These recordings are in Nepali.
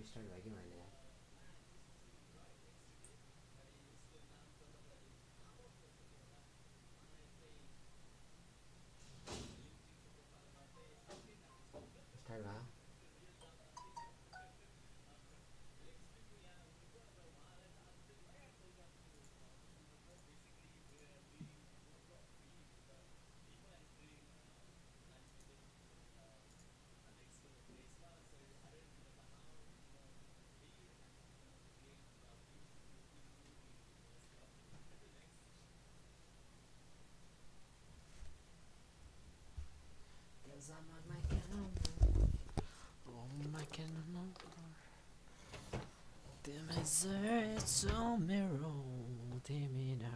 स्टार्ट भयो कि मैले स्टार्ट भयो Cause I'm on my calendar. On my calendar. तिमी चाहिँ छौ मेरो तिमी नै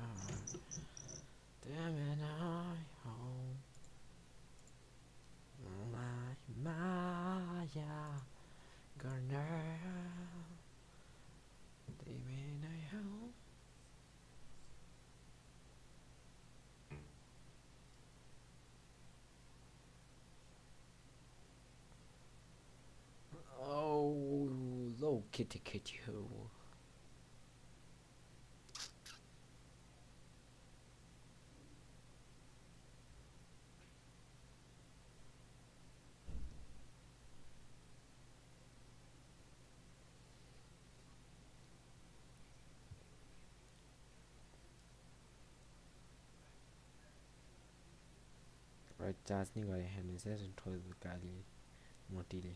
हौ माया गर्ने तिमी नै हौ Oh, low kitty kitty ho. Right, charge नहीं गरे हैं सर ठोल काली मोटीले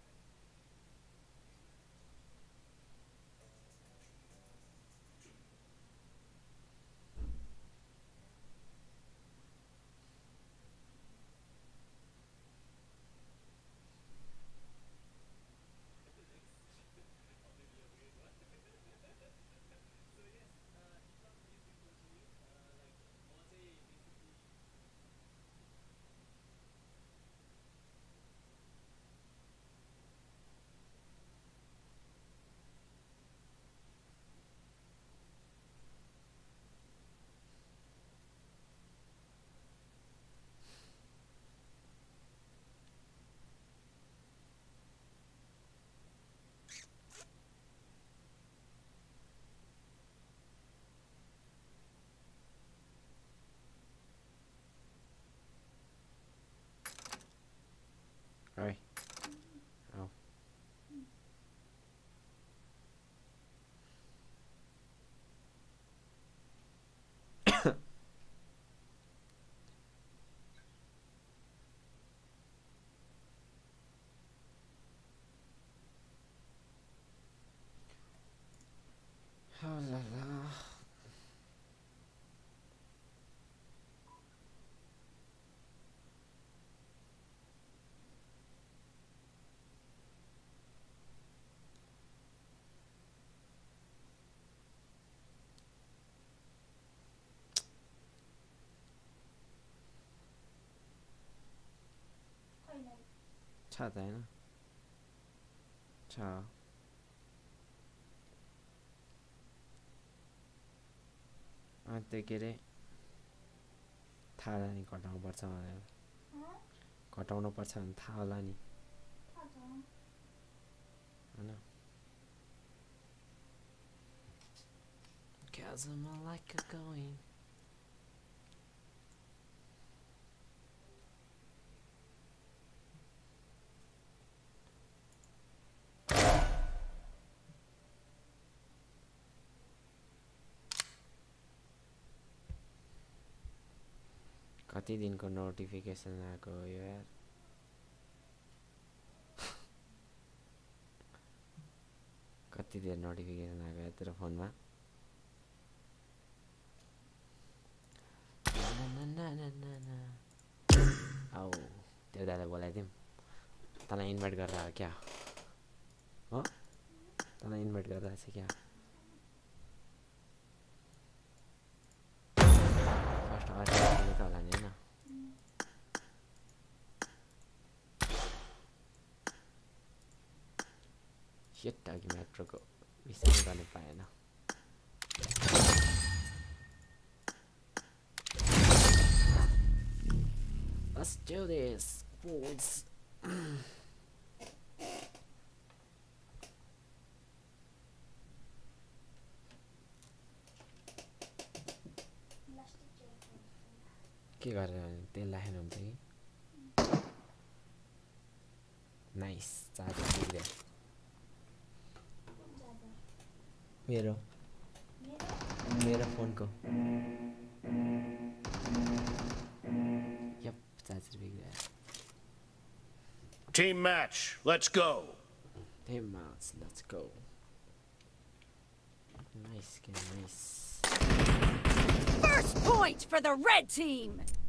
Right. Oh. Oh la la. छाता है ना छा अन्त के रे थाहा नि घटाउनु पर्छ भनेर घटाउनु पर्छ भने थाहा होला नि हैन Cause I'm like a going कति दिनको नोटिफिकेसन आएको यार कति दिन नोटिफिकेसन आएको तेरो फोनमा औ त्यो दाइले बोलाइदिम तँलाई इन्भाइट गरेर क्या हो तँलाई इन्भाइट गरेर छ क्या फर्स्ट आवाज त होला नि हैन शिट अघि मेट्रोको विषय गर्न पाएन Let's do this, boys. के गरेर तेल राखेन हुन्छ कि नाइस चार्जर बिग्रियो मेरो मेरो फोनको यप चार्जर बिग्रियो Team match, let's go. Team match, let's go. Nice game, nice. First point for the red team.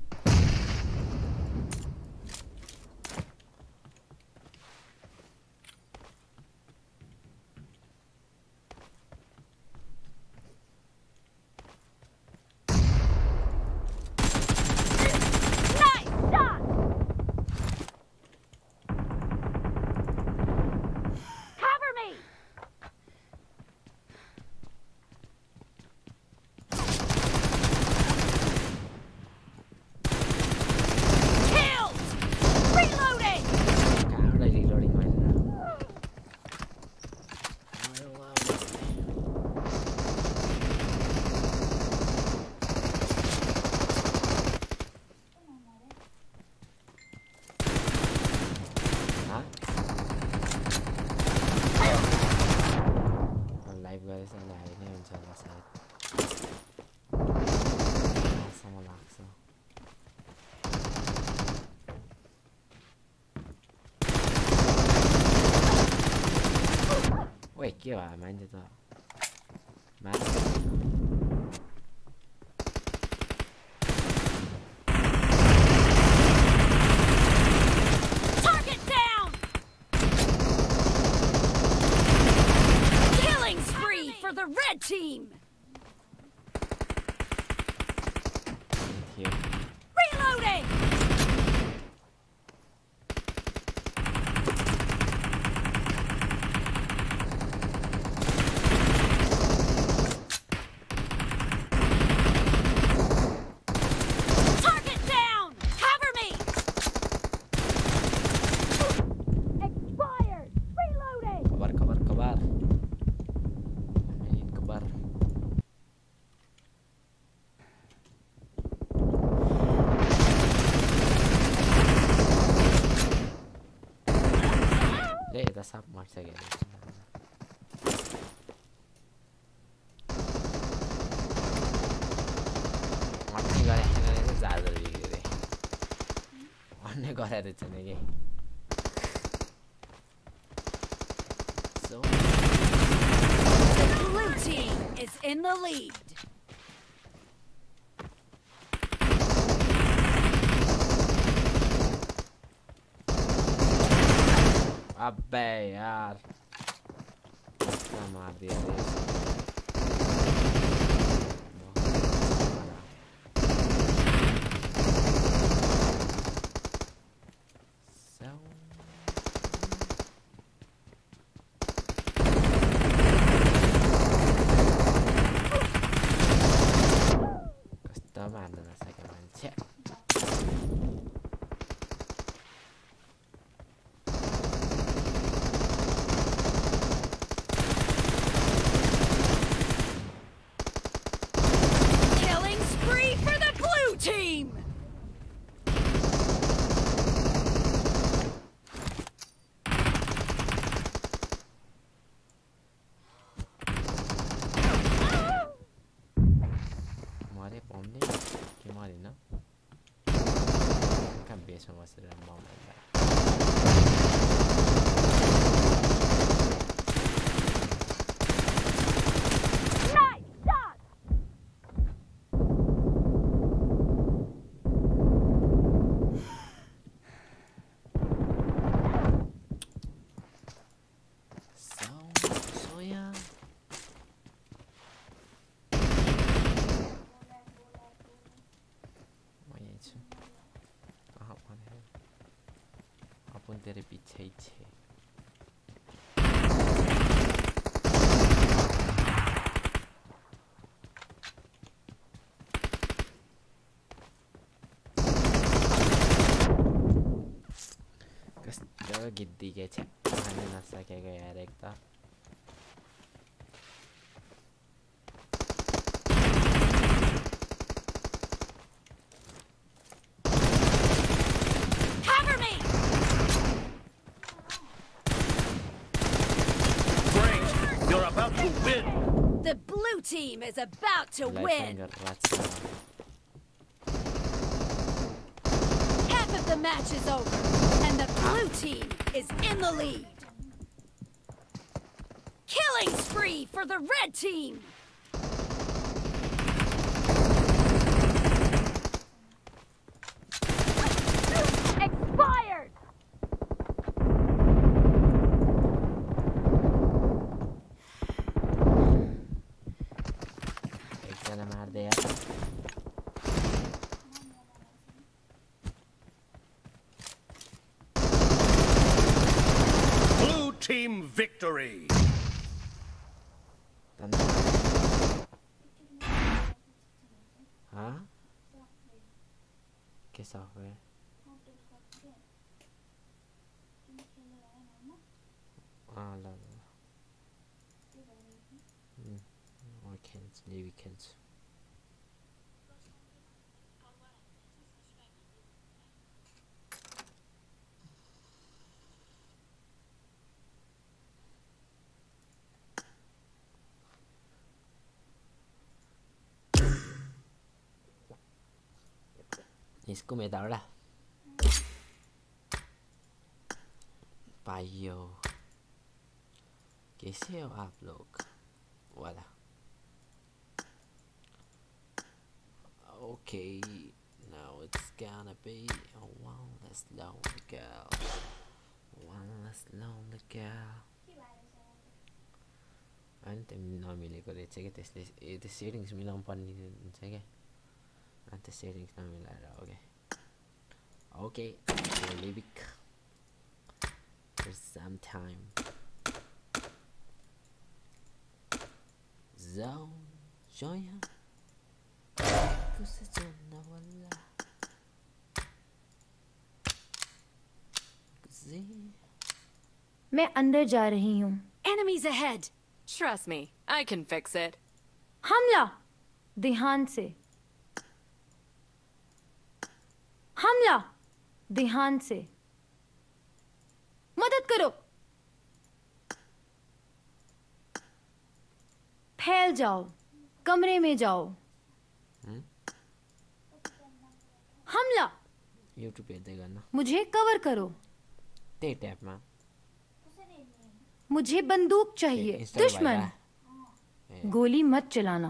Wait, के भयो मान्छे त मार Target down. Killing spree for the red team. Here. Reloading. सब मर्छ के अन्य गरे चार्जर बिग्रे अन्य गरेर छैन के So the blue team is in the lead. अबे यार क्या मार दिया रे कस्तो मार्न नसके मान्छे अपन तेरे पीछे ही छे कस्तो गिद्दी के छे मार्न नसकेको यार एक त team is about to Lifeline win. कर रहा था. Half of the match is over, and the blue team is in the lead. Killing spree for the red team. Expired. एक जना मार दे यार. Blue team victory. हाँ? क्या सॉफ्टवेयर? हाँ ला ला. Weekends, new weekends. इसको मैं दौड़ा भाइयों कैसे हो आप लोग वाला okay now it's gonna be a one less lonely girl अनि तिमी नमिलेको रहेछ क्या त्यसले त्यो सेटिङ्स मिलाउनु पर्ने हुन्छ क्या अनि त्यो सेटिङ्स नमिलाएर okay we'll leave it for some time zone joya kusa jana wala kusi मैं अंदर जा रही हूँ. Enemies ahead. Trust me, I can fix it. हमला. ध्यान से. हमला. ध्यान से. मदद करो. फैल जाओ. कमरे में जाओ. हमला. YouTube पे देगा ना मुझे कवर करो. ते टैप में मुझे बंदूक चाहिए. दुश्मन. गोली मत चलाना.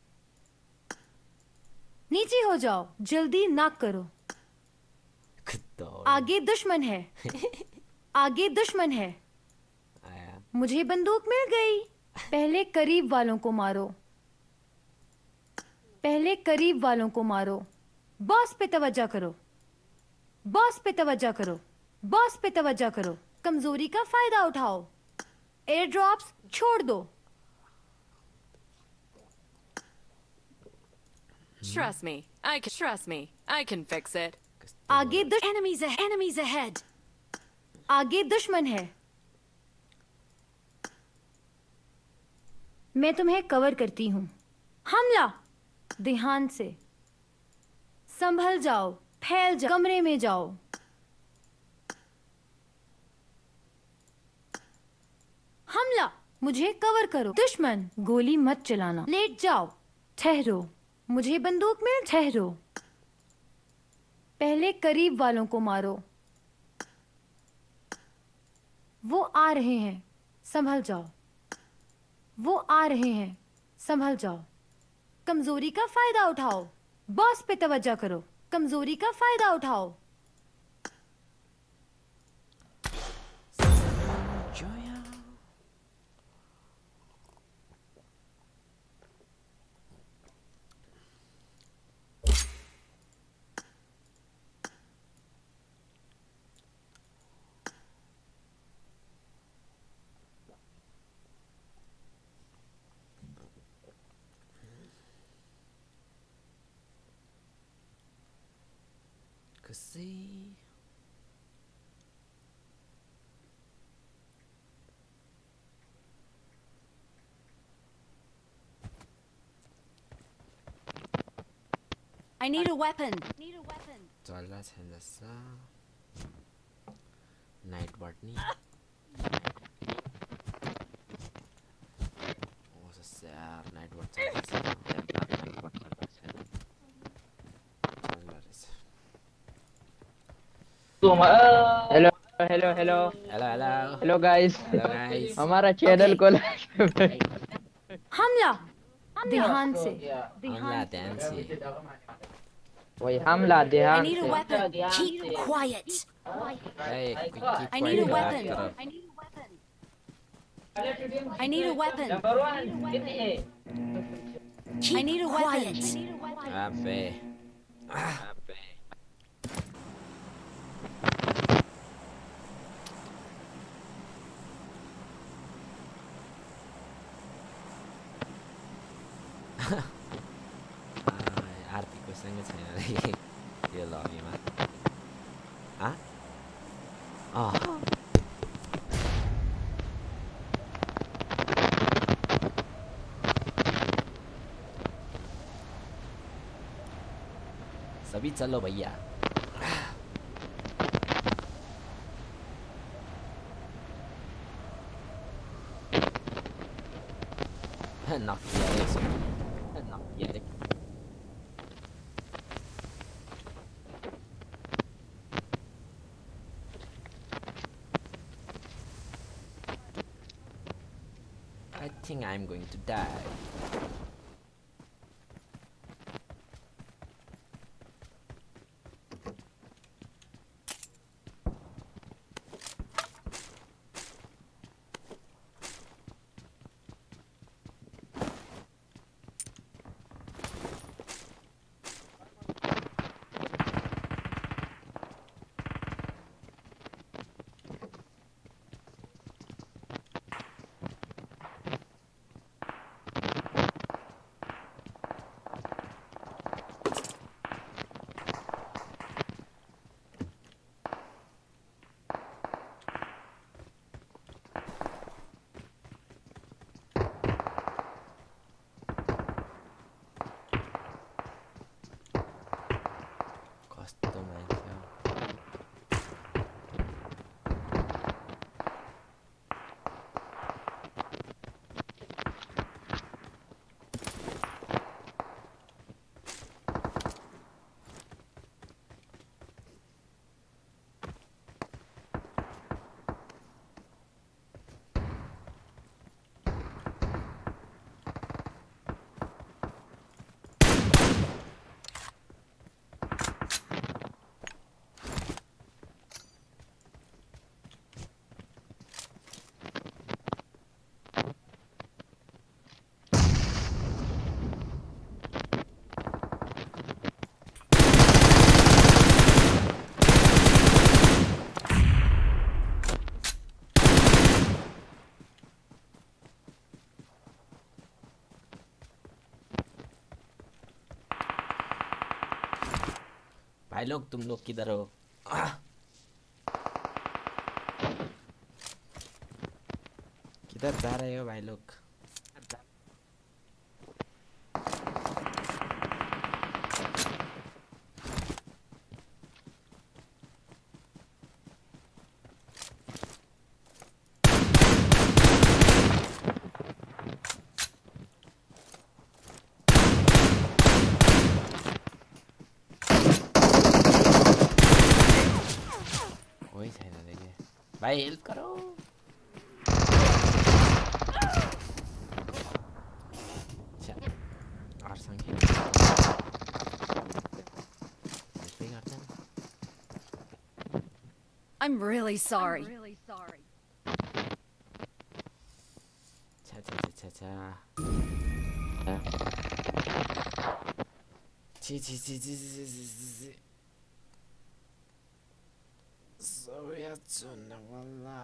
नीचे हो जाओ. जल्दी नाक करो. आगे दुश्मन है. आगे दुश्मन है. आया मुझे बंदूक मिल गई. पहले करीब वालों को मारो. पहले करीब वालों को मारो. बॉस पे तवज्जो करो. बॉस पे तवज्जो करो. बॉस पे तवज्जो करो. कमजोरी का फायदा उठाओ. एयर ड्रॉप्स छोड़ दो. Trust me, I can fix it. आगे Enemies ahead. आगे दुश्मन है. मैं तुम्हें कवर करती हूँ. हमला. ध्यान से. संभल जाओ. फैल जाओ. कमरे में जाओ. हमला. मुझे कवर करो. दुश्मन. गोली मत चलाना. लेट जाओ. ठहरो. मुझे बंदूक मिल. ठहरो. पहले करीब वालों को मारो. वो आ रहे हैं. संभल जाओ. वो आ रहे हैं. संभल जाओ. कमजोरी का फायदा उठाओ. बॉस पे तवज्जो करो. कमजोरी का फायदा उठाओ. joya kusi I need a weapon. चल्ला छैन सा नाइट बट नि यार नाइट वर्क चल रहा है hello hello hello hello hello hello guys hello guys हमारा चैनल को हमला ध्यान से हमला ध्यान से वही हमला I ध्यान need a say weapon. Keep quiet. I need a weapon. I need a weapon. I need a weapon. अबे आरतीको सँगै छैन रे यो लबीमा सभी चलो भैया knock किया रे इसको knock किया रे I think I'm going to die. कस्तो मान्छे हो भाई लोग तुम लोग किधर हो किधर जा रहे हो भाई लोग कोई छैन देखे भाई हेल्प करो अर्सँगै हेल्पै गर्दैन I'm really sorry. छा छा छा छा छी छी छी छी छी Sojatsuna wala.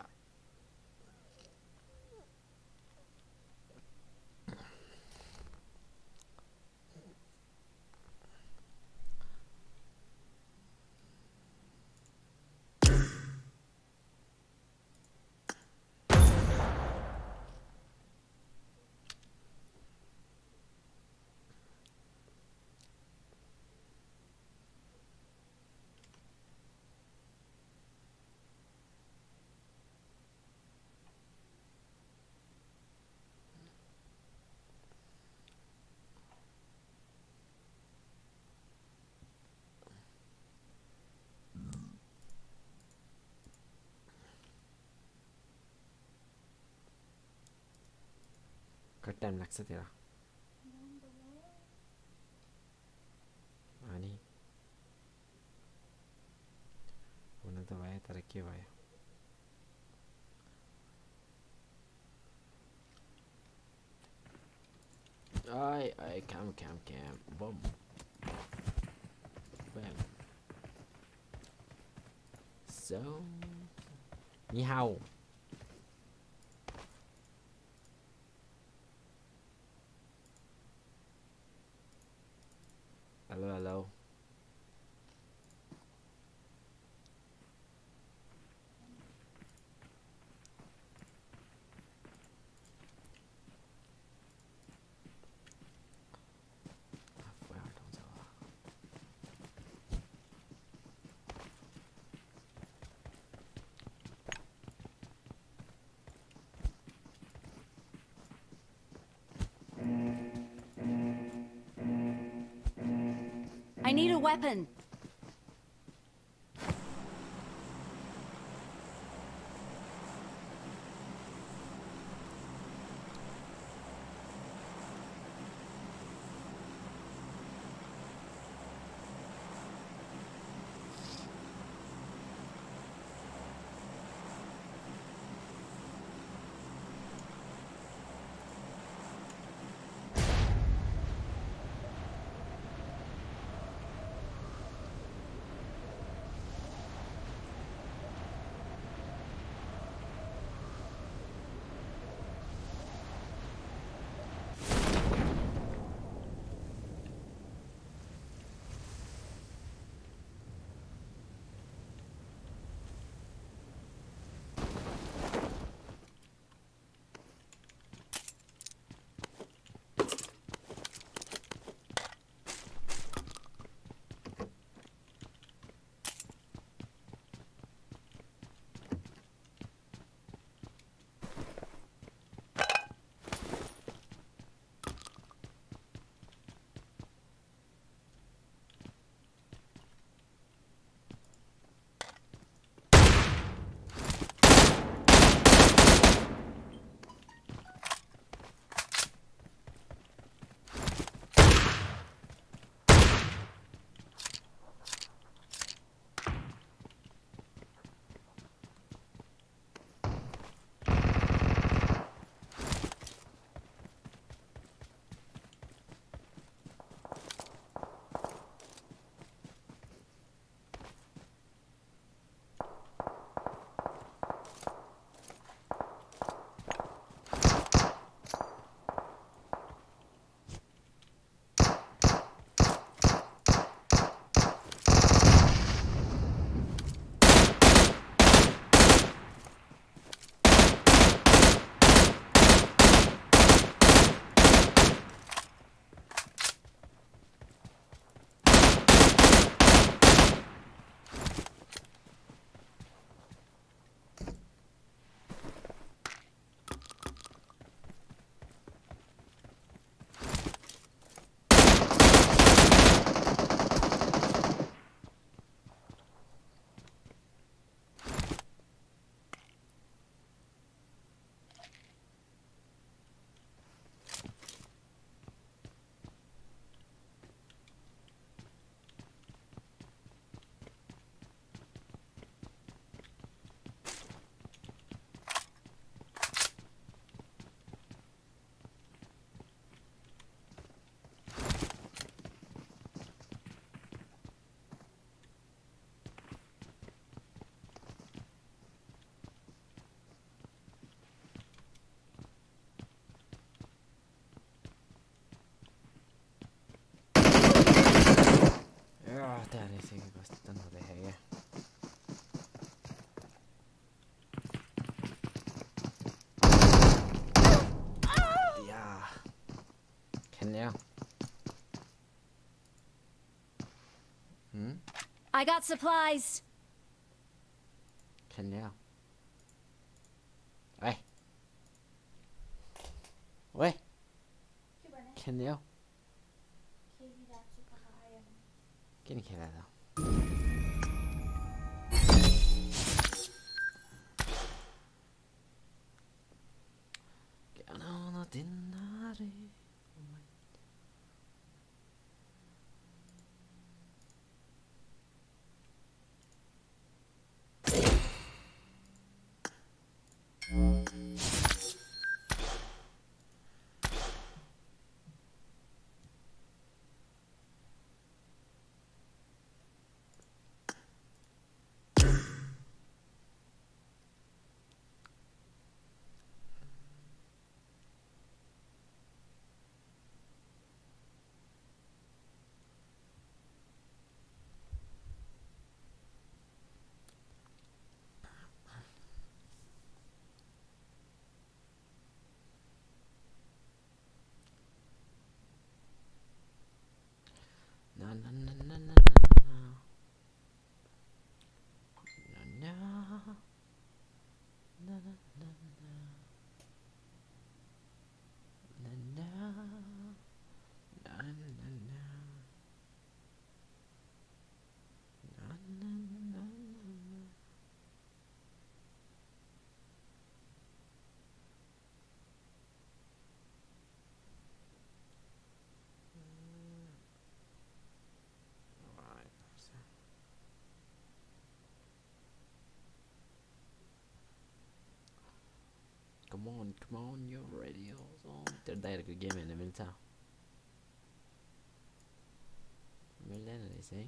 कति टाइम लाग्छ तेरो अनि हुन त भयो तर के भयो I cam boom bam so 你好 hello I need a weapon. Parece que bastante no dejé. Ya. Genial. I got supplies. Genial. Ê. Ui. Genial. Cái này là đâu? Cái nó tin come on, you're ready. तेरे दायर को गेम हेर्न मिल्छ मिल्दैन रहेछ है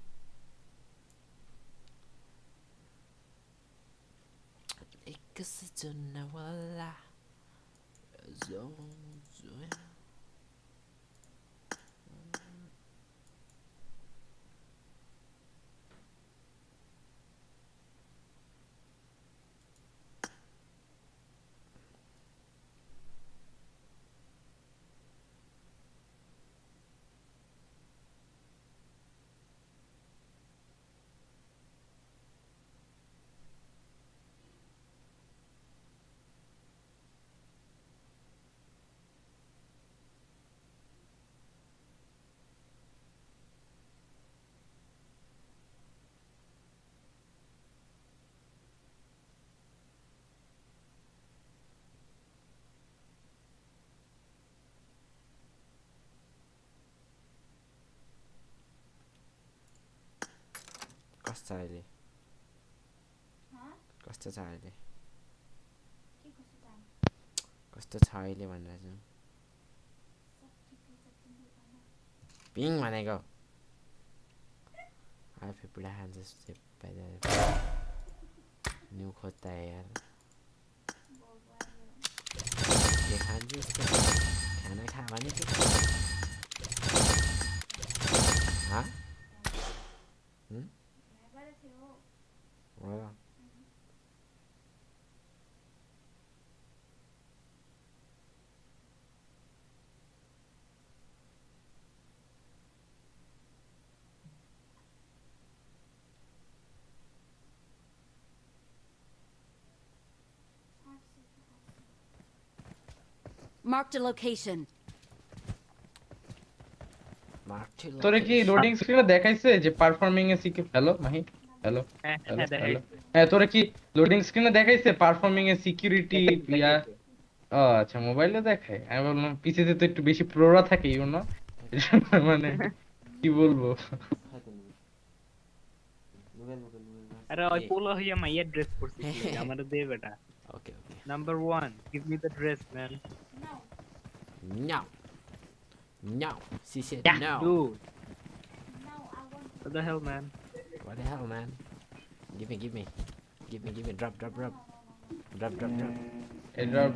एक सजना वाला कस्तो अहिले कस्तो छ अहिले कस्तो छ अहिले भनेर चाहिँ पिङ भनेको आए फेपडा खान्छ जस्तो पाइदा न्यू खोज्दा यार के खान्छ यस्तो खाना खा भने के हाँ Voilà. Marked a location. তোরে কি লোডিং স্ক্রিনে দেখাইছে যে পারফর্মিং এ সিকে হ্যালো মাহি হ্যালো হ্যাঁ তোরে কি লোডিং স্ক্রিনে দেখাইছে পারফর্মিং এ সিকিউরিটি ইয়া ও আচ্ছা মোবাইলে দেখায় আমি বললাম পিসিতে তো একটু বেশি প্রোরা থাকে ইউ নো মানে কি বলবো আরে ওই পোলো হইয়া মাইয়া ড্রেস পরছিস আমারে দে বেটা okay okay number 1 give me the dress man no no she said yeah, no dude what the hell man what the hell man give me drop এই ড্রপ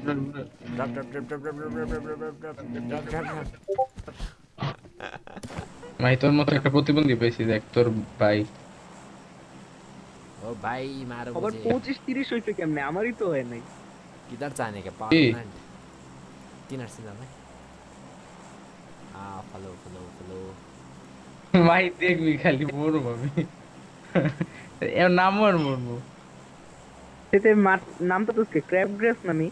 মাই তোর মতো একটা প্রতিবন্ধী পেয়েছি দেখ তোর ভাই ও ভাই মারো আবার 25 30 হইছে কেমনে আমারই তো হয় নাই किधर जाने के पार्टमेंट तीन से जाना follow ভাই দেখবি খালি মরবো আমি এর নাম আর মরবো সেতে নাম তো তোকে ক্র্যাব গ্রেস নামি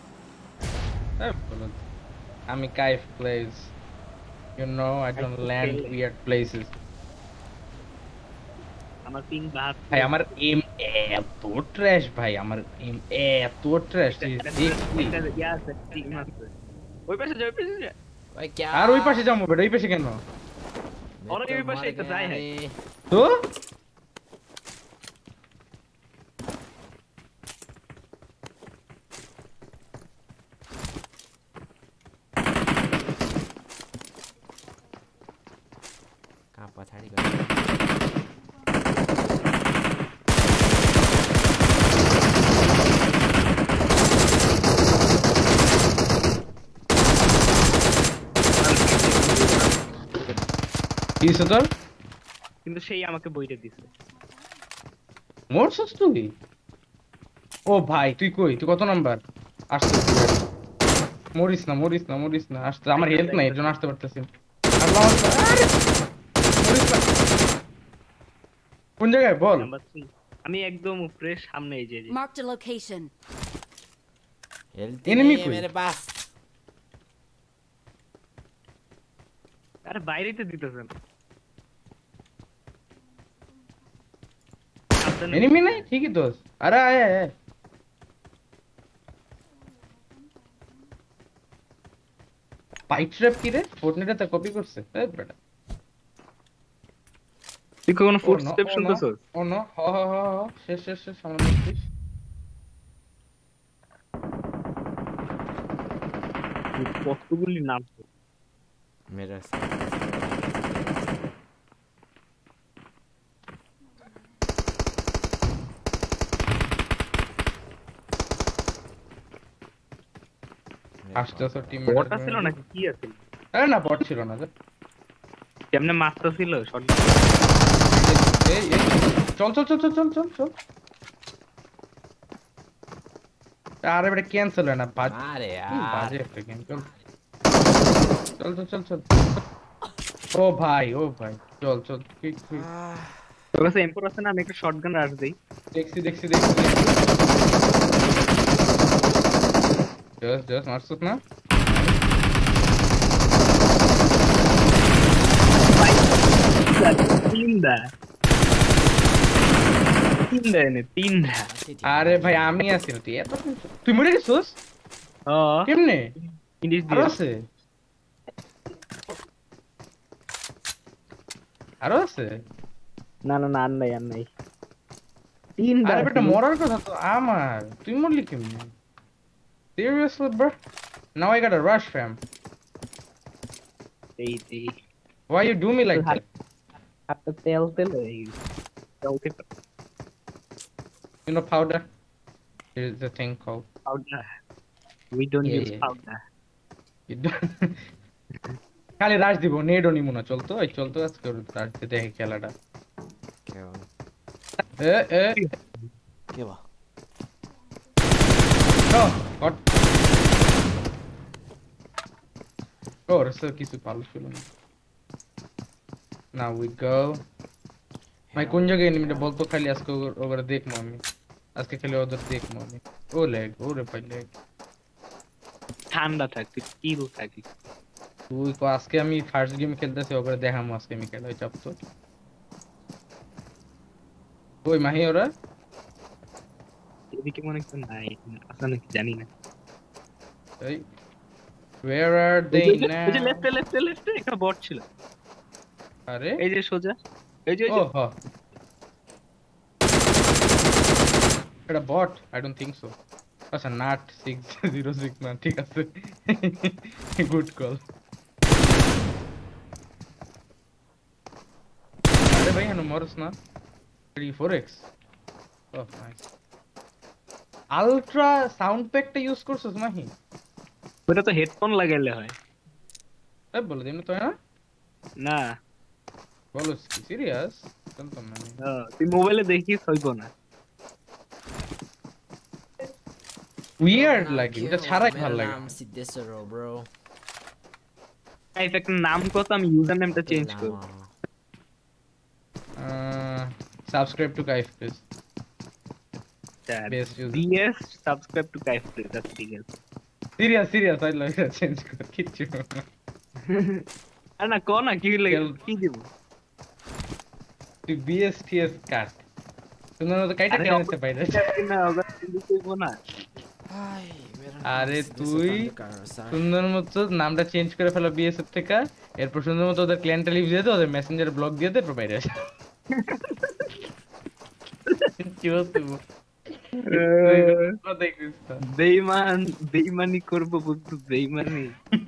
আমি Kaif place you know I don't land weird places আমার পিং বাহাত ভাই আমার এম এত ট্র্যাশ ভাই আমার এম এত ট্র্যাশ দেখবি ওই পাশে যা ওই क्या আর ওই পাশে যাবো বেটা ওই পাশে কেন और ওই পাশে তো যাই है তো कहाँ पछाडि কিসে তোর কিন্তু সেই আমাকে বইটা দিছে মরছস তুই ও ভাই তুই কই তুই কত নাম্বার আসতে মরিস না আসতে আমার হেল্প নাই এর জন্য আসতে পারতেছি আল্লাহ আরে মরিস না কোন জায়গায় বল নাম্বার 3 আমি একদম উপরে সামনে এই যে Marked a location. enemy मेरे पास আরে বাইরেতে দিতেছেন এনিমি নাই ঠিকই তো আরে আয় পাইট ট্র্যাপ কি রে ফোর্টনাইটে তা কপি করছে এ বেটা তুই কোন ফুটস্টেপ শুনতেছস ও নো শেষ সামনে দেখছিস কতগুলি নাম मेरा আসতেছ টিম বট ছিল নাকি কি আছিল আরে না বট ছিল না কেমনে মাস্টার ছিল শট এই এই চল চল চল চল চল চল চল আরে বেটা ক্যান্সেল হয় না अरे বাজে यार একটা গেম চল চল চল চল চল ও ভাই চল চল কুইক কুইক তোর কাছে এমপোর আছে না আমি একটা শটগান রাশ দেই দেখছি জাস্ট মারছস না তিনটা এনে তিনটা আরে ভাই আমি আছি না তুই মরে গেছিস কেমনে ইন্ডিস আরো আছে না আর নাই তিনটা আরে বেটা মরার কথা তো আমার তুই মরলি কেমনে seriously bro now I got a rush fam এই why you do me like that হাতটা তেল you know powder there is a thing called powder we don't Yeah, use yeah. powder you don't খালি রাশ দিব নেডও নিমু না চল তো আজকে রাশ দিতে দেখে খেলাটা क्या हुआ এ क्या हुआ no what oh সে কিছু পালো ছিল না now we go ভাই কোন জায়গায় এনিমিটা বলতো খালি আজকে ওরা দেখবো আমি আজকে খালি ওদের দেখবো আমি ও লেগ ওরে ভাই লেগ ঠান্ডা থাকতি কিল থাকি তুই কো আজকে আমি ফার্স্ট গেম খেলতেছি ওরে দেখামু আজকে আমি খেলাই চাপ তো ওই মাহি ওরা এদিকে মনে হয় নাই আসলে নাকি জানি না এই where are they এই যে now লেফটে একটা বট ছিল আরে এই যে সোজা এই যে ও হ্যাঁ এটা but I don't think so আচ্ছা নাট 606 না ঠিক আছে গুড কল আরে ভাই হানো মরস না 34x ও নাইস আলট্রা সাউন্ড প্যাকটা ইউজ করছস মাহি ওটা তো হেডফোন লাগাইলে হয় এই বলে দিন তো না না বলো কি সিরিয়াস জানতাম না তুই মোবাইলে দেখিস হইব না উইয়ার্ড লাগে এটা ছাড়াই ভালো লাগে नाम सिद्धेश्वर ब्रो এই একটা নাম কত আমি ইউজার নেমটা চেঞ্জ করব subscribe to Kaif please Best user. DS subscribe to Kaif please that's bigger serious I like that change কর কিচ্ছু আর না কোন না কি লাগে কি দিব তুই BSTS কাট তুমি তো কাইটা কেনতে পাইরে না ওটা দিব না हाय मेरा আরে তুই সুন্দর মতো নামটা চেঞ্জ করে ফেলো BSF থেকে এরপর সুন্দর মতো ওদের ক্লায়েন্টে লিভ দিয়ে দে ওদের মেসেঞ্জারে ব্লক দিয়ে দে প্রোভাইডার কি হচ্ছে বেইমানি করবো বন্ধু বেইমানি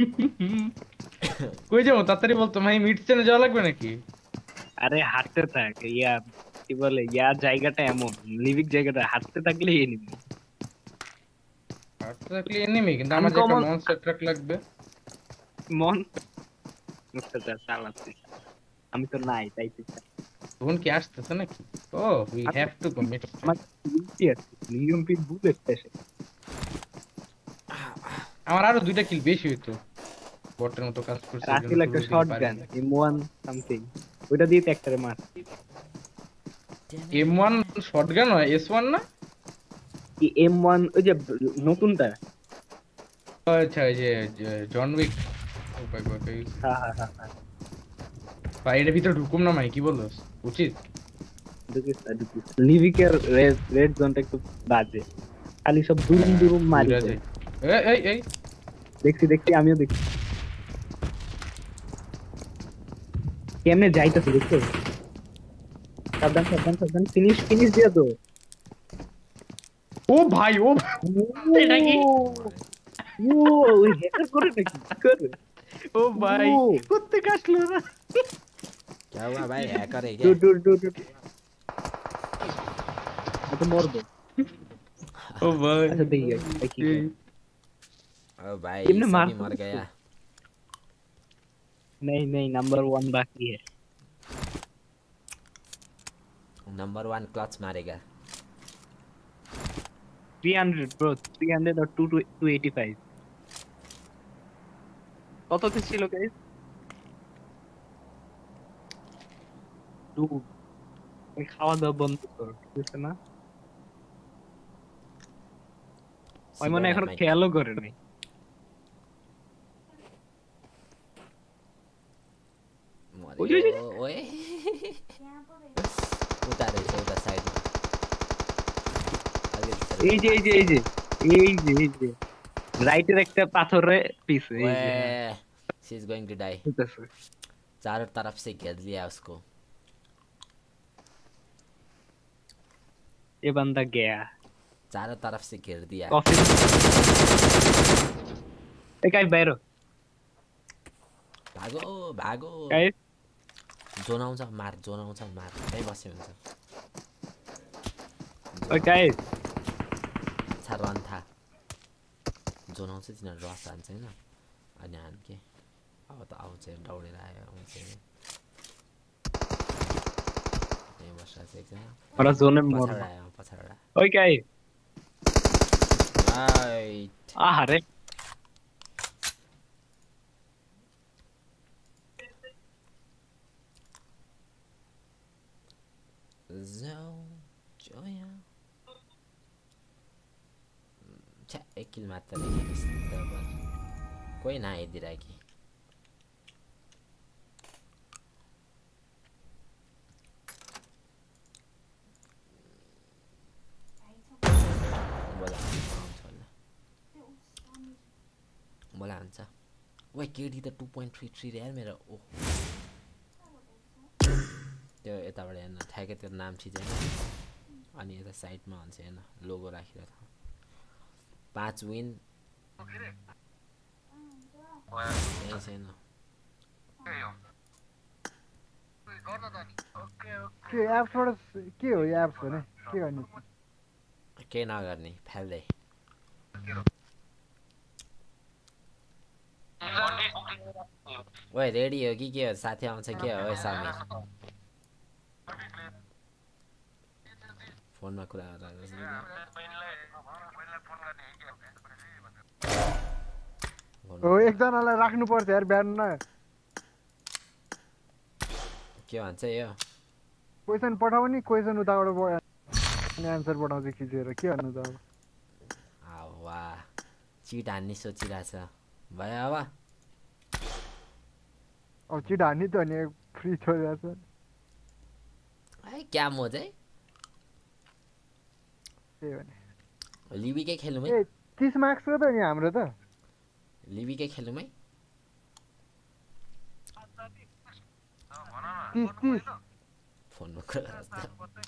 কই যাবো তাড়াতাড়ি বলতো ভাই মিড স্টেনে যাওয়া লাগবে নাকি আরে হাঁটতে থাক ইয়া কি বলে ইয়া জায়গাটা এমন লিভিং জায়গাটা হাঁটতে থাকলে এনিমি হাঁটতে থাকলে এনিমি কিন্তু আমার একটা মনস্টার ট্রাক লাগবে মন মুস্তাটা চালাচ্ছি আমি তো নাই তাই তো তখন কি আসতেছে নাকি ও উই হ্যাভ টু কমিট লিওম্পি বুলেট এসে আমার আরো দুইটা কিল বেশি হইতো বটের মতো কাজ করছে রাসেল একটা শটগান M1 সামথিং ওটা দিয়ে একটারে মার M1 শটগান হয় S1 না কি M1 ওই যে নতুনটা আচ্ছা এই যে জন উইক ও ভাই ভাই হ্যাঁ ভাই এর ভিতরে ঢুকুম না ভাই কি বলছস উচিত লিভিকের রেড জোনটা একটু বাজে খালি সব দুরুম মারি এই দেখছি আমিও দেখছি কেমনে যাইতাছে দেখছো সাবধান ফিনিশ দিয়া তো ও ভাই ও এটা কি ওই হ্যাকার করে নাকি কি করে ও ভাই ও। করতে কাটলো না क्या हुआ भाई हैकर है क्या ডুড তো মরবে ও ভাই আচ্ছা দেখি কি করে। ओ भाई तुमने मार सभी मर गया नहीं नंबर 1 बाकी है नंबर 1 क्लच मारेगा 300 ब्रो 300 और 285 কততে ছিল গাইস 2 এই খাওয়া দাওয়া বন্ধ করো ঠিক আছে না ওই মনে এখন খেয়ালও করে নাই ओए ओए उतारे से उधर साइड में आगे এই যে রাইটের একটা পাথরে পিছে এই যে ओए she is going to die বুঝতেছে चारों तरफ से घेर लिया उसको ये बंदा गया चारों तरफ से घेर दिया कॉफी ए गाइस बाहिर भागो भागो गाइस जोन आउँछ मार त्यही बस्यो हुन्छ ओ गाइस अच्छा रन था जोन आउँछ तिनीहरू रस हान्छ होइन अनि हान के अब त आउँछ दौडेर आयो आउँछ त्यही बसिरहेको छ एकजना और जोन में मोर पछाडा आयो पछाडा ओए गाइस राइट आ रे जोया छ्या एक किल मात्र देखिन्छ कोही नआइदिएर कि बोला हुन्छ ओए केडी त 2.33 रे यार मेरो ओ त्यो यताबाट हेर्न ठ्याक्कै त्यो नाम छिज हैन अनि यता साइडमा हुन्छ हैन लोगो राखेर 5 विन छैन के एप्सबाट के हो यो एप्स भने के गर्ने के नगर्ने फाल्दै ओए रेडी हो कि के हो साथी आउँछ के हो ओए समीर फोनमा कुरा गरेर हो एकजनालाई राख्नु पर्छ यार बिहान न के भन्छ यो क्वेशन पठाऊ नि क्वेशन उताबाट अनि आन्सर पठाउँछ खिचेर के भन्नु त अब वाह चिट हान्ने सोचिरहेछ भयो अब चिट हान्ने त नि फ्री छोडिरहेछ है क्या मोज है त्यही भने लिबीकै खेलौँ ए है 30 मार्क्स हो त नि हाम्रो त लिबीकै खेलौँ है 30 फोनमा कुरा गरेर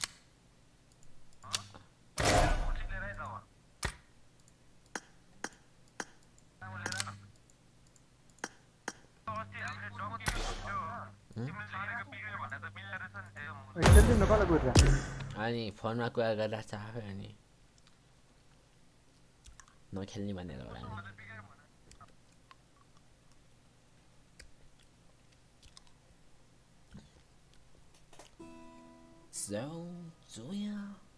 खेल्दिन कसलाई बुझ्छ अनि फोनमा कुरा गरिरहेको छ आफै अनि नखेल्ने भनेर होला नि जोया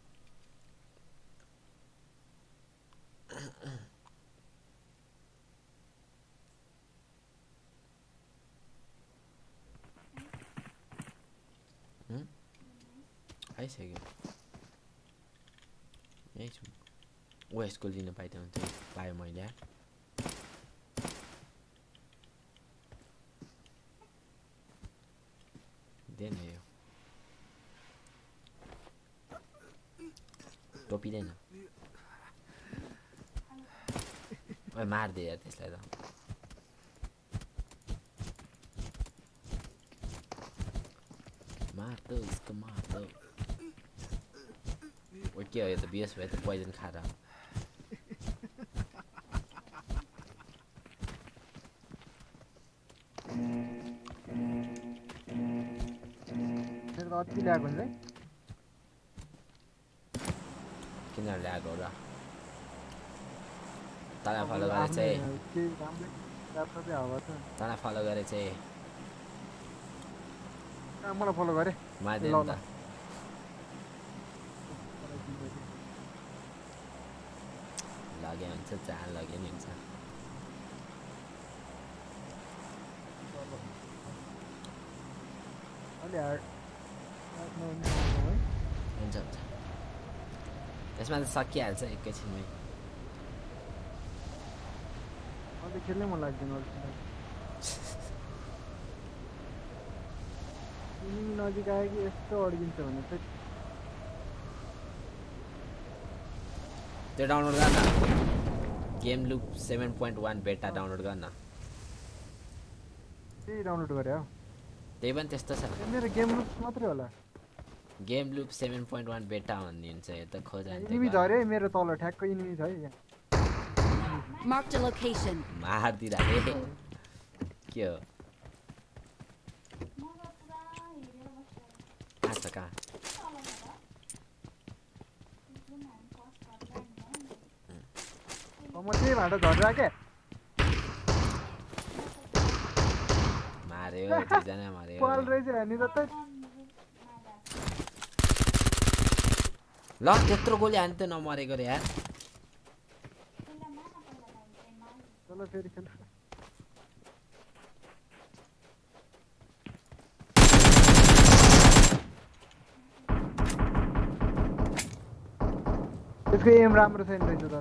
आइसक्यो यही छु ओ यसको लिन पाइदियो भने पाएँ मैले दिएन यो टोपिँदैन ओए मारिदिए यार त्यसलाई त मार दो इसको मार दो ओ के हो यो त बिएस भयो त पोइजन खाएर के ल्याएको हुन्छ किन ल्याग हो र तँलाई फलो गरे चाहिँ के राम्रो ल्यापटपै हावा छ तँलाई फलो गरे चाहिँ मलाई फलो गरे मार्दैन ल, त लगे हुन्छ जहाँ लगे नि हुन्छ अलि हार्ड हुन्छ हुन्छ यसमा त सकिहाल्छ एकैछिनमै अहिले खेल्नै मन लाग्दैन तिमी नजिक आयो कि यस्तो अड्किन्छ भने चाहिँ त्यो डाउनलोड गर न गेम लुप 7.1 बेटा डाउनलोड गर न त्यही डाउनलोड गरे हो त्यही पनि त्यस्तो छ मेरो गेम लुप मात्रै होला गेम लुप 7.1 बेटा भन्ने हुन्छ यो त खोज इनिमी झरे मेरो तल ठ्याक्क इनिमी छ है यहाँ Marked a location. मार्दिरा रे के हो कहाँ छ कहाँ म त्यही भाँडा झर्दा के मार्यो दुईजना मार्यो पाल रहेछ नि त ल त्यत्रो गोली हान्थ्यो नमरेको रे यार चलो फेरि खेल यसको एम राम्रो छैन रहेछ तर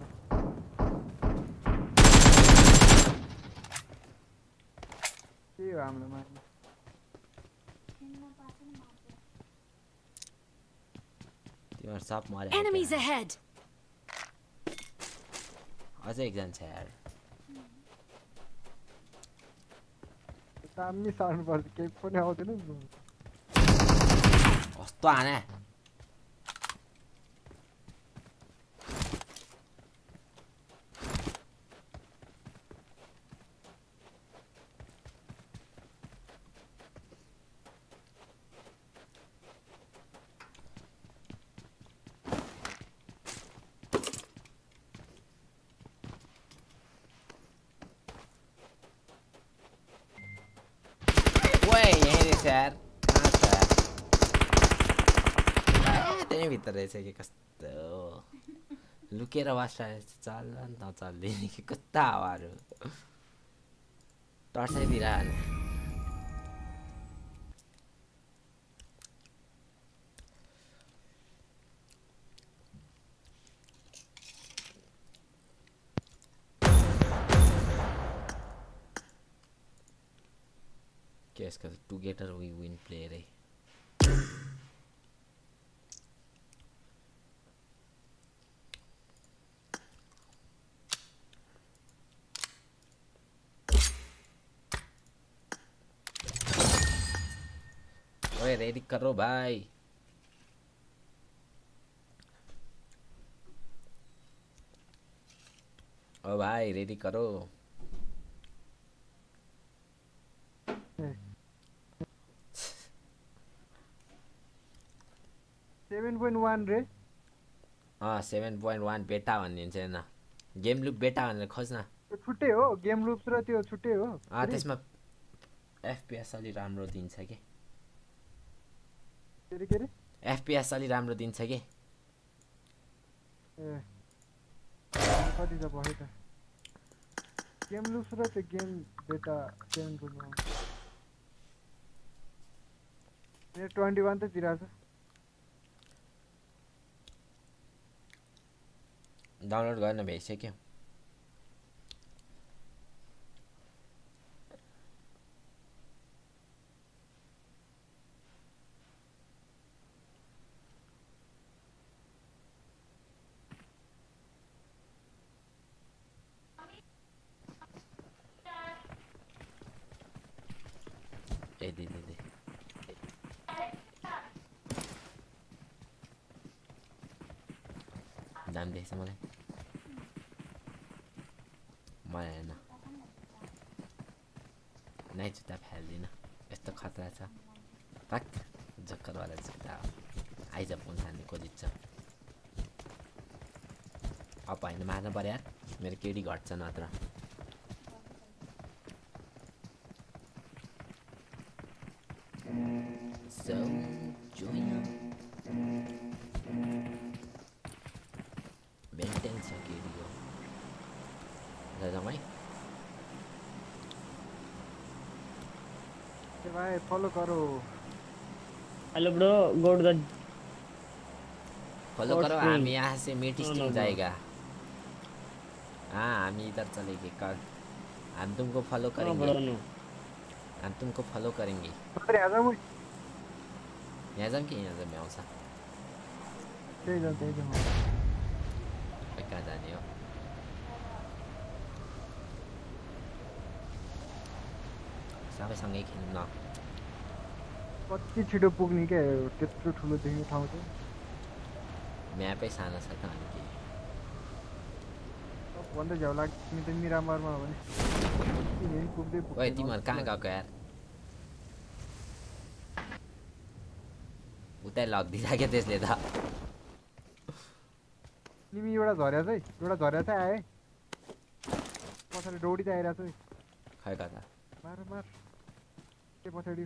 के हो हाम्रो मार्ने तिम्रो सब मरे Enemies ahead. अझै एकजना छ यार दामी सार्नु पर्छ केही पनि आउँदैन कस्तो हाने यार कहाँ छ त्यही भित्र रहेछ कि कस्तो लुकेर बस्छ चल्ला नि त चल्दैन कि कता हावाहरू टर्चाइतिर हाल्ने Yes, because together we win player. ओए रेडी करो भाई ओ भाई रेडी करो 7.1 रे 7.1 बेटा भनिन्छ हैन गेम लुप बेटा भनेर खोज्न छुट्टै हो गेम लुप र त्यो छुट्टै हो त्यसमा FPS अलि राम्रो दिन्छ के के रे FPS अलि राम्रो दिन्छ के ए कति त भयो त गेम लुप र त्यो गेम बेटा 7.1 मेरो 21 त दिइराछ डाउनलोड गर्न भइसक्यो ए दे दाम देख्छ मलाई मलाई हैन नाइ जुत्ता फाल्दिन यस्तो खतरा छ पाक झक्करवाला चाहिँ आइज फोन हान्ने खोजिन्छ अब होइन मार्नु पर्यो यार मेरो केडी घट्छ नत्र So join maintain छ केडी हो जामै भाई फॉलो करो hello bro go to the follow करो हम यहाँ से मीट स्टिंग जाएगा हाँ हम इधर चलेंगे कल हम तुमको फॉलो करेंगे हम तुमको फॉलो करेंगे यहाँ जाऊँ कि यहाँ जाऊँ आउँछ कहाँ जाने हो सबैसँगै खेल्नु न कति छिटो पुग्ने के त्यत्रो ठुलो देख्ने ठाउँ चाहिँ म्यापै सानो छ त अनि के भन्दै झ्याउ लाग्ने त मिरामारमा हो भने पुग्दै ओए तिमीहरू कहाँ गएको यार उतै लगिदिइराख्यो त्यसले त तिमी एउटा झर्या चाहिँ आए पछाडि दौडी त आइरहेको छ खै कता मार के पछाडि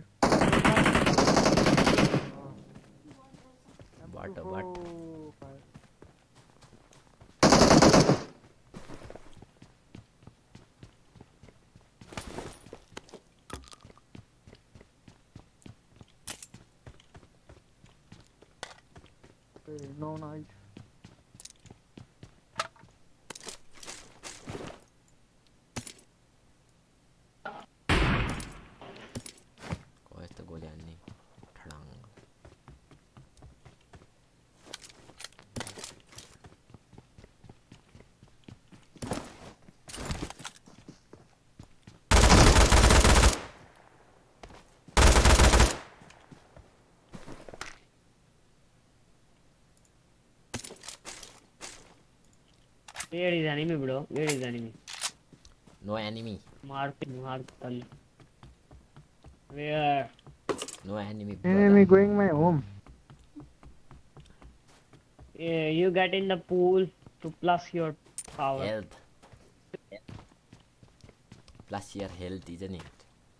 बाटो No nice. Kau itu golian ni, terang. Where is enemy, bro? Where is enemy? No enemy. Mark. Where? No enemy. Enemy going my home. Yeah, you get in the pool to plus your power. Health. Plus your health, isn't it?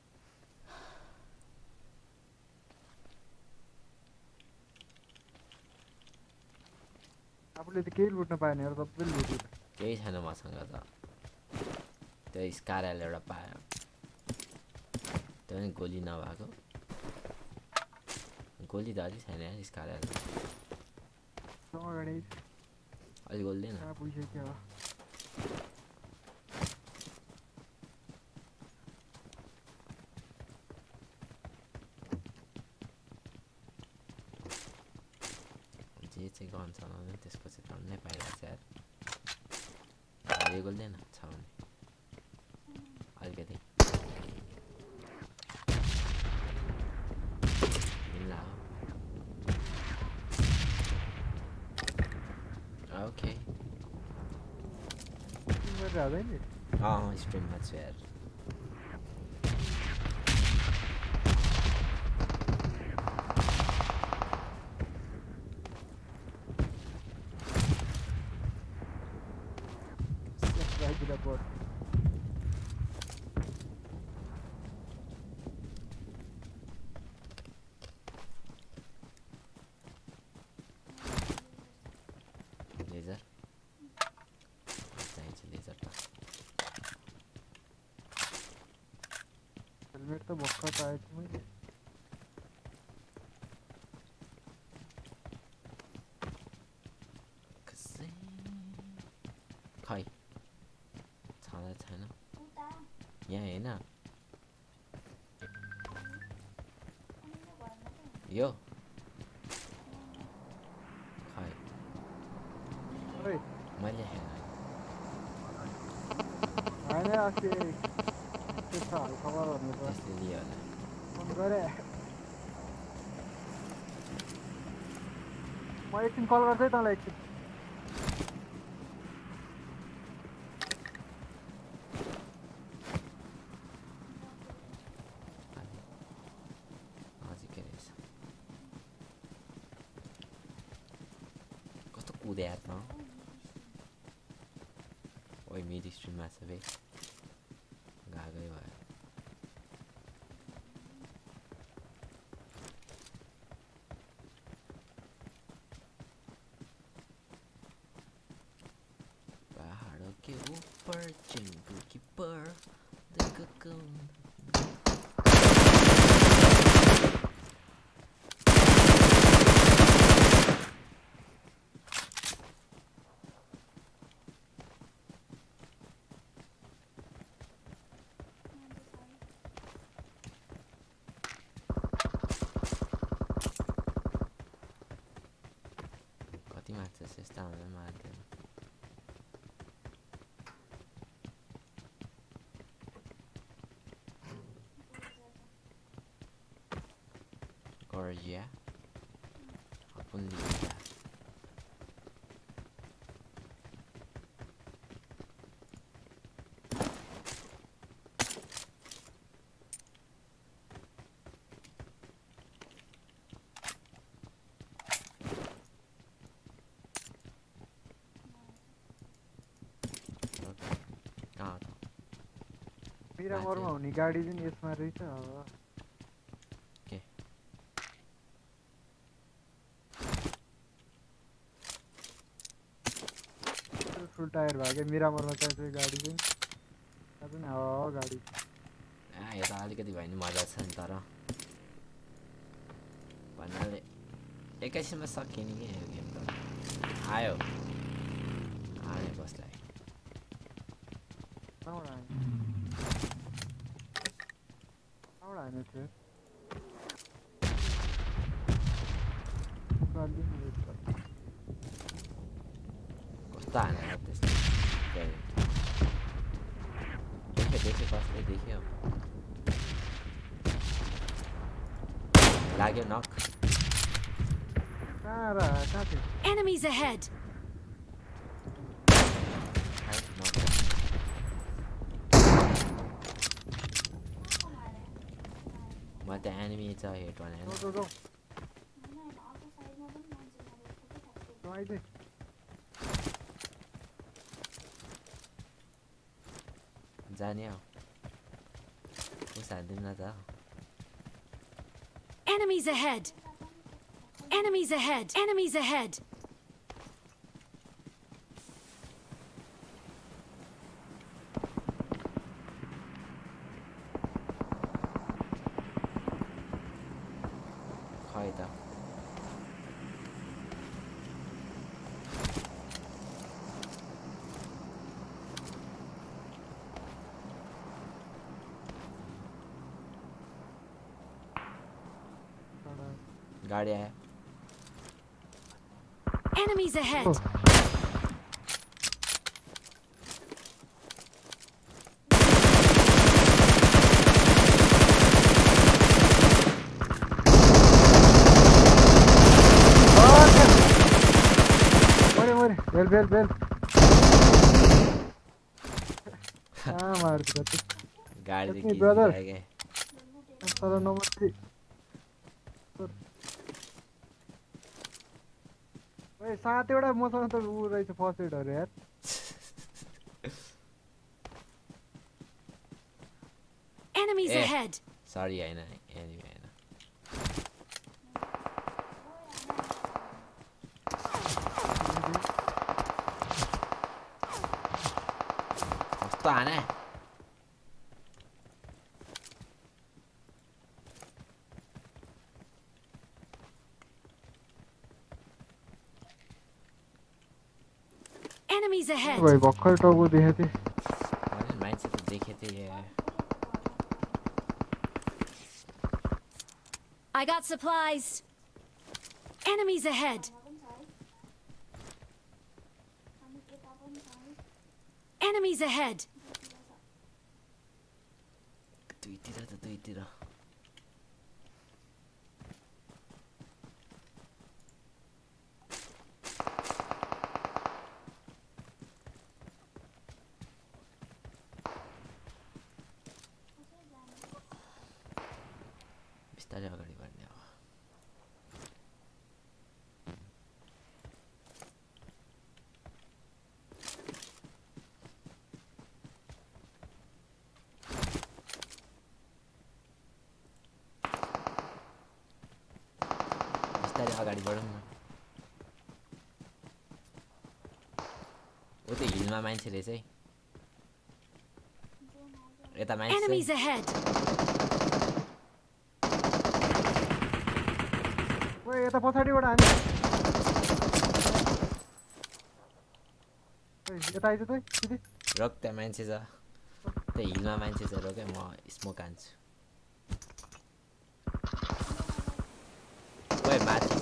आफूले त केही लुट्न पाएन यार सबैले लुट्यो केही छैन मसँग त त्यो स्कारल एउटा पायो त्यो पनि गोली नभएको गोली त अलि छैन यार स्कारल अलि गोल्दैन जे चाहिँ गन चलाउने त्यसपछि टन्नै पाइरहेको छ यार अलि गोल्दैन छ भने अलिकति मिल्ला हो ओके स्ट्रिममा छु यार हेलमेट तो भर्खर पाएँ छु मैले खै छँदा छैन यहाँ हैन यो खै मैले हैन हैन अस्ति त्यस्तो हाल खबर भन्नु पर्छ त्यसले लियो होला फोन गरे म एकछिन कल गर्छु है तँलाई एकछिन कुदे यार त ओइ मिड स्ट्रिममा छ बे गागै भयो पहाड़ों के ऊपर चिंटू की पर कति मार्छ यस्ता हुँदैन मार्दैन Georgia apun lihat मिरामरमा हुने गाडी चाहिँ यसमा रहेछ अब फुल टायर भयो क्या मिरामरमा चाहिन्छ गाडी चाहिँ पनि हो गाडी यता अलिकति भयो नि मजा छ नि तर भन्नाले एकैछिनमा सकियो नि के यो गेम त आयो आयो कसलाई कस्तो हानेर त्यस्तो देखेँ कसले देख्यो लाग्यो नक Enemies ahead. म त एनिमी छ हेट भने जाने हो उसादिन न त Enemies ahead. Enemies ahead. Enemies ahead. खै त गाडी आयो Enemies ahead. बेल मार गाडी की ब्रदर तर नम्बर 3 ओए सात एउटा मसँग त उ रहेछ फर्स्ट एडहरु यार Enemies ahead. Sorry हैन एनिमी हैन कस्तो हाने Enemies ahead. भाई भक्कर टाउको देखे थे अरे माइन्स त देखे थे यार I got supplies. Enemies ahead. Enemies ahead. दुईतिर बिस्तारै अगाडि बढ्ने हो अगाडि बढौँ न उ त हिलमा मान्छे रहेछ है यता मान्छे Enemies ahead. ओए यता पछाडिबाट हामी ओए यता आइज त सिधै रोक त्यहाँ मान्छे छ त्यहाँ हिलमा मान्छे छ रोक म स्मोक हान्छु ओए माथि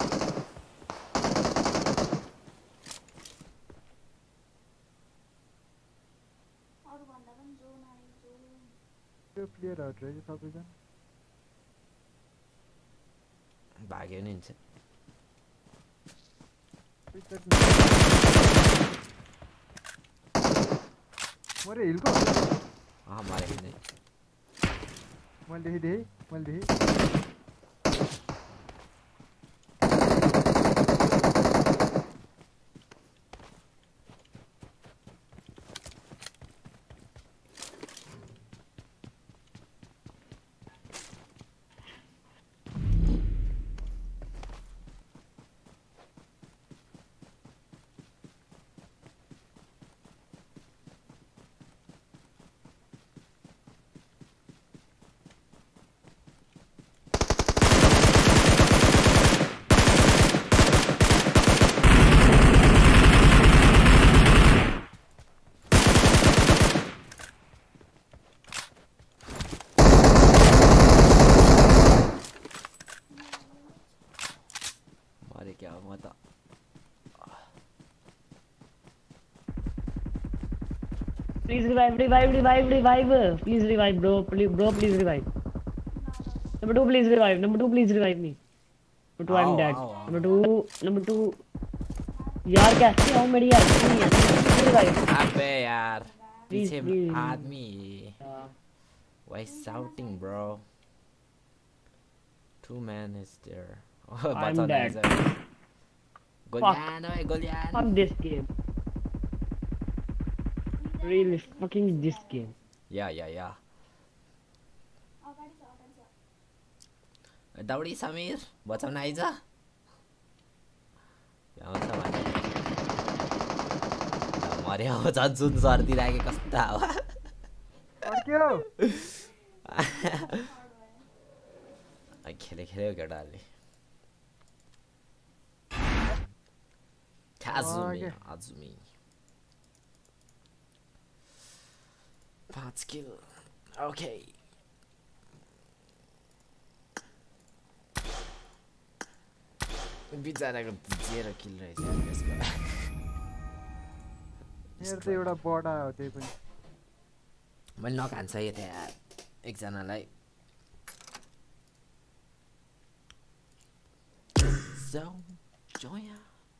त्यो क्लियर आउट रहेछ सबैजना भाग्यो नि हुन्छ मरे हिलको मरेको नि मैले देखेँ Please revive. Please revive, bro. Please revive. Number 2, please revive. Number 2, please revive me. Number 2, I'm dead. Number 2. यार कैसे हूँ मेरी हेल्प नहीं है. Revive. अबे यार पीछे आदमी Why shouting, bro? 2 men is there. I'm dead. Golian. Fuck this game. Really fucking this game. Yeah. दौडी Samir बचाउन आइज मर्यो झन् जुन सर्दी राखे कस्ता हो खेल्यो केटाहरूले आजुमी 5 kill. Okay. बिचाराको 0 kill रहेछ यसको मेरो त एउटा बडा हो त्यही पनि मैले नखान्छ यता यार एकजनालाई So, Joya.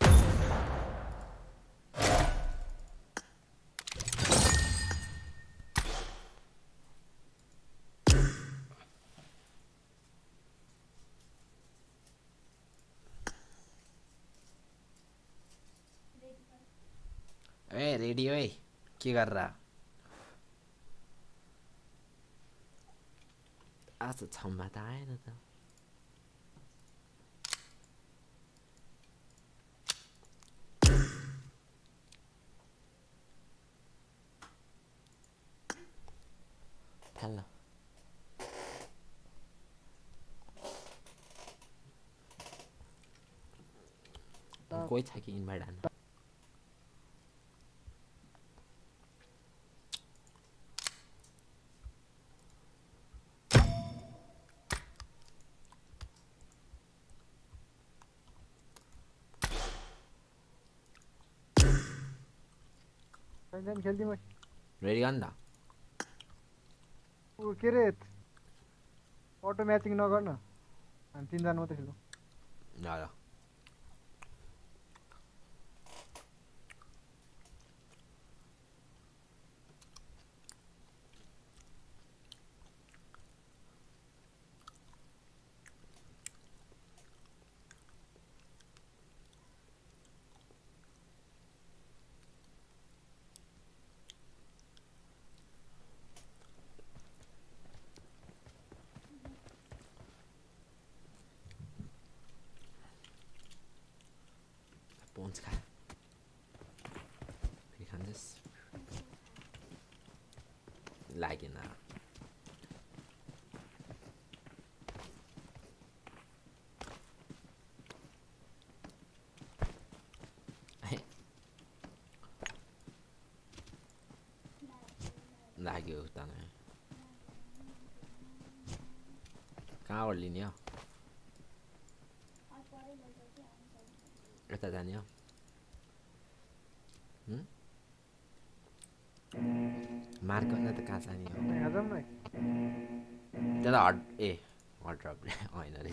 Hey, radio, hey. क्या कर रहा? आज तो छम्मा त आएन त Hello. कोही छ कि इन्भाइट हान्न Then खेल्दी म रेडी गर्न त ओ के रे अटो म्याचिङ नगर्न हामी 3 जना मात्रै खेलौँ ल Nice. Lagging now. लाग्यो उता नै कहाँ ओर्लिने हो यता जाने हो मार्क गर्न त कहाँ जाने हो त्यता हट ए हट ड्रप होइन रे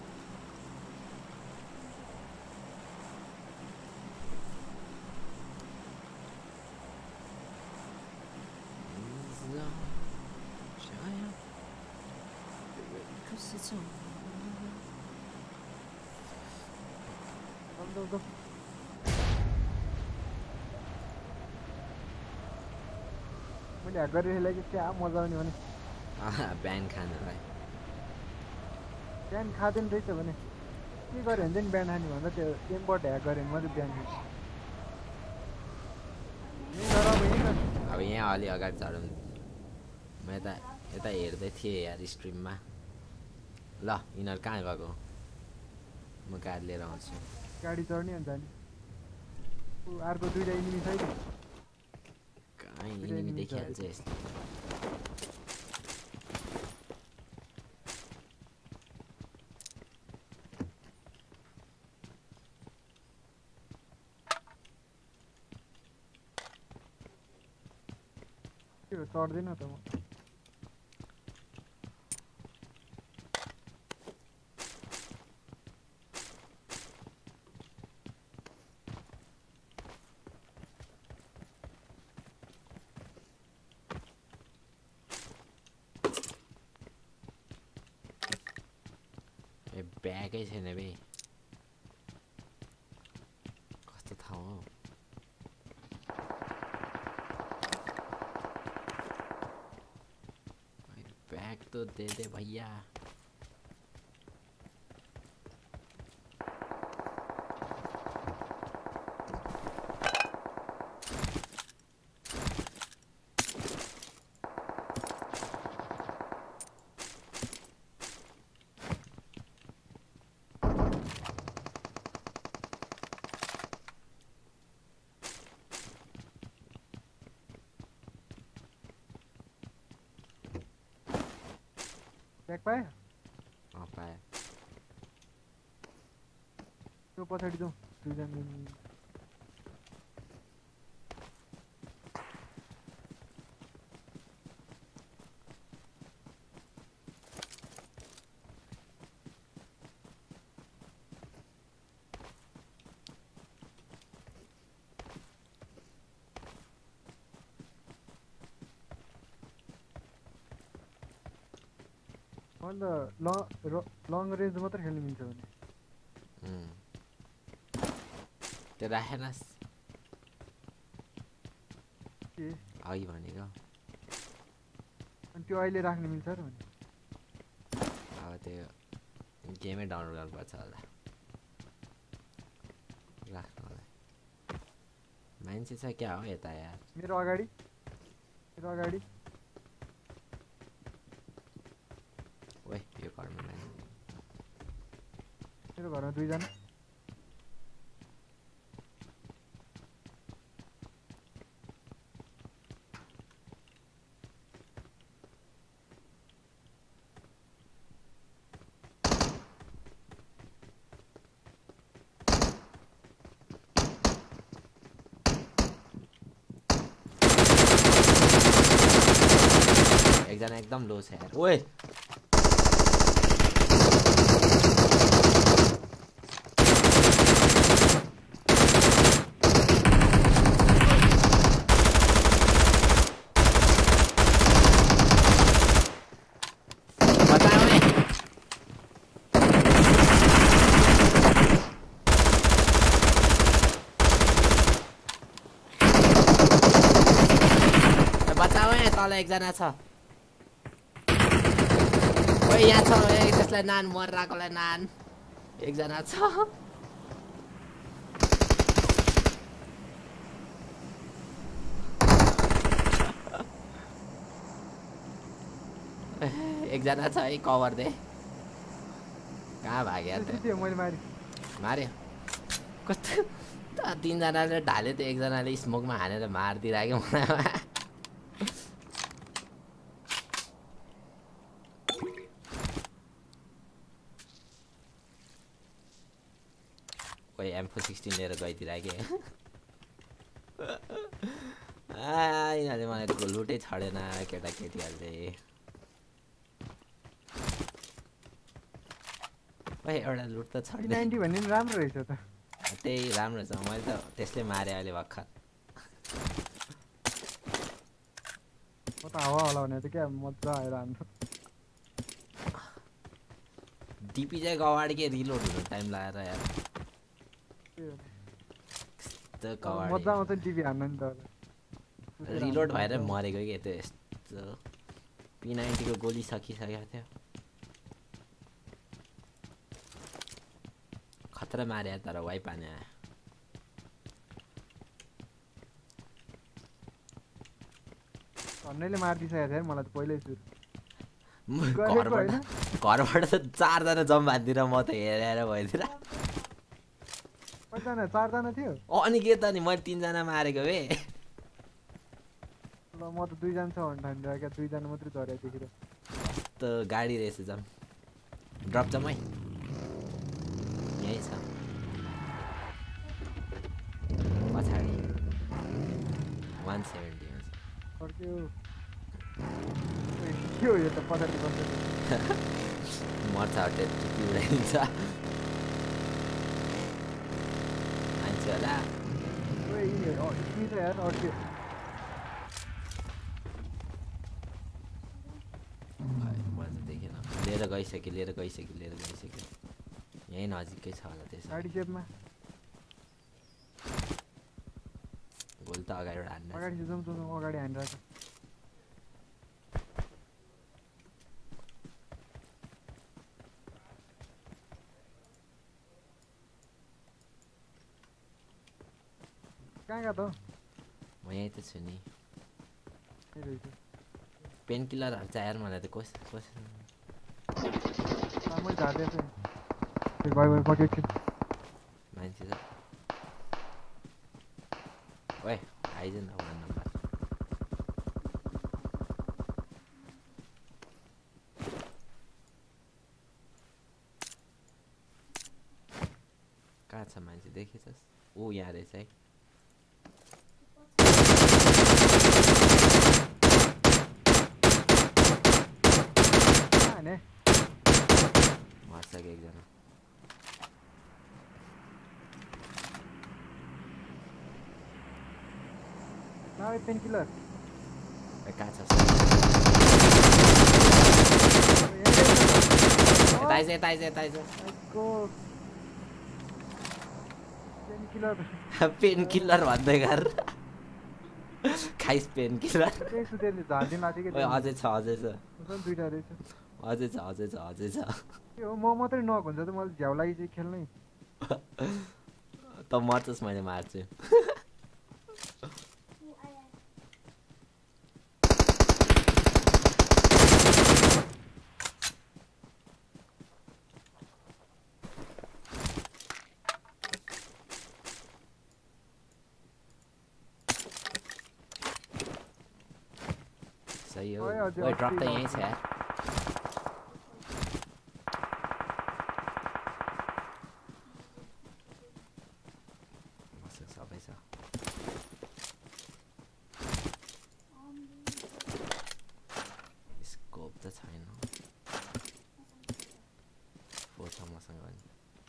मैले ह्याक गरिरहेलाई कि क्या मजा आउने भने ब्यान खानलाई ब्यान खाँदैन रहेछ भने के गऱ्यो भने चाहिँ ब्यान खाने भन्दा त्यो गेमबाट ह्याक गऱ्यो भने मात्रै ब्यान खान्छ अब यहाँ अलि अगाडि चढौँ म यता हेर्दै थिएँ यार स्ट्रिममा ल यिनीहरू कहाँ गएको म गाडी लिएर आउँछु गाडी चढ्ने अनि जाने अर्को दुईटा इनिमी छ है कहाँ इनिमी देखिहाल्छ यसले चढ्दैन त म ब्यागै छैन बे कस्तो ठाउँ हो बैग तो दे दे भैया ब्याग पायो पायो त्यो पछाडि जाउँ दुईजना अन्त लङ रेन्ज मात्र खेल्नु मिल्छ भने त्यो राखेनस् के अघि भनेको अनि त्यो अहिले राख्न मिल्छ र भने अब त्यो गेमै डाउनलोड गर्नुपर्छ होला राख्नलाई मान्छे छ क्या हो यता यार मेरो अगाडि ओए यो घरमा लाने मेरो घरमा दुईजना एकजना एकदम लो छ यार ओए एकजना छ ओए यहाँ छ त्यसलाई नान मर्राकोलाई नान एकजना छ एकजना छ है कभर दे कहाँ भाग्यो त त्यो मैले मारे मार्यो कस्तो त तीनजनाले ढाल्यो त्यो एकजनाले स्मोकमा हानेर मारिदिइराख्यो मलाई कोही M416 लिएर गइदिइराख्यो यिनीहरूले मलाई लुटै छडेन केटाकेटीहरूले एउटा लुट त छ 90 भन्ने राम्रो रहेछ त त्यही राम्रो छ मैले त त्यसले मारे अहिले भर्खर म त हावा होला भने त क्या मजा आएर हाम्रो डिपी चाहिँ अगाडि के रिलोड हुनु टाइम लागेर यार मजा आउँछ डिपी हान्न नि त रिलोड भएर मरेको के त्यो यस्तो P90 को गोली सकिसकेको थियो खतरा मारे तर वाइप आने भन्नेले मार्दिसकेको थियो मलाई त पहिल्यै सुरु घरबाट त 4 जना जम बाँधिदिएर म त हेरेर भइदिएर कतिजना 4 जना थियो अनि के त नि मैले 3 जना मारेको बे ल म त 2 जना छ भन्दा क्या 2 जना मात्रै झरे देखेर त गाडी रहेछ जम ड्रप जम्मै यही छ पछाडी 170 फर्क्यो यो त पछाडी बस्छ मर्छ हटे टुपी उडाइन्छ मान्छे होला ओए यिनी त यार अड्क्यो लिएर गइसक्यो यही नजिकै छ होला त्यसो गाडी जेबमा गोल त अगाडि हान्न अगाडि जाउँ अगाडि हानिरहेको कहाँ गयो त म यही त छु नि पेन किलरहरु चाहिएर मलाई त कोस मैले झार्दै छु गयो पकेट मान्छे छ ओए आइज न 1 नम्बर कहाँ छ मान्छे देखेछस् ओ यहाँ रहेछ है मार्छ एकजना नाउ पेन किलर कहाँ छ को पेन किलर भन्दै गर खाइस पेन किलर अझै छ दुईटा रहेछ अझै छ यो म मात्रै नक हुन्छ त मलाई झ्याउ लागि चाहिँ खेल्नै त मर्छस् मैले मार्छु सही हो ओए ड्रप त यही छ यार सबै छ स्कोप त छैन फोर छ मसँग पनि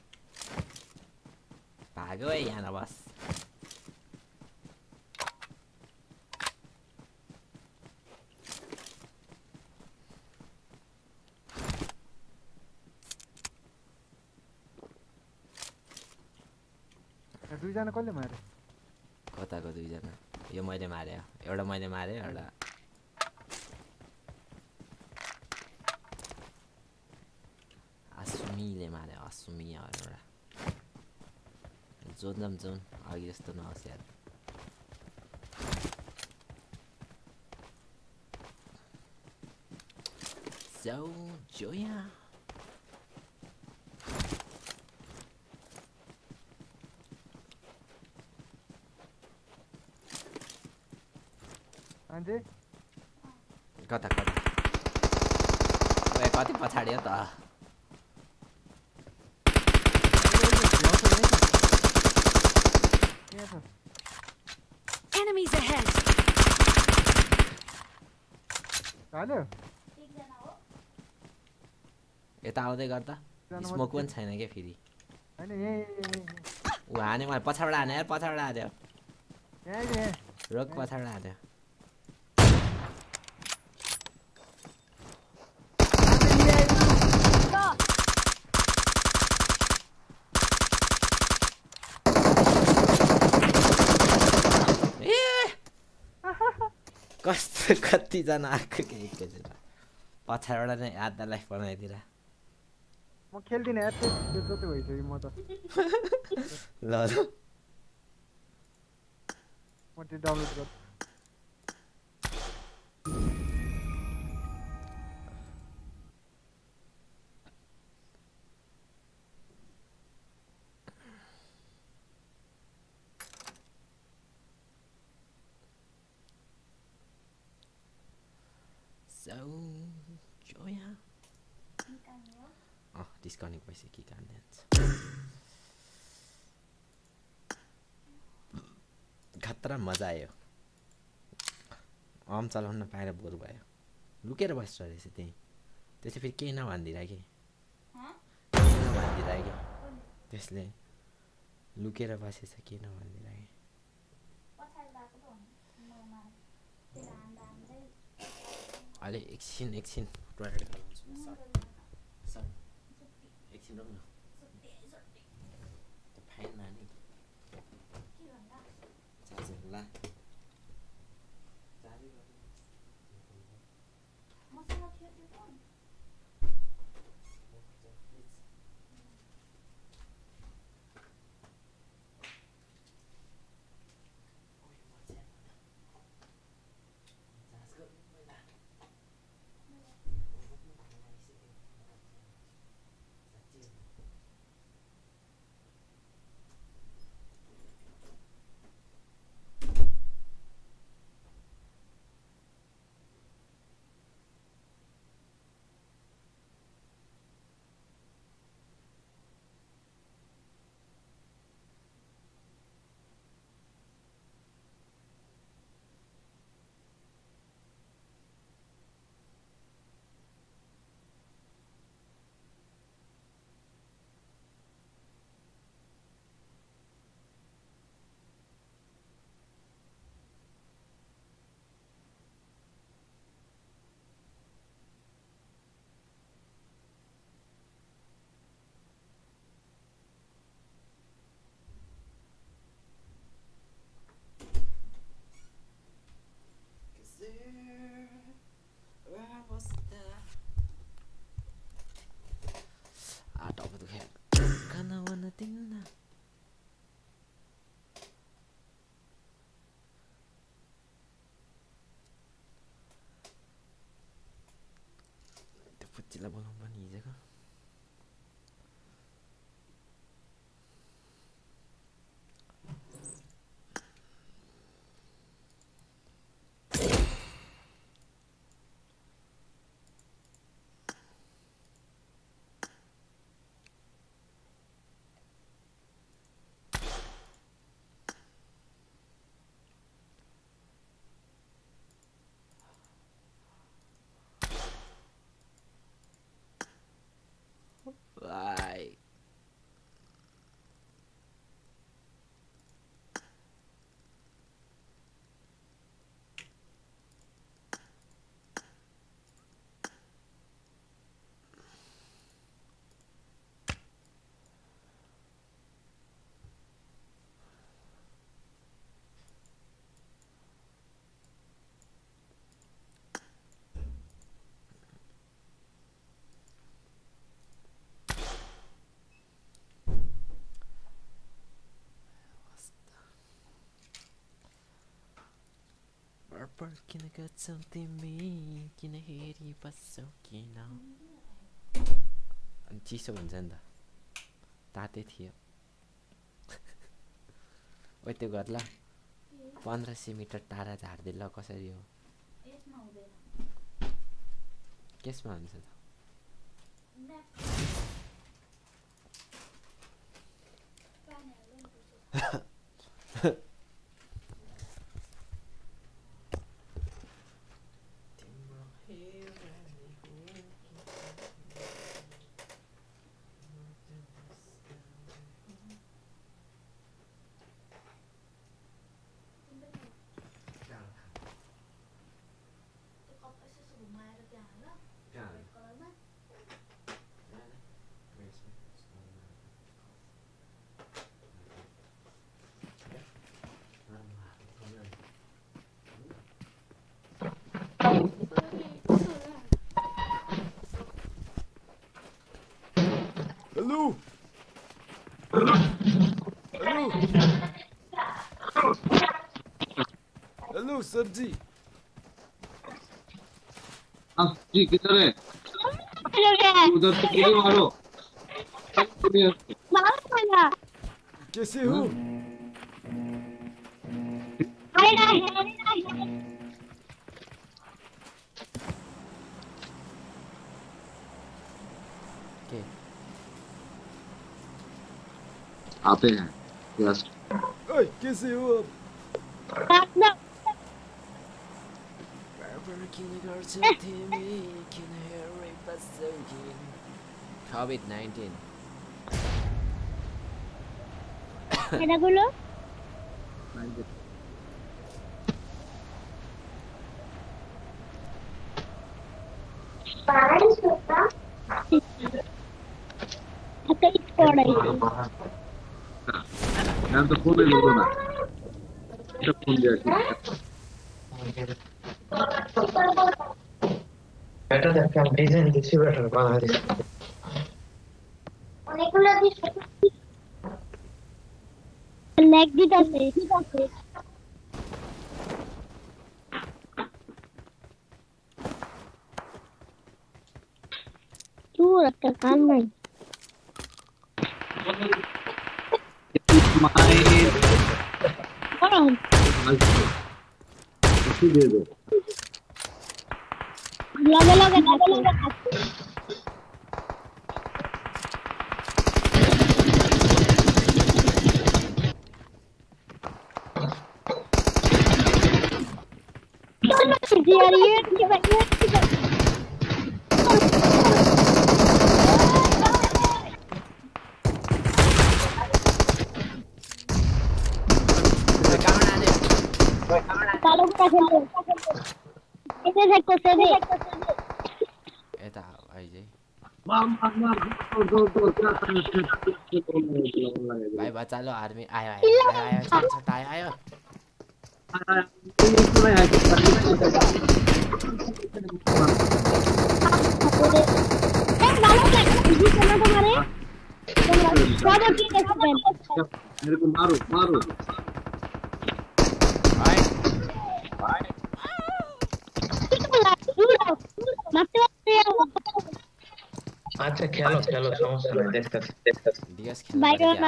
भागो है यहाँ बस दुईजना कसले मारे कताको दुईजना यो मैले मारे एउटा मैले मारे एउटा असुमीले मारे असुमी एउटा जोन अघि जस्तो नहोस् यार So Joya. अझै कता कता ओए कति पछाडी हो त Enemies ahead. हाल्यो यता आउँदै गर्दा स्मोक पनि छैन के फेरि हैन यही उ हाने मलाई पछाडबाट हाने यार पछाडबाट हान्यो यही रोक पछाडबाट हान्यो कस्तो कतिजना आएको के एकैछिन पछाडिबाट नै आधा लाइफ बनाइदिएर म खेल्दिनँ यार त्यो जति भइसक्यो म त ल म त्यो डाउनलोड गर्छु So Joya. Oh, disconnect भइसक्यो कि कान्देन्छ खतरा मजा आयो आम चलाउन पाएर बोर भयो लुकेर बस्छ रहेछ त्यही त्यसले फेरि केही नभनिदिएर कि केही नभनिदिएर कि त्यसले लुकेर बसेछ केही नभनिदिएर कि अहिले एकछिन टोयलेट गराउँछु सर एकछिन रोक्नु त्यो फाइन नानी चार्जर ला पुच्चीलाई बोलाउनु पनि हिजोको पर्पर किन गर्छौ तिमी किन हेरी बस्छौ किन अनि चिसो हुन्छ नि त तातै थियो ओइ त्यो गर्ला 1500 मिटर टाढा झार्दै ल कसरी हो केसमा हुन्छ त Hello. Hello, सब्जी। जी किधर है? उधर से किधर मारो? कैसे हो? आते हैं यस ओए कैसे हो आप COVID-19 এটাগুলো मैं तो फोन ले लो ना सब फोन दिया बेटा देख हम डिजाइन किसी बेटर बना दे অনেকগুলো দিস লেগ দিতে আছে তুই একটা কান নাই दे दो लगे लगे Kalau kita खेल्नु एते देखो से दे एता आइजै भाइ बच्चा लो आर्मी आयो छट आयो मेरे को मारो मारो अच्छा खेलो खेलो समस्या नहीं देखते डिएस বাইরে না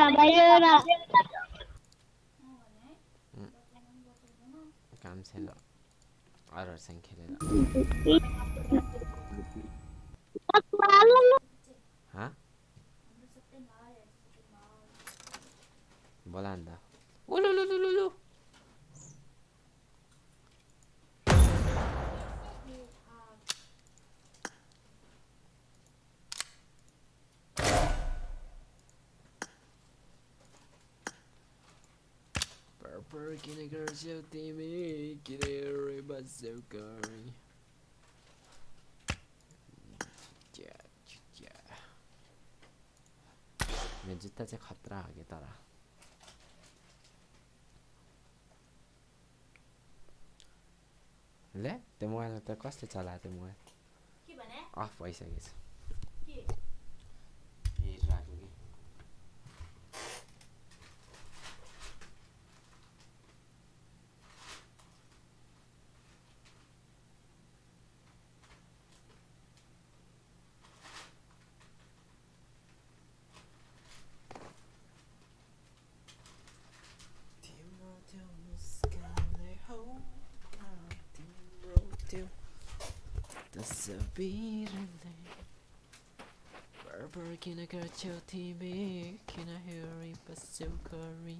काम छैन अरर सँग खेलेर हाँ बोला नि त उलुलुलुलु किन गर्छौ तिमी किन रे बस्छौ गरी मेरो जुत्ता चाहिँ खतरा हो कि तर ले त्यो मोबाइल त कसले चलायो त्यो मोबाइल के भने अफ भइसकेछ के हेरिराख्नु कि तस्बिरले बर्बर किन गर्छौ तिमी किन हेरी बस्छौ करी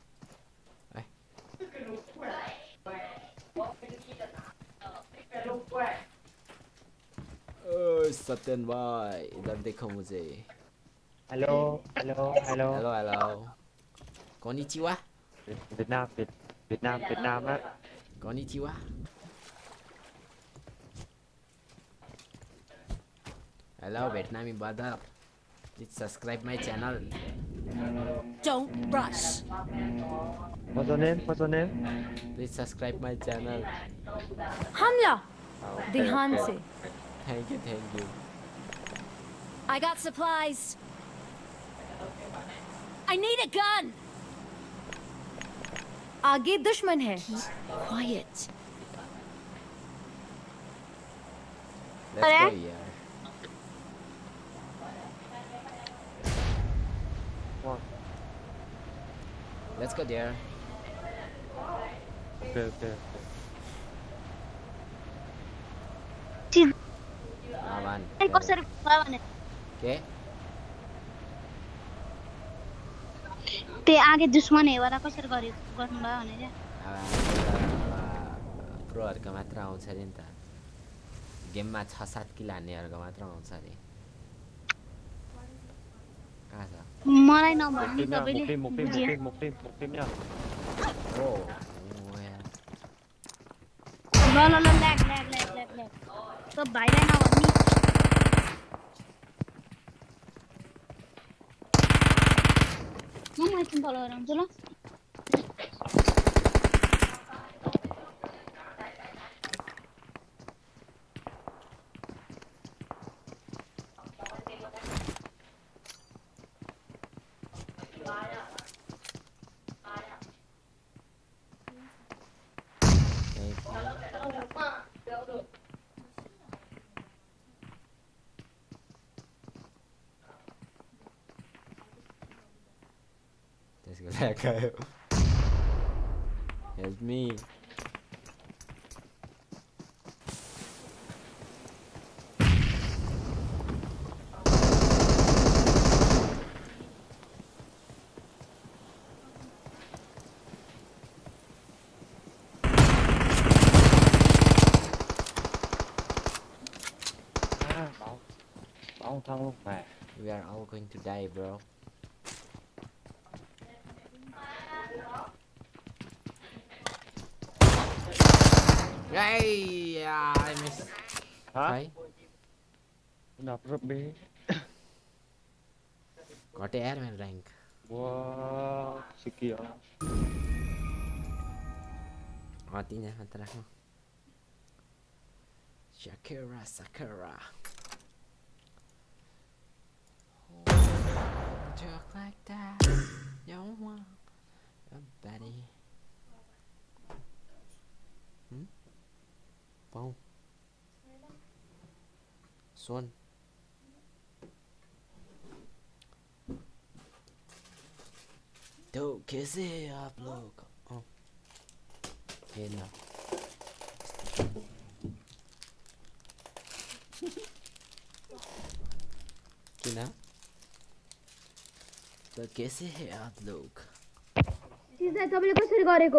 ओए सत्यन भाई इधर देखो मुझे hello hello hello hello hello konnichiwa Vietnam á konnichiwa hello Vietnamese brother please subscribe my channel Don't rush. What's your name? What's your name? please subscribe my channel हमला Okay, ध्यान okay. से thank you I got supplies. I need a gun. आगे दुश्मन है Quiet. let's go here let's go there Okay. aman कसरी भयो भने के ते आगे दुश्मन हेरेर कसरी गर्नु भयो भने प्रोहरुको मात्र आउँछ नि त गेममा 6-7 किल हान्नेहरुको मात्र आउँछ नि कहाँ छ मलाई नभन्नु तपाईले Mục nha. ओ ल ल्याग त भाइलाई नभन्नु म एकछिन तल गएर आउँछु ल त्यसको ल्याग आयो help me Bảo thân luôn mà. we are all going to die bro Hey, I missed. Hả? Đấy. Đập rất bé. Có TS man rank. Wow, secure. Tí nha, anh ta đặt không? Sakura. Talk like that. You want a buddy. Bom. Xuân. Đâu cái gì upload. Hên nào. Cái nào? Đâu cái gì upload. सिजलाई तपाईले कसरी गरेको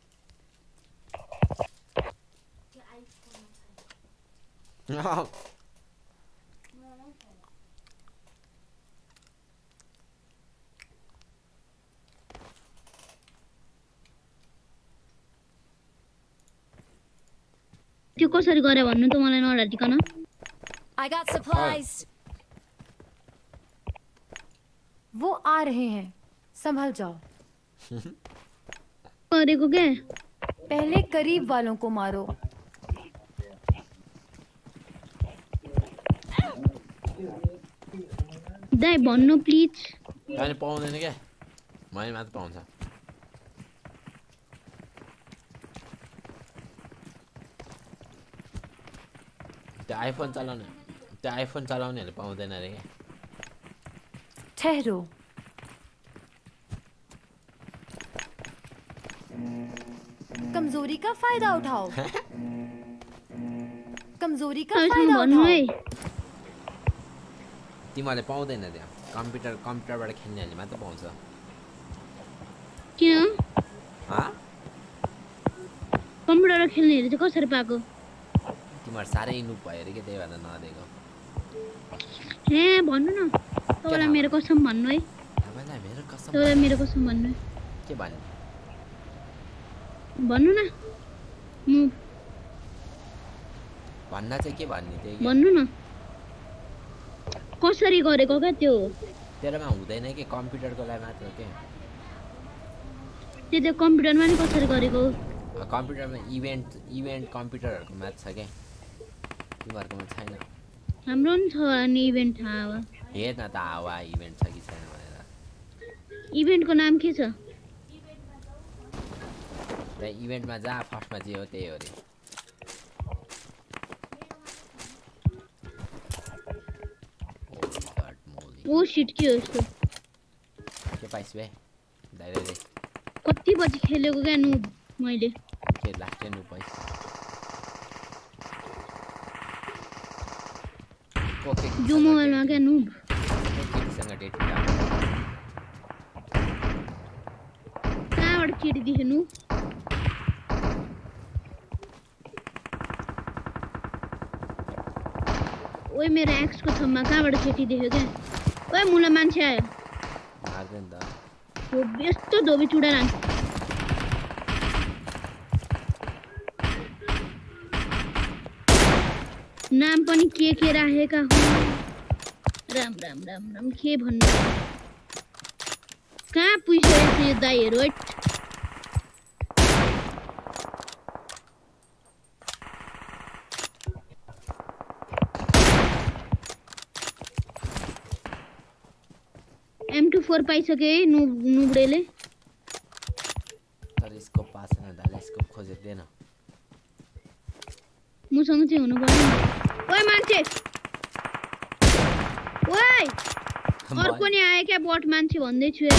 त्यो कसरी गरे भन्नु त मलाई नडाटिकन I got supplies. वो आ रहे हैं संभल जाओ गरेको के पहले करीब वालों को मारो दाइ भन्नु प्लिज Kayaknya पाउँदैन के मैले मात्र पाउँछ त्यो आइफोन चलाउनेहरूले पाउँदैन रे के ठहरो कमजोरी का फायदा उठाओ कमजोरी का अहिलेसम्म फायदा भन्नु है उठाओ तिमीहरूले पाउँदैन त्यहाँ कम्प्युटरबाट खेल्नेहरूले मात्र पाउँछ किन हा कम्प्युटर खेल्नेहरू चाहिँ कसरी पाएको तिमीहरू साह्रै नुप भयो अरे के त्यही भएर नदिएको हे भन्नु न तपाईँलाई मेरो कसम भन्नु है तपाईँलाई मेरो कसम तपाईँलाई मेरो कसम भन्नु के भन्नु भन्नु न म भन्न चाहिँ के भन्ने त्यही भन्नु न कसरी गरेको क्या त्यो तेरोमा हुँदैन के कम्प्युटरको लागि मात्र के त्यो कम्प्युटरमा नि कसरी गरेको कम्प्युटरमा इभेन्ट कम्प्युटरहरूको म्याच छ क्या तिमीहरूकोमा छैन हाम्रो नि छ नि इभेन्ट थाहा अब हेर न त हावा इभेन्ट छ कि छैन भनेर इभेन्टको नाम के छ इभेन्टमा जहाँ फर्स्टमा जे हो त्यही हो अरे ओ शिट के हो यस्तो के पाइस बे दाइले कति बजी खेलेको क्या नु मैले के लास्ट नु पाइस जो मोबाइलमा क्या नु सँग डेट कहाँबाट केटी देख्नु ओए मेरो एक्सको छम्मा कहाँबाट केटी देख्यो क्या ओए मुला मान्छे आयो मार्दैन त हो यस्तो धोबी चुडा राख्छ नाम पनि के राखेका हुन् राम राम राम राम के भन्नु कहाँ पुगिसकेको यो दाइहरू है M24 पाइसके है नुबडेले तर इसको पास छैन दाइले इसको खोजेर देन मसँग चाहिँ हुनु पर्यो ओए मान्छे ओए अर्को नि आयो क्या बट मान्छे भन्दै छु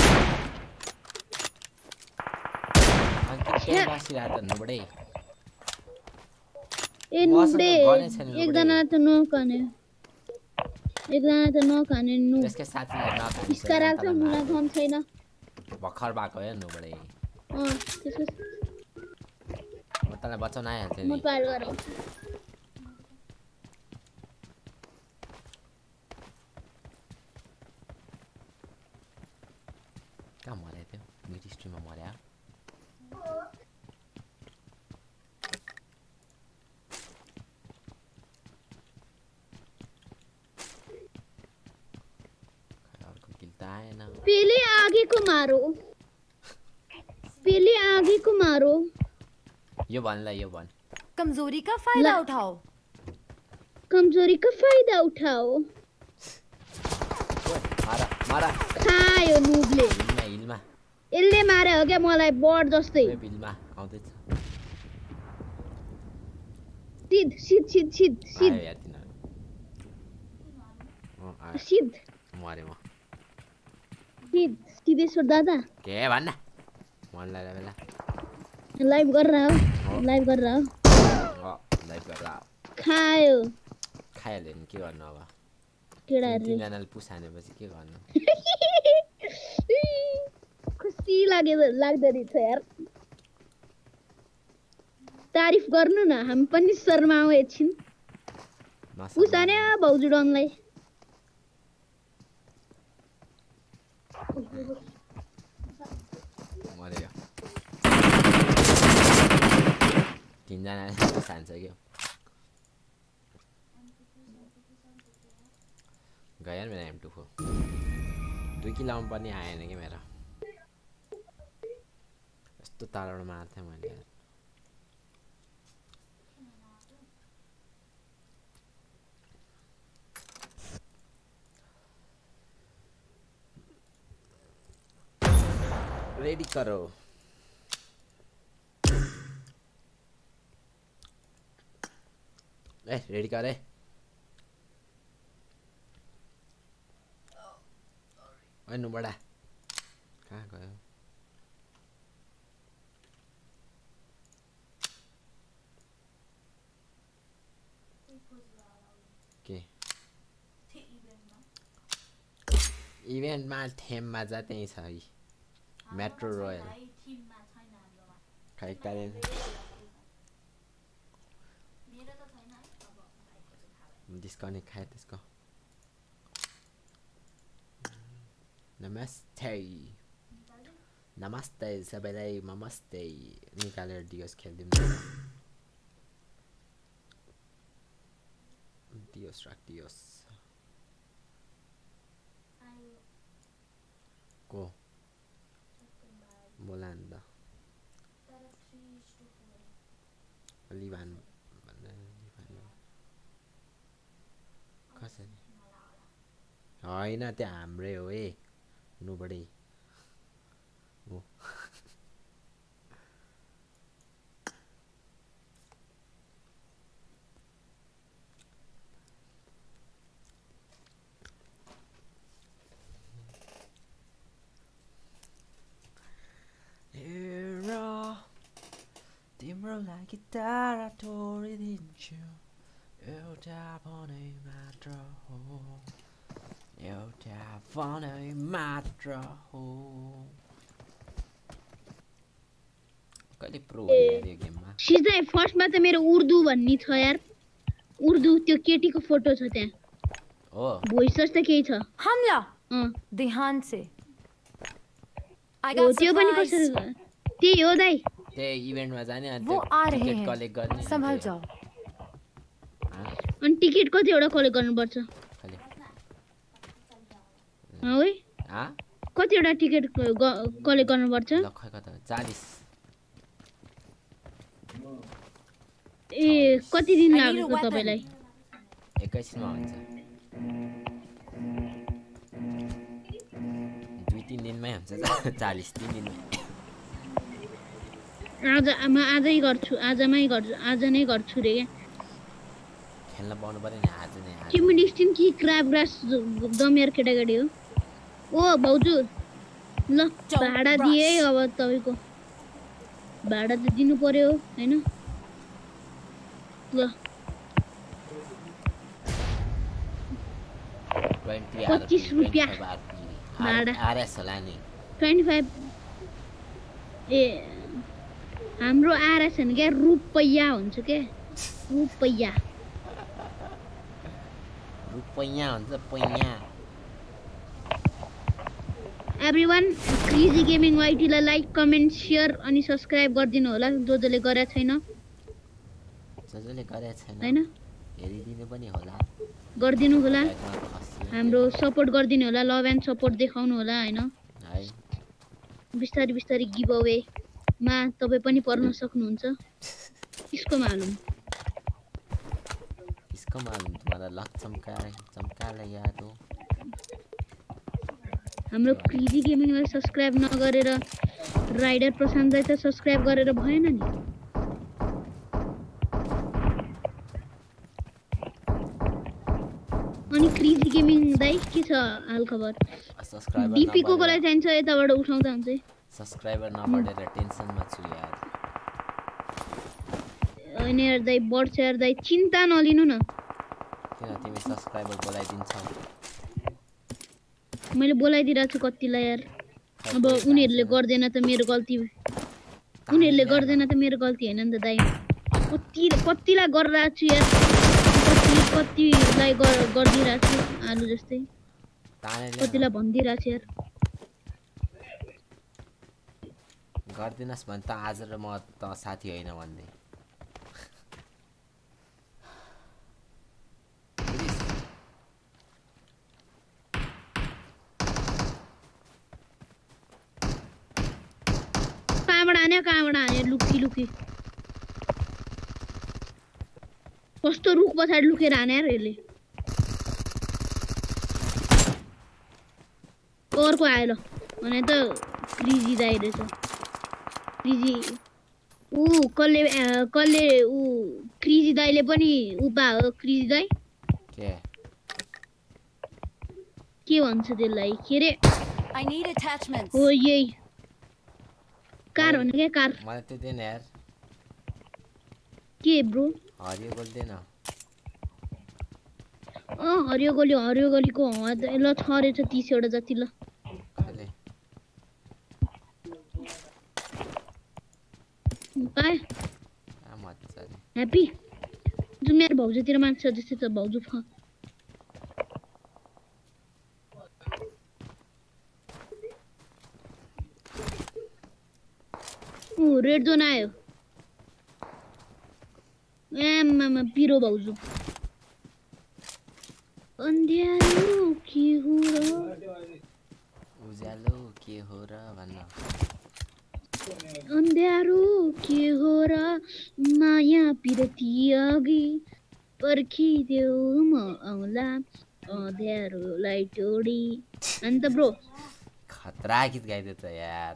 ए नुबडे एकजना त नखाने नु त्यसकै साथीलाई नखाने इसका राख्छ मुला थम छैन भर्खर भएको हो नुबडे त्यसको म तँलाई बचाउन आइहाल्थेँ म पार गरौ कहाँ मर्या त्यो मिड स्ट्रिममा मर्या पहले आगे को मारो यो भन्ला यो भन कमजोरी का फायदा उठाओ मारा खायो नुबले हिलमा यसले मारे हो क्या मलाई बड जस्तै हिलमा आउँदैछ सिध मरे म सिद्धेश्वर दादा के भन्न मन लाग्यो बेला लाइभ गरेर खायो खाइहाल्यो नि के गर्नु अब केडाहरुले तिनजनाले पुसानेपछि के गर्नु खुसी लाग्दो रहेछ यार तारिफ गर्नु न हामी पनि शर्माऊ एकछिन पुसाने भाउजू डनलाई मर्यो तिनजनाले पुसान्छ क्या गयो नि मेरो M24 2 किलोमा पनि आएन कि मेरो यस्तो टाढोबाट मार्थेँ मैले रेडी करो रेडी करे नु बडा कहाँ गयो के इभेन्टमा थेममा जा त्यही छ है मेट्रो रोयल खाइ कालेन डिस्कनेक्ट खाए त्यसको नमस्ते नमस्ते सबैलाई नमस्ते निकालेर डियोस खेल्दिउँ डियोस राख डियोस को बोला नि त लिभान कसरी होइन त्यो हाम्रै हो ए हुनुपर्ने हो तिम्रो लागि तारा तोडिदिन्छु एउटा भनै मात्र हो एउटा भनै मात्र हो कहिले प्रो हुने गेममा सिधै फर्स्टमा त मेरो उर्दू भन्ने छ यार उर्दू त्यो केटीको फोटो छ त्यहाँ हो भोइसस त केही छ हमला ध्यान से त्यो पनि कसरी त्यही हो दाइ त्यही इभेन्टमा जाने अनि वो आ रहे टिकट हैं कलेक्ट गर्ने संभल जाओ अनि टिकट कतिवटा कलेक्ट गर्नुपर्छ ओइ कतिवटा टिकट कलेक्ट गर्नुपर्छ ल खै कता 40 ए कति दिन लाग्छ तपाईलाई 21 मा हुन्छ 2-3 दिनमै हुन्छ 40 3 दिनमै आजै गर्छु आज नै गर्छु रे खेल्न पाउनु पर्यो नि आज नै चिमिनी स्टिन कि क्राब ग्रास दमेर केटाकेटी हो ओ भाउजू ल भाडा दिए अब तपाईको भाडा त दिनु पर्यो हैन ल 25 रुपैयाँ भाडा आरएस होला नि 25 ए हाम्रो आरएस हैन के रुपैया हुन्छ के रुपैया हुन्छ पैया एभ्रीवन क्रेजी गेमिङ वाइटी लाई लाइक कमेन्ट शेयर अनि सब्स्क्राइब गर्दिनु होला जसले गरेको छैन हैन हेरिदिनु पनि होला गर्दिनु होला हाम्रो सपोर्ट गर्दिनु होला लभ एन्ड सपोर्ट देखाउनु होला हैन बिस्तारै बिस्तारै गिभ अवे मा तपाई पनि पर्न सक्नुहुन्छ इसको मालुम तुम्हारा लक चमकाला याद हो हाम्रो क्रेजी गेमिङ लाई सब्स्क्राइब नगरेर राइडर प्रशान्त दाइ त सब्स्क्राइब गरेर भएन नि अनि क्रेजी गेमिङ दाइ के छ हाल खबर सब्स्क्राइबर डीपी को लागि चाहिन्छ यताबाट उठाउँदा हुन्छ सब्स्क्राइबर नबढेर टेन्सनमा छु यार अनि यार दाइ बढ्छ यार दाइ चिन्ता नलिनु न किन तिमी सब्स्क्राइबर बोलाइदिन्छौ मैले बोलाइदिरहेको छु कतिलाई यार अब उनीहरुले गर्दैन त मेरो गल्ती उनीहरुले गर्दैन त मेरो गल्ती हैन नि त दाइ कतिलाई गरिरहेको छु यार कतिलाई गर्दिरहेको छु आलु जस्तै कतिलाई भन्दिरहेको छु यार गर्दिनस् भन् त आज र म त साथी होइन भन्दै कहाँबाट हाने लुकी कस्तो रुख पछाडि लुकेर हाने यार यसले अर्को आयो ल भने त क्रेजी दाइ रहेछ क्रेजी कसले क्रेजी दाइले पनि उपा हो क्रेजी दाइ के भन्छ त्यसलाई के रे हो यही कार हो नि के कार मलाई त्यो देन यार के ब्रो हरियो गोल देन हरियो गलीको ल छरेछ 30 वटा जति ल कहिले पाए मज्जाले ह्यापी जुनियर भाउजूतिर मान्छ जस्तै त भाउजू फ रेड जोन आयो मामा पिरो भाउजू अन्ध्यारो के हो र उज्यालो के हो र भन्न अन्ध्यारो के हो र माया पिरती अघि पर्खिदेऊ म आउला अँध्यारोलाई टोडी अन्त ब्रो खतरा गीत गाइदे त यार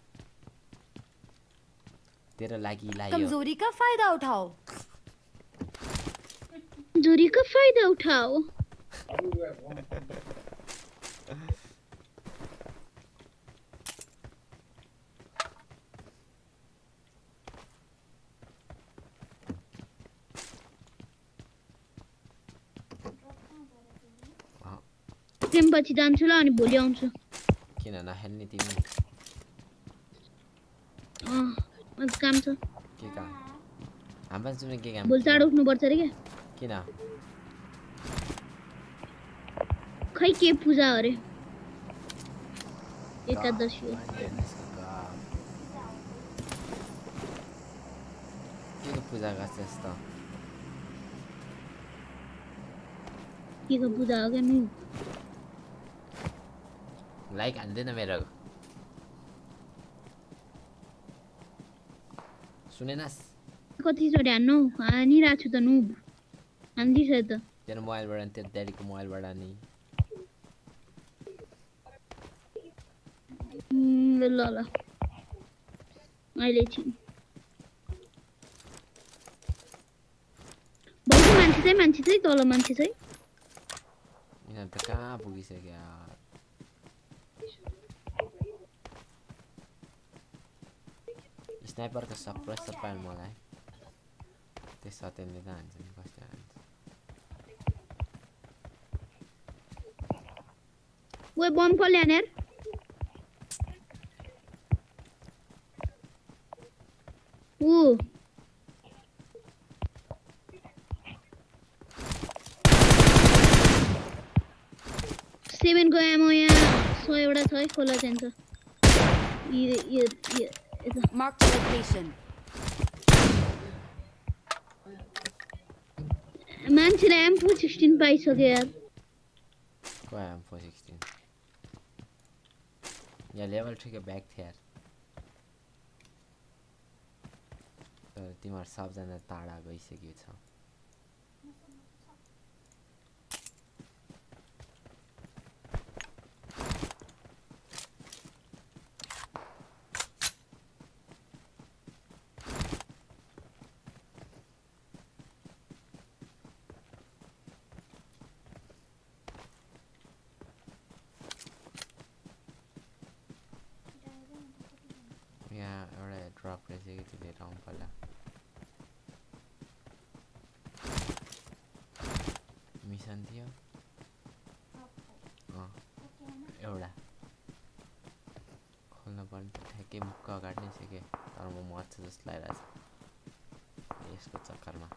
तेरो लागि लायो कमजोरी का फायदा उठाओ कमजोरी का फायदा उठाओ गेम पछि जान्छु ल अनि भोलि आउँछु किन नखेल्ने तिमी आज काम छ के काम हाम्रो जुन के काम भोलि चाँडो उठ्नु पर्छ रे के किन खै के पूजा अरे एकादशी हो के पूजा गर्छस् त के को पूजा हो नि लाइक हान्दैन मेरो सुनेनस् कति चोटि हान्नु हानिरहेको छु त नुब हान्दिछ त तेरो मोबाइलबाट नि तेरो ड्याडीको मोबाइलबाट नि ल ल अहिले चाहिँ भाउजू मान्छे चाहिँ तल मान्छे चाहिँ यिनीहरू त कहाँ पुगिसक्यो यार स्नाइपरको सप्रेसर पाएँ मलाई त्यस सत्यले त हान्छ नि कस्तो हान्छ ओए बम खोल यार ओ 7 को एमो यहाँ 100 एउटा छ है खोला चाहिन्छ Mark the location. मान्छेले M416 पाइसक्यो यार को M416 यहाँ लेभल 3 को ब्याग थियो यार तर तिमीहरु सबजना टाढा गइसक्यो छ ड्रप रहेछ कि त्यो लिएर आउनु पर्ला मिसन थियो एउटा खोल्न पर्ने ठ्याक्कै मुक्क अगाडि नै छ के तर म मर्छु जस्तो लागिरहेछ यसको चक्करमा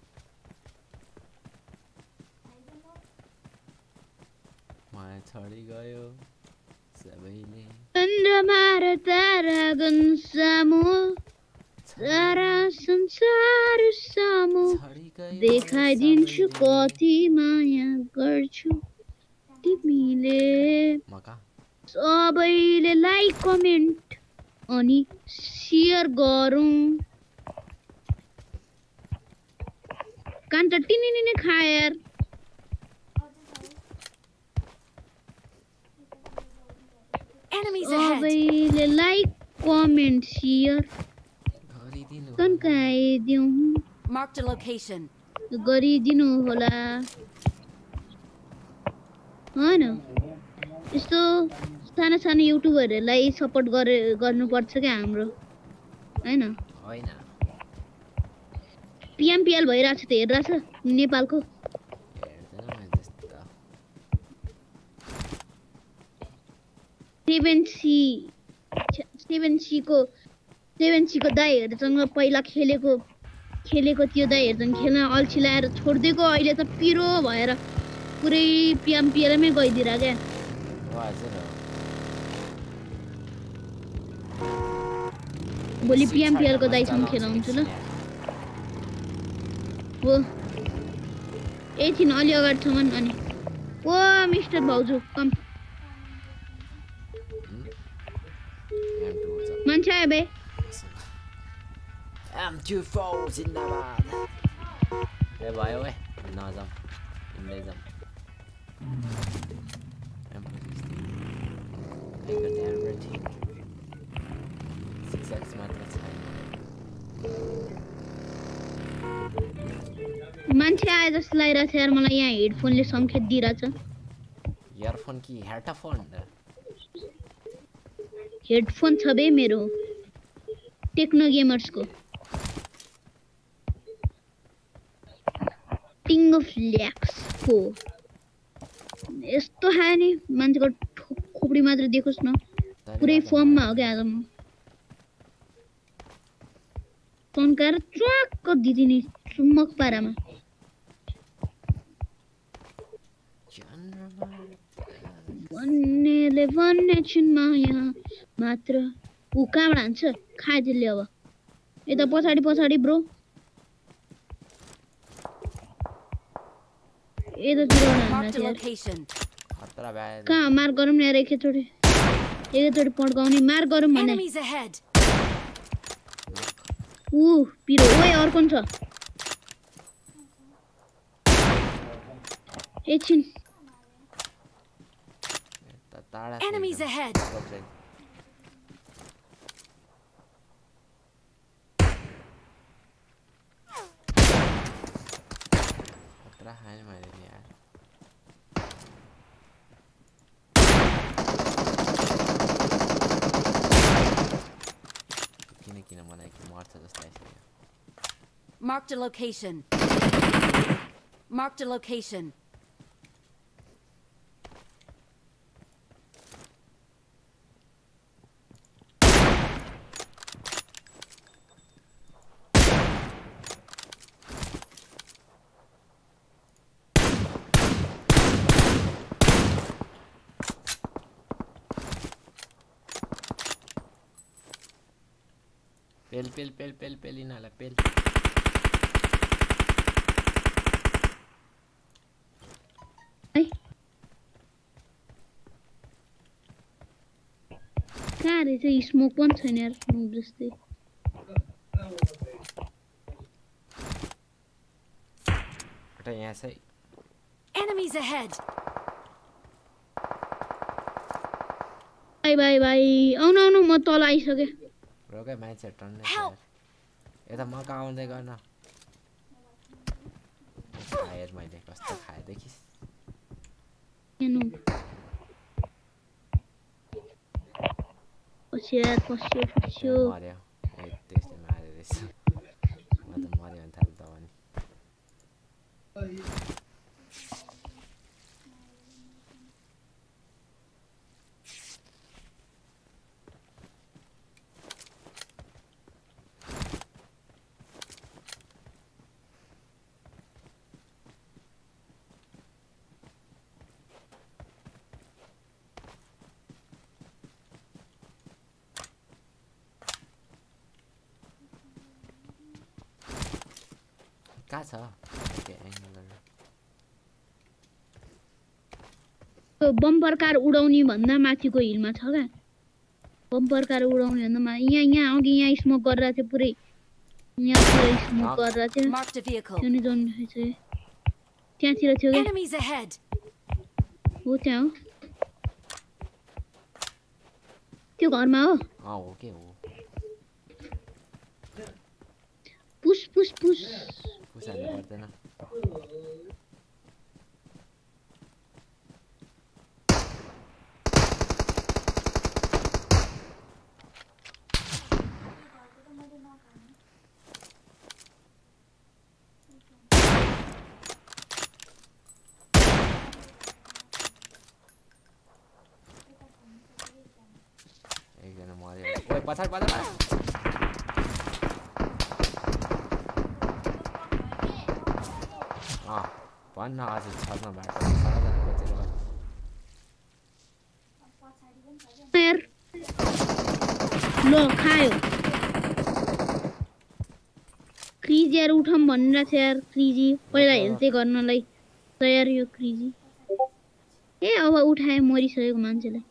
मलाई छोडी गयो सबैले चन्द्रमार तारागन सामु सारा संसार सामु देखाइदिन्छु कति माया गर्छु तिमीले सबैले लाइक कमेन्ट अनि शेयर गरौँ कान त टिनिनी खाए यार Enemies ahead. सबैले लाइक कमेन्ट शेयर तन्काइदिउँ Marked a location. गरिदिनु होला हैन यस्तो सानो सानो युट्युबरहरुलाई सपोर्ट गर्नुपर्छ के हाम्रो हैन हैन पीएमपीएल भइराछ त हेरिराछ नेपालको हेर्दैन म जस्तो सेभेन सी को दाइहरुसँग पहिला खेलेको त्यो दाइहरुसँग खेल्न अल्छी लाएर छोड्दिएको अहिले त पिरो भएर पुरै पिएमपिएलमै गइदिरा के भोलि पिएमपिएल को दाइसँग खेलाउँछु ल हो एकछिन अलि अगाडिसम्म अनि ओ मिस्टर भाउजू कम मान्छे आयो बे M24 जिन्दाबाद ए भयो ए नजाम हिँड्दै जाम I got everything 6x मात्र छैन मान्छे आए जस्तो लागिरहेछ यार मलाई यहाँ हेडफोनले संकेत दिइराछ इयरफोन कि हेडफोन हेडफोन छ बे मेरो टेक्नो गेमर्स को टिङ अफ ल्याक्स को यस्तो खायो नि मान्छेको खोपडी मात्र देखोस् न पुरै फर्ममा हो के आज म तन्काएर च्वाक्क दिदिने चुम्मक पारामा भन्नेले भन्ने छिन् माया मात्र ऊ कहाँबाट हान्छ खाइदिले अब यता पछाडि ब्रो कहाँ मार गरौँ न यार एकैचोटि पड्काउने मार गरौँ भने ऊ पिरो ओए अर्को छ एकछिन Enemies ahead. खतरा है मेरे लिए यार किन मलाई कि मर्छ जस्तो लाग्छ Marked a location. Marked a location. पेल इनाला पेल कहाँ रहेछ स्मोक पनि छैन यार स्मोक जस्तै एउटा यहाँ चाहिँ Enemies ahead. बाई आउनु म तल आइसके रोके मान्छे टन्ने यता मका आउँदै गर्न खाएर मैले कस्तो खाए देखिस पस्यो मर्यो त्यसले मारे रहेछ म त मर्यो भने थाल्छ त भने कहाँ छ बम्पर कार उडाउने भन्दा माथिको हिलमा छ क्या बम्पर कार उडाउने भन्दा यहाँ अघि यहाँ स्मोक गरिरहेको थियो पुरै यहाँ पुरै स्मोक गरिरहेको थियो नि जोन त्यहाँतिर थियो क्या हो त्यहाँ हो त्यो घरमा हो हो के हो पुस हाल्नु पर्दैन पछाड भन्न आज छर्न बाटो लो खायो क्रिजी यार उठम भनेर छ यार क्रिजी पहिला हेल्थे गर्नलाई तयार यो क्रिजी ए अब उठाए मरिसकेको मान्छेलाई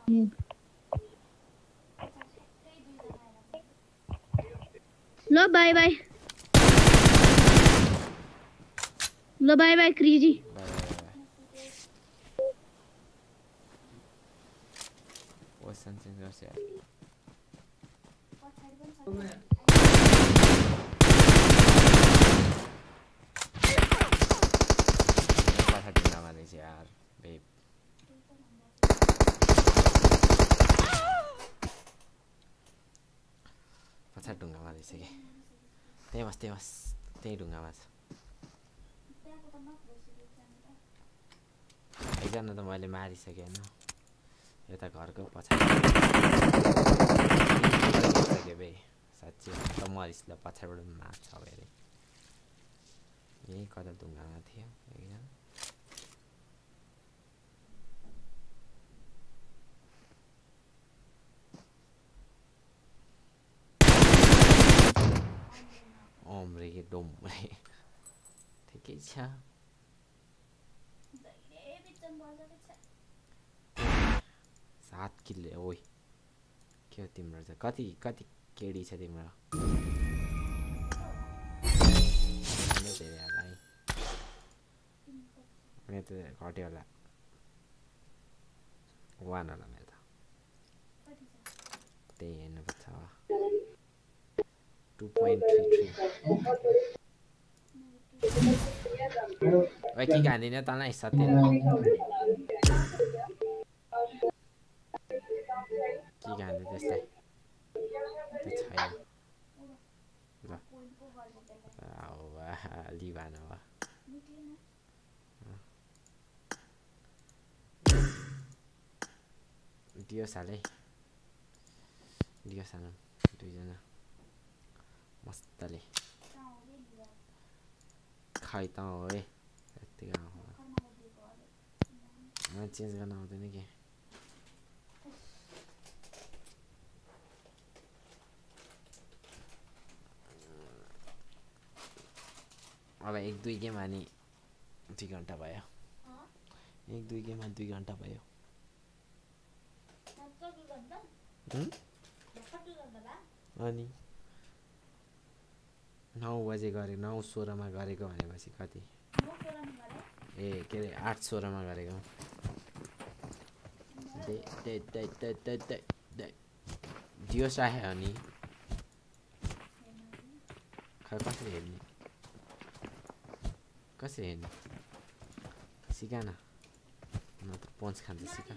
ल बाइ बाइ क्रिजी यार बेब पछाडि ढुङ्गामा रहेछ कि त्यही ढुङ्गामा छ एकजना त मैले मारिसकेँ होइन यता घरको पछाडि बे साँच्चै त मरिस ल पछाडिबाट मार्छ अब अरे यही कता ढुङ्गामा थियो एकजना ओम्रे के डोम्रे ठिकै छ 7 किलो ओइ के हो तिम्रो चाहिँ कति केडी छ तिम्रो धेरै होला है मेरो त घट्यो होला 1 होला मेरो त त्यही हेर्नुपर्छ 2.33 ओइ के गान्दिन तँलाई सत्य के गान्दै त्यस्तै त्यो छैन ल लिभान हो डियोस हालै डियोस हालौँ दुईजना मस्तले खै त हो है यतिको चेन्ज गर्न आउँदैन के अब 1-2 गेम अनि 2 घण्टा भयो 1-2 गेममा 2 घण्टा भयो अनि 9 बजे गरे 9:16 मा गरेको भनेपछि कति ए के रे 8:16 मा गरेको जियो साहे अनि खै कसरी हेर्ने सिका न त पञ्च खान्छ सिका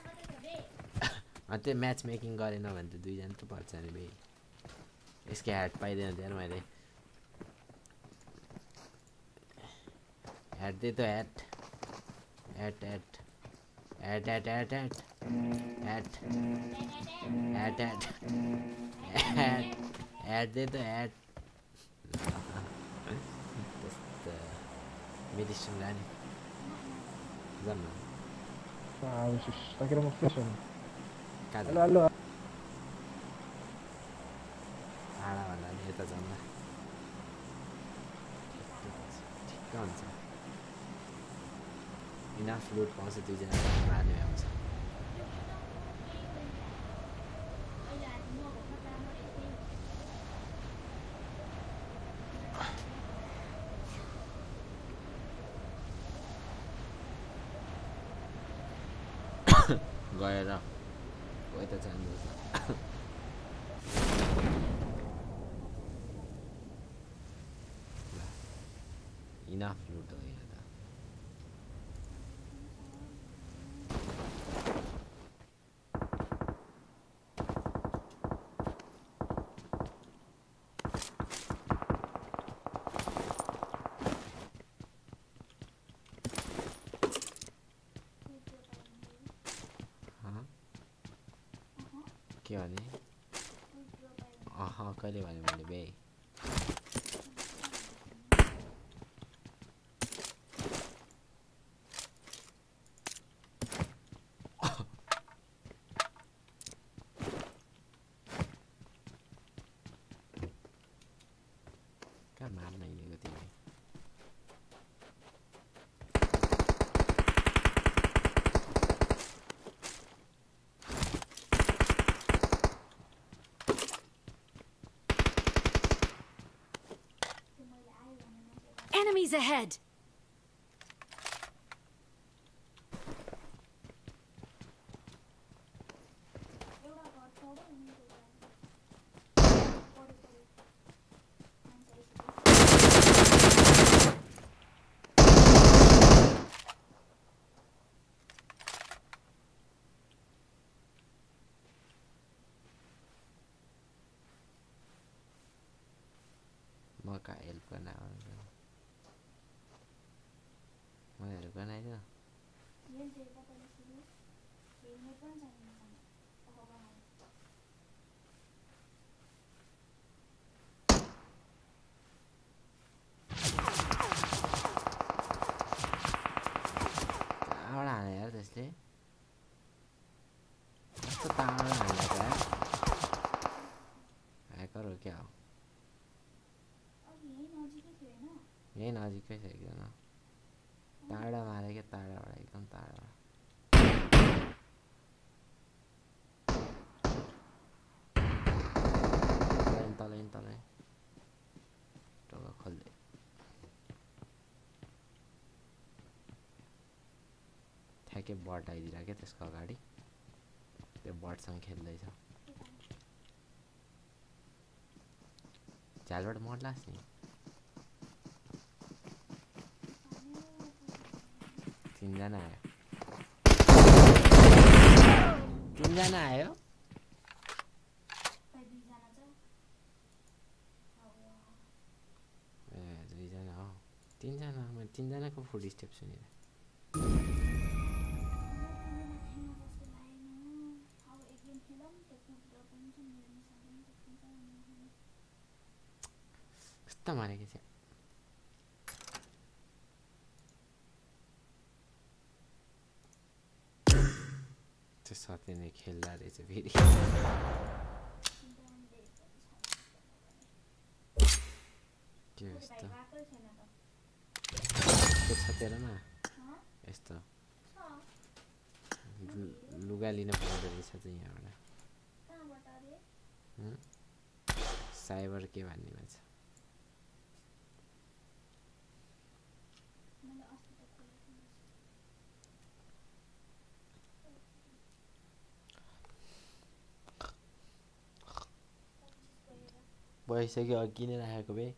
त्यो म्याच मेकिङ गरेन भने त दुईजना त पर्छ नि बे यसको ह्याट पाइदैन त्यहाँ मैले ह्याट दे त ह्याट दे त ह्याट मेडिसिन लाने जान्न tak kira mukti sini Halo halo हाला भन्दा नि यता जान्न ठिक्क हुन्छ इनाफ लुट पाउँछ दुईजना मार्ने आउँछ गएर कोही त जान्दैछ इनाफ लुट हो यहाँ त के भने कहिले भने मैले बे कहाँ मार्न हिँडेको तिमी Enemies ahead! म कहाँ हेल्प गर्न आउँछु मलाई हेल्प गर्न आइज कहाँबाट हाने यार त्यसले कस्तो ताबाट हानेको यार ह्याकर हो क्या हो यही नजिकै छ एकदम टाढा मारे क्या टाढाबाट एकदम टाढाबाट तलै टोका खोल्दै ठ्याक्कै बट आइदिरहेको क्या त्यसको अगाडि त्यो बटसँग खेल्दैछ झ्यालबाट मर्लास् नि तीनजना आयो ए दुईजना हो तीनजना मैले तीनजनाको फुड स्टेप सुनेर कस्तो मारेको छ त्यो साथै नै खेल्दा रहेछ फेरि के यस्तो के छ तेरोमा यस्तो लुगा लिन पाउँदो रहेछ चाहिँ यहाँबाट साइबर के भन्नेमा छ भइसक्यो अघि किन राखेको बे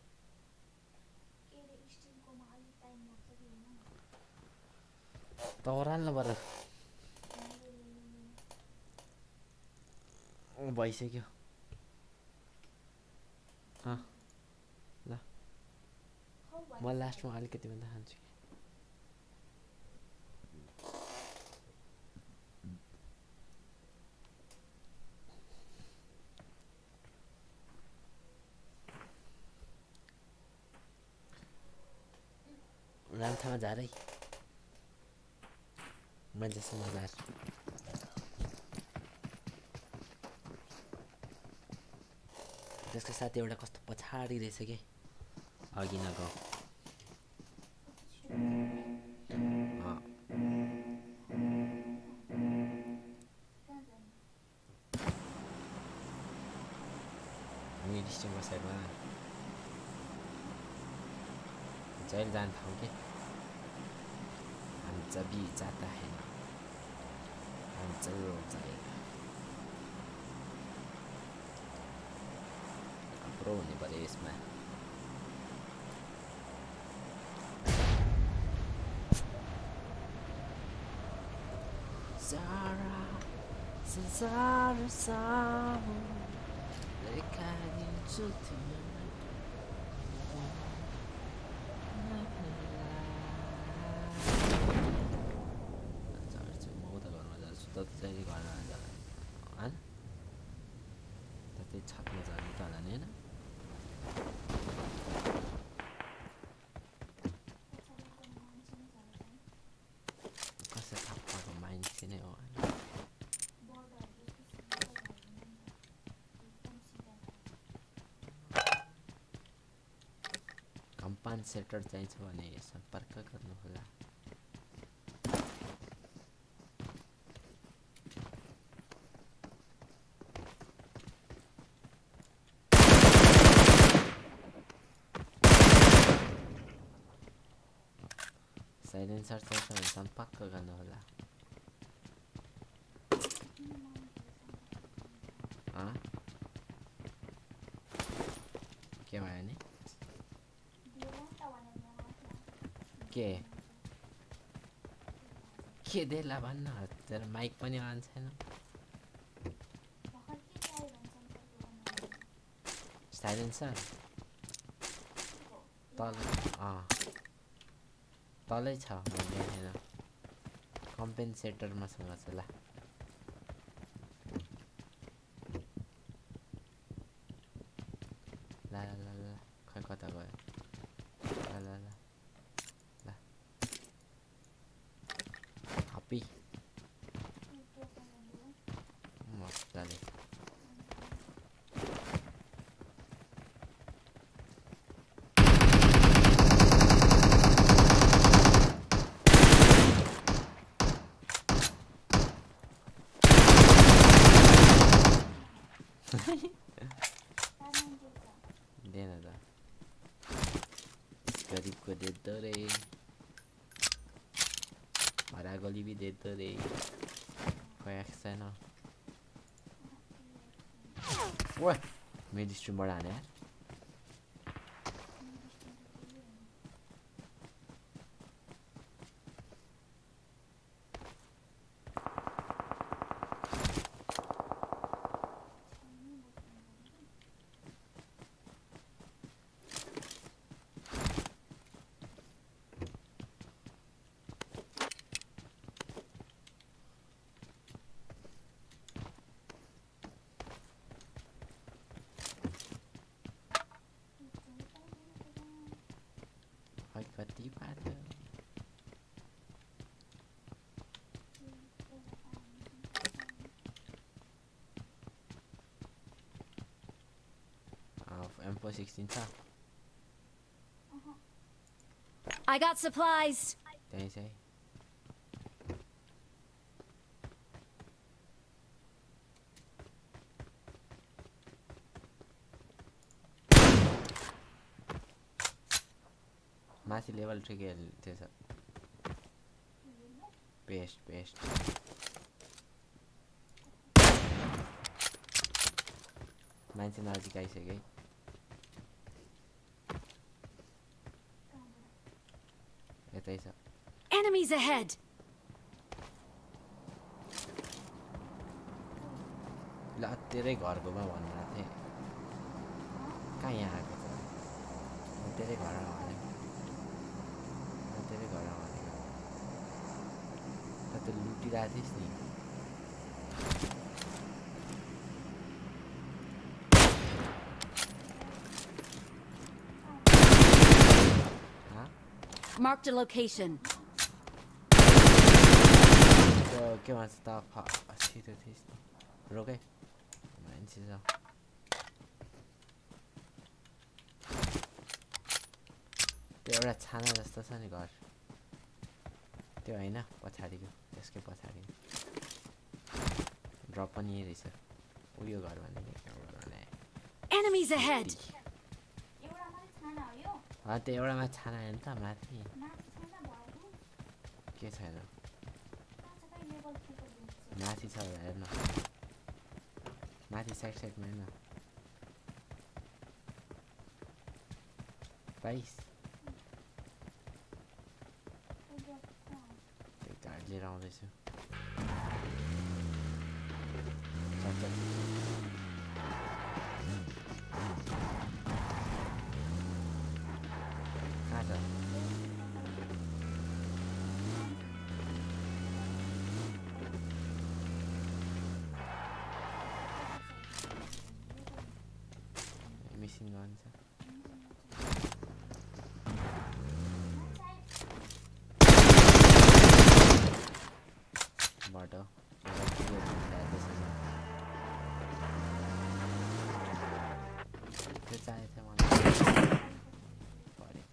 तराल्नु पर्यो भइसक्यो ल म लास्टमा अलिकति भन्दा खान्छु रामथामा झारै मान्छेसँग झार त्यसको साथी एउटा कस्तो पछाडि रहेछ कि अघि नगयो मिडिस्टिङको साइडमा जहिले जाने ठाउँ के हम जब भी जाता है ना हम जरूर जाएगा प्रो होने पड़े इसमें Zara Zara Zara लेकिन चुती चाहिँ घरमा जान्छ हैन त्यतै छतमा जाने त होला नि हैन कसै थापाको मान्छे नै हो कम्पनसेटर चाहिन्छ भने सम्पर्क गर्नुहोला साइलेन्सर चाहिन्छ भने सम्पर्क गर्नुहोला के भयो नि के देला भन्न तेरो माइक पनि अन छैन साइलेन्सर तल तलै छ मैले हैन कम्पेन्सेटर मसँग छ ल ल ल ल खै कता गयो ल ल ल ल हापी मजाले देना था गरीब को दे दो रे हरा गोली भी दे दो रे कोई एक्शन ना ओए मेरी स्ट्रीम बढ़ाने यार कति बात M416 था I got supplies. त्यही चाहिँ माथि लेभल 3 खेल्थ्यो सर पेस्ट मान्छे नजिक आइसक्यो यतै छ Enemies ahead. ल तेरै घरकोमा भन्नु थिएँ कहाँ यहाँ आएको छ तेरै घरमा भनेको तेरै घरमा भनेको त लुटिरहेको थिइस् नि Marked a location. के भन्छ त छिटो थिइस् नि रोके मान्छे छ त्यो एउटा छाना जस्तो छ नि घर त्यो हैन पछाडिको त्यसकै पछाडि ड्रप पनि यही रहेछ उयो घर भने Enemies ahead. त्यो एउटामा छाना हेर्नु त माथि के छैन माथि छ हेर्नु माथि साइडमा हेर्नु 22 कार्ड लिएर आउँदैछु कहाँ छ बाटो त्यो चाहिएको थियो मलाई पढे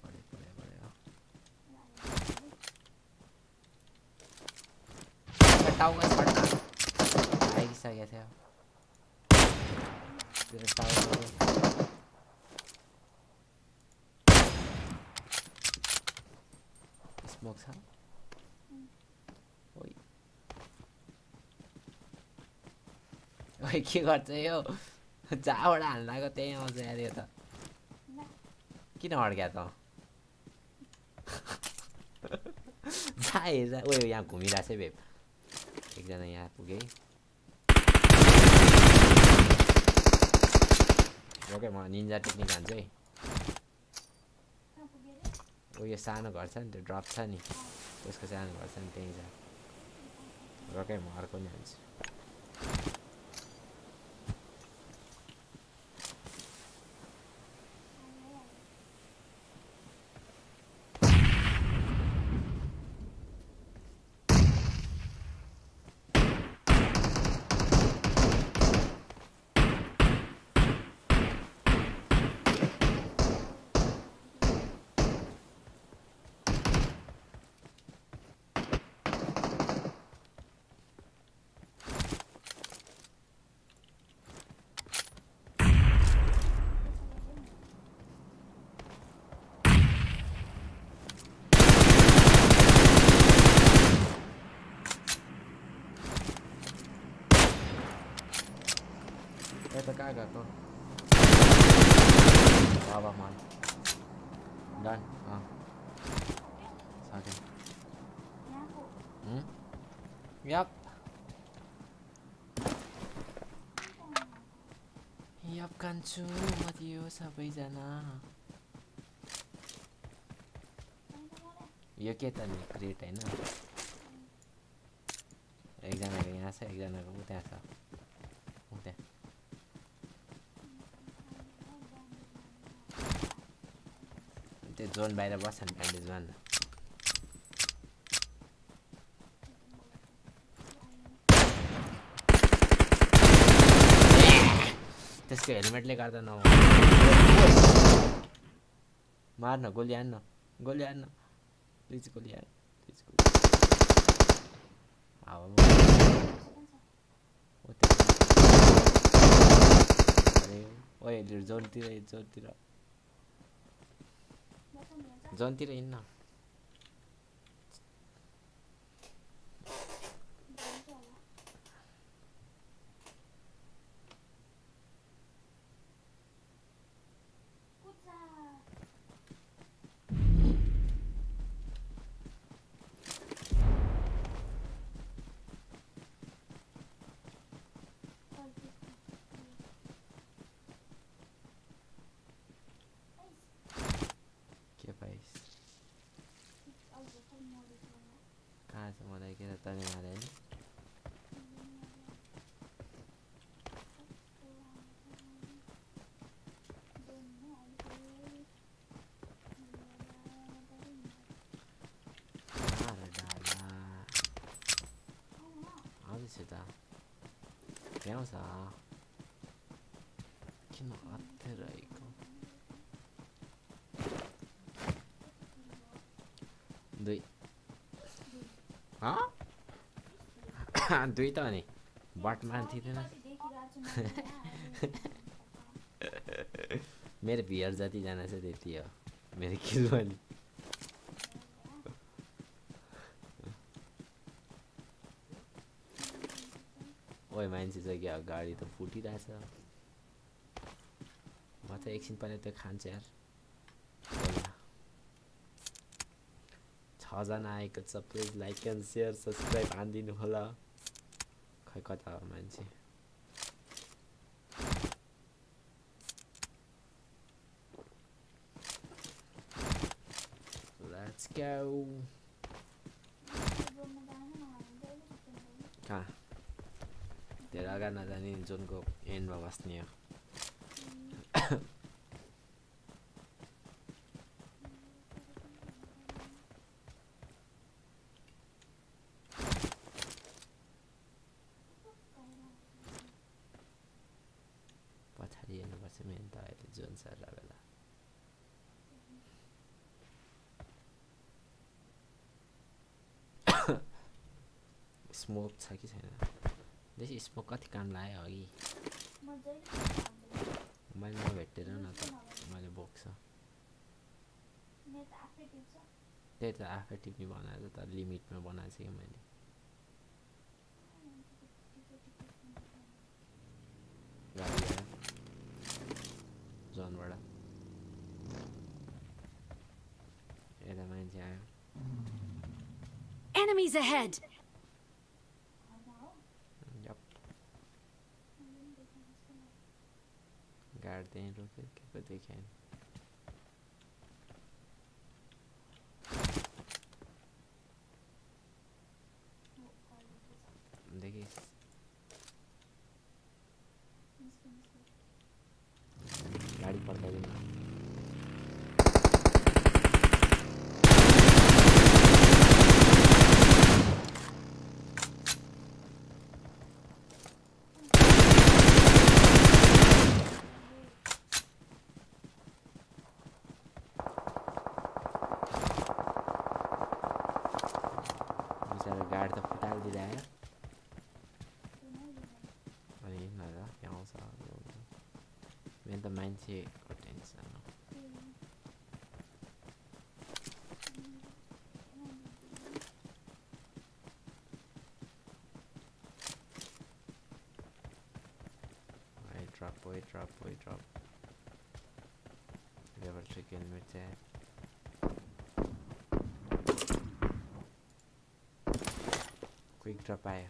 टाउको छड्का आइसकेको थियो तेरो टाउको स्मोक छ ओइ ओइ के गर्छ यो जहाँबाट हाल्नको त्यही आउँछ यार यो त किन अड्क्या त जहाँ हेर्छ ओ यहाँ घुमिरहेको छ भेप एकजना यहाँ पुगे ओके म निन्जा टेक्निक हान्छु है ओ यो सानो घर छ नि त्यो ड्रप छ नि त्यसको सानो घर छ नि त्यहीँ छ रोके म अर्को नि हान्छु तो क्या करता बाबा मान डन हाँ साथ यप यप कान्छु म दियो सबैजना यो के त नि क्रिएट हैन एकजनाको यहाँ छ एकजनाको उता छ उता त्यो जोन बाहिर बस्छ नि ब्यान्डेज मान त्यसको हेलमेटले गर्दा न मार्न गोली हान्न प्लिज गोली हान्न प्लिज गोली ओए जोनतिर हिँड्न कहाँ छ मलाई के तनी मारे नि आउँदैछु त भ्याउँछ किन अत्तरहेको दुई दुई त नि बट मान्थिँदैन मेरो भियर जतिजना छ त्यति हो मेरो किल पनि ओइ मान्छे चाहिँ क्या गाडी त फुटिरहेछ म त एकछिन पनि त खान्छ यार 6 जना आएको छ please like and share subscribe हान्दिनु होला खै कता हो मान्छे लेट्स गो कहाँ धेरै अगाडि नजाने जोनको एन्डमा बस्ने हो सर बेला स्मोक छ कि छैन बेसी स्मोक कति काम लाग्यो अघि मैले नभेटेर न त मैले बोक्छ त्यही त आफै टिप्ने बनाएर त लिमिटमा बनाएको छु कि मैले गाडी आयो जोनबाट यता मान्छे आयो Enemies ahead! गार्ड त्यहीँ रोक्यो के पो देखेन देखिस् गाडी पड्काइदिनु गाडी त फुटालिदिँदा आयो अनि हिँड्न यहाँ आउँछ मेरो त मान्छेको टेन्सन हो Wait drop level 3 kilometer quick drop आयो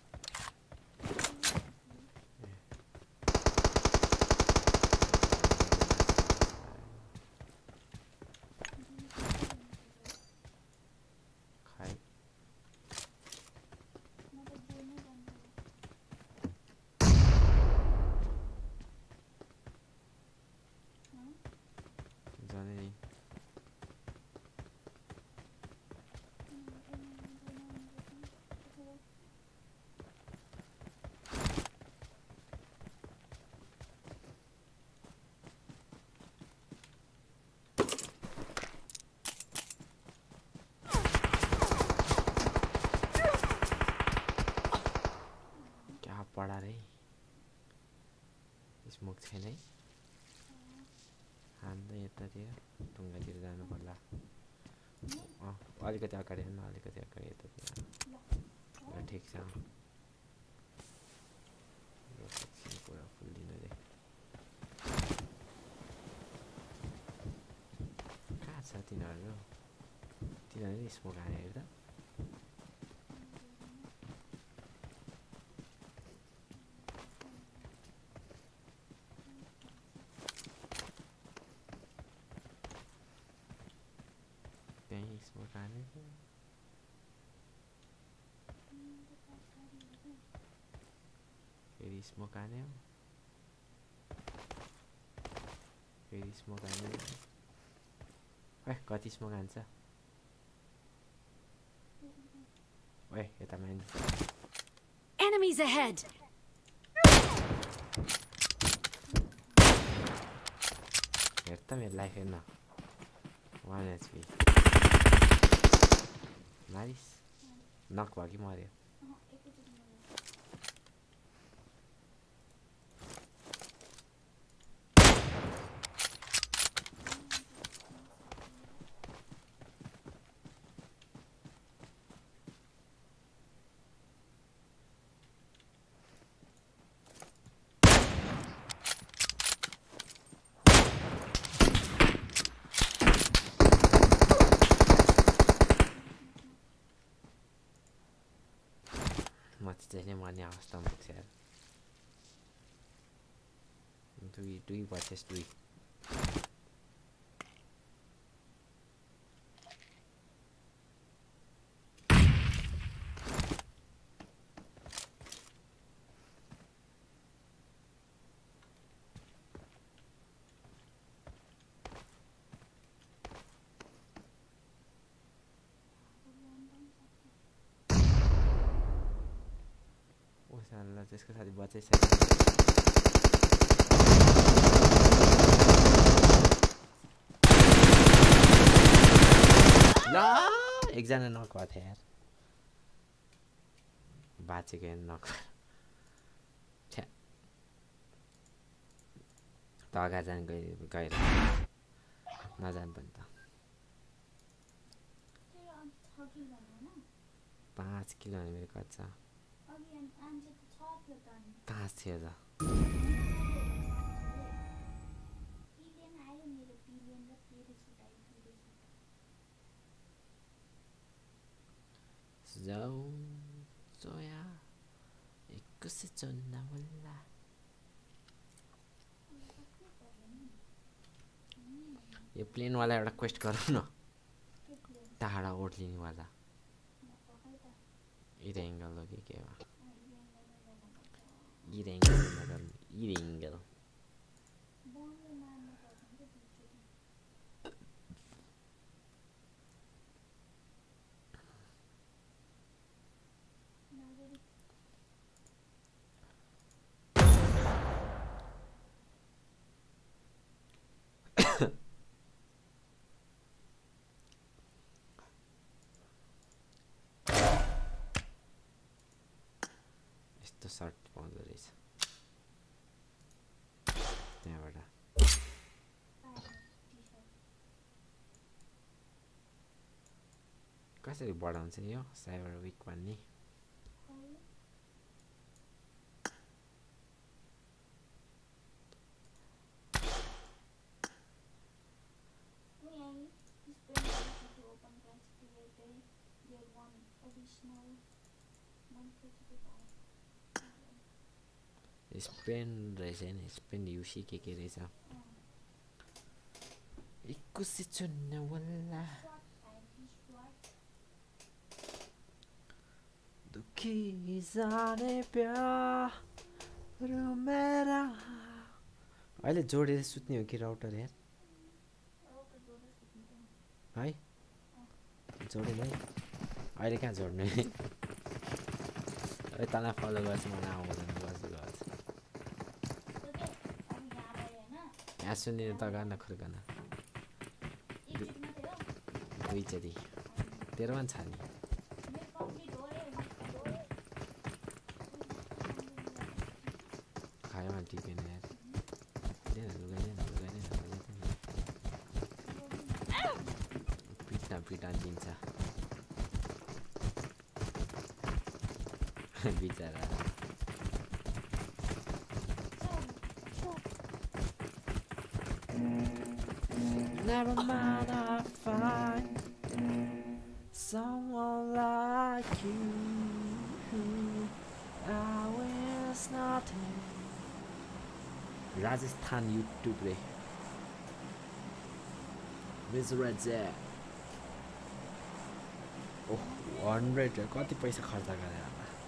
पडा रे स्मोक छैन है हान्दै यतातिर ढुङ्गातिर जानु पर्ला अलिकति अगाडि हेर्नु अलिकति अगाडि यतातिर ठिक छ पुरा फुल दिनु रे कहाँ छ तिनीहरू स्मोक हाने हेर्दा फेरि स्मोक हान्यो फेरि स्मोक हान्यो ए कति स्मोक हान्छ ओए यता मान्छे Enemies ahead! हेर त मेरो लाइफ हेर्न 1 HP नाइस नक भयो कि मर्यो चाहिँ मर्ने अवस्थामा पुग्छ यार दुई वर्सेस 2 त्यसको साथी बचाइसक्यो एकजना नक भएको थियो यार बाँचेको नक छ्या त अगाडि जान गएर नजानु पनि त 5 किलो मेरो कच्चा 5 थियो त जाऊ जोया एक से चुन्ना वाला यो प्लेन वाला एउटा क्वेस्ट गरौँ न टाढा ओर्लिने वाला इरेंगल हो कि के हो इरेंगल यस्तो सर्ट पाउँदो रहेछ त्यहाँबाट कसरी बढाउँछ यो साइबर विक भन्ने स्पेन रहेछ नि स्पेन युसी के रहेछ इकुसी चुन्ने वाला दुखी जाने प्यार मेरा अहिले जोडेर सुत्ने हो कि राउटर यार है जोडेर है अहिले कहाँ जोड्ने तँलाई फलो गर्छ मलाई आउँदैन गर्छु यहाँ सुनेर त गर्न खुर्कन दुईचोटि तेरो पनि छ नि खायो भने टिपेन यार पिटा दिन्छ बिचरा Never mind, I find someone like you. I wish nothing. Rajasthan YouTube रे Visualize. Oh, 100 कति पैसा खर्च गरेर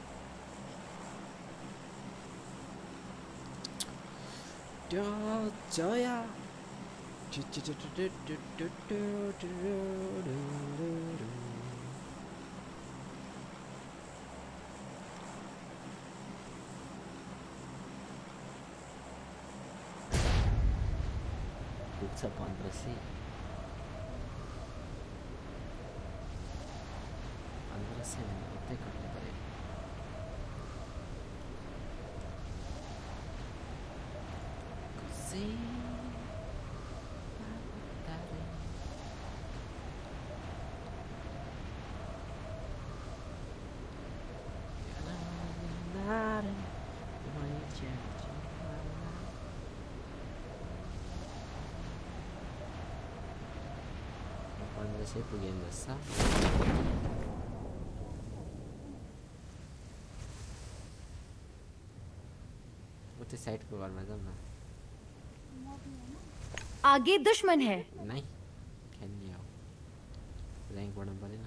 Joya. Pucha 1500 उतै कट्नु पर्यो खुसी Saya punya besar. उते साइड को घरमा जाऊँ न आगे दुश्मन है नहीं खेल्ने हो रैंक बढ्नु पर्दैन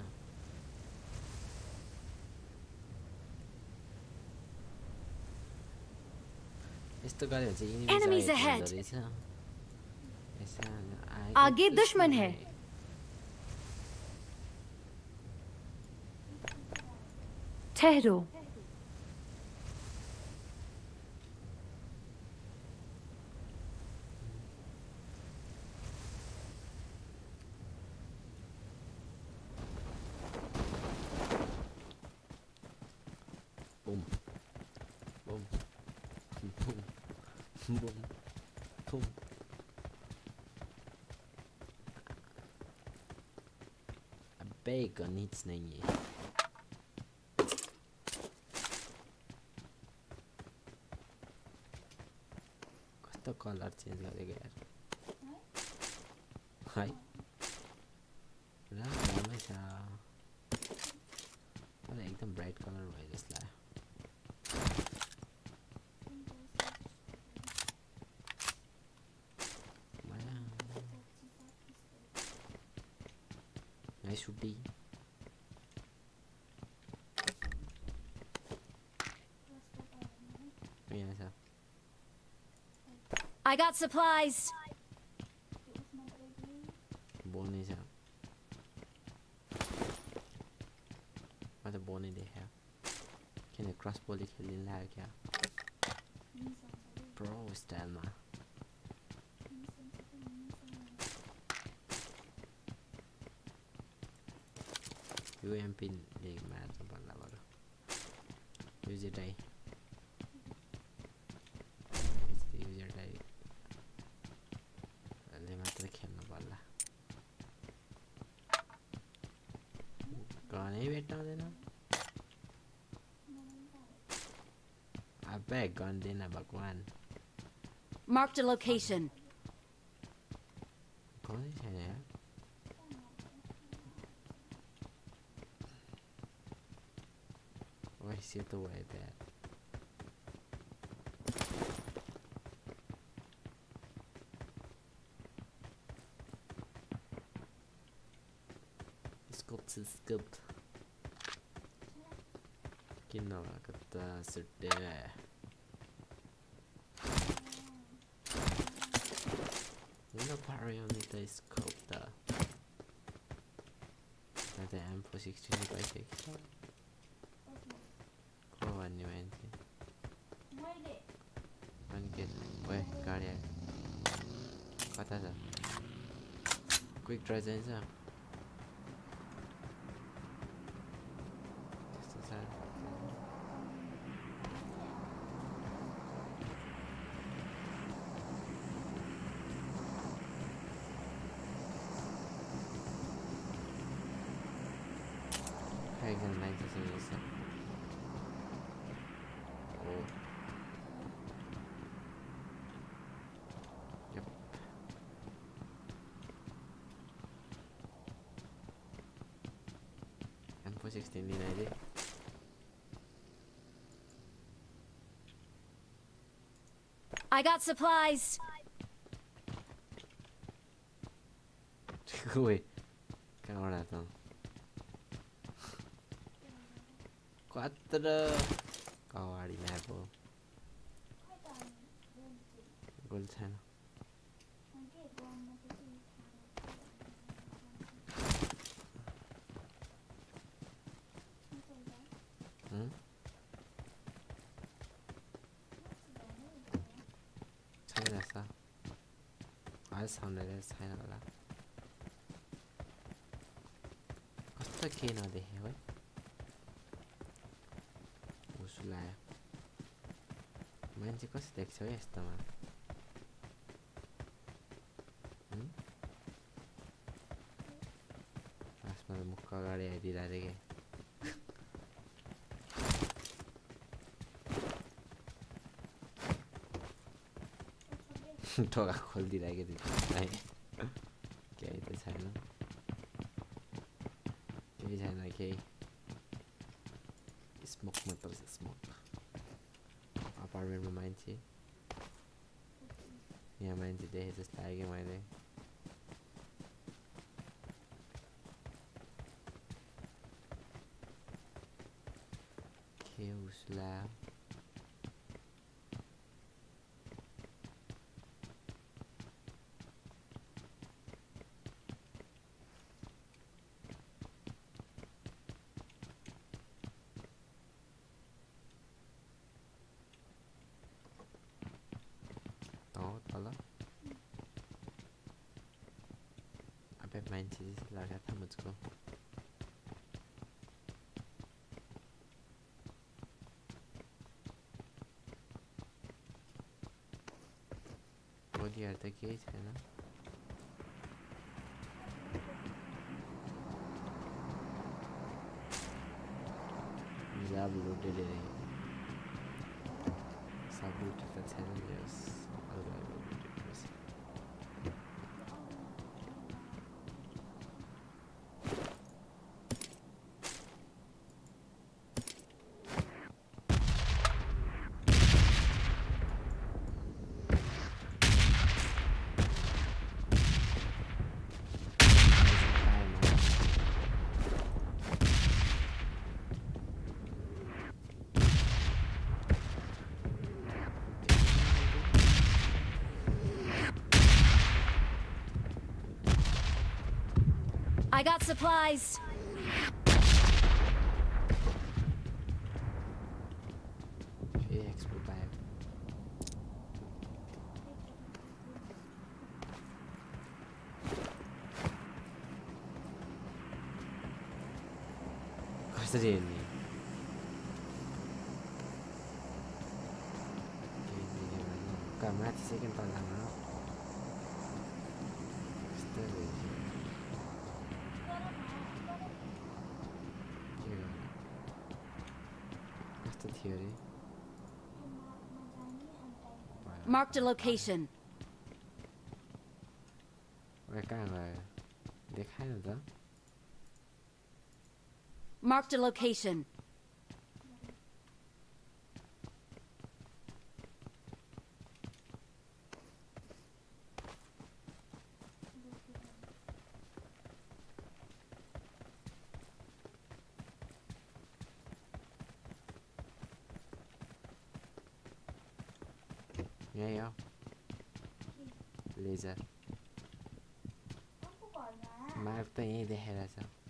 यस्तो गरे भने चाहिँ Enemies ahead. आगे दुश्मन है ठहरो Boom. Boom. Boom. Boom. Boom. अबे गणित नहीं है कस्तो कलर चेन्ज गरेको यार है राम्रै छ तर एकदम ब्राइट कलर भयो जस्तो लाग्यो Shooty. Yeah, I got supplies. Bone is up. What a bone they have. Can a crossbow kill in like pro style ma. UMP league match balla baro use it I use it I le matra khelna balla gane beta dena abe gun dena bhagwan Marked a location. kaun hai yaar Why is it the way that? Scope. Kino kata sudah. Una parry on the scope da. Ada M416 by 6. भन्ने मान्छे अनि के ओए गाडी आयो कता छ क्विक ड्राइ चाहिन्छ त्यस्तो छ खाइकन लाग्छ जस्तो M416 din अहिले I got supplies. Ui, kau datang. 4 kawari map. Gold छैन छैन सा आज सामने छैन होला कस्तो के नदेखे है उसलाई मान्छे कसरी देख्छ है यस्तोमा आसमा मुख अगाडि आइदिरहेको के ढोका खोलिदिरहेको थियो केही त छैन केही छैन केही स्मोक मात्र छ स्मोक अपार्टमेन्टमा मान्छे यहाँ मान्छे देखे जस्तो लाग्यो मैले के उसला मान्छे जस्तो लागेको थियो मुझको बाहिर त केही छैन जब लुटेर सब लुटेर त छैन जस I got supplies. कसरी हेर्ने माथि सेकेन्ड तलामा कस्तो थियो अरे Marked a location. कहाँ गयो देखाएन त Marked a location. यही हो लेजर मार्क त यहीँ देखाइरहेछ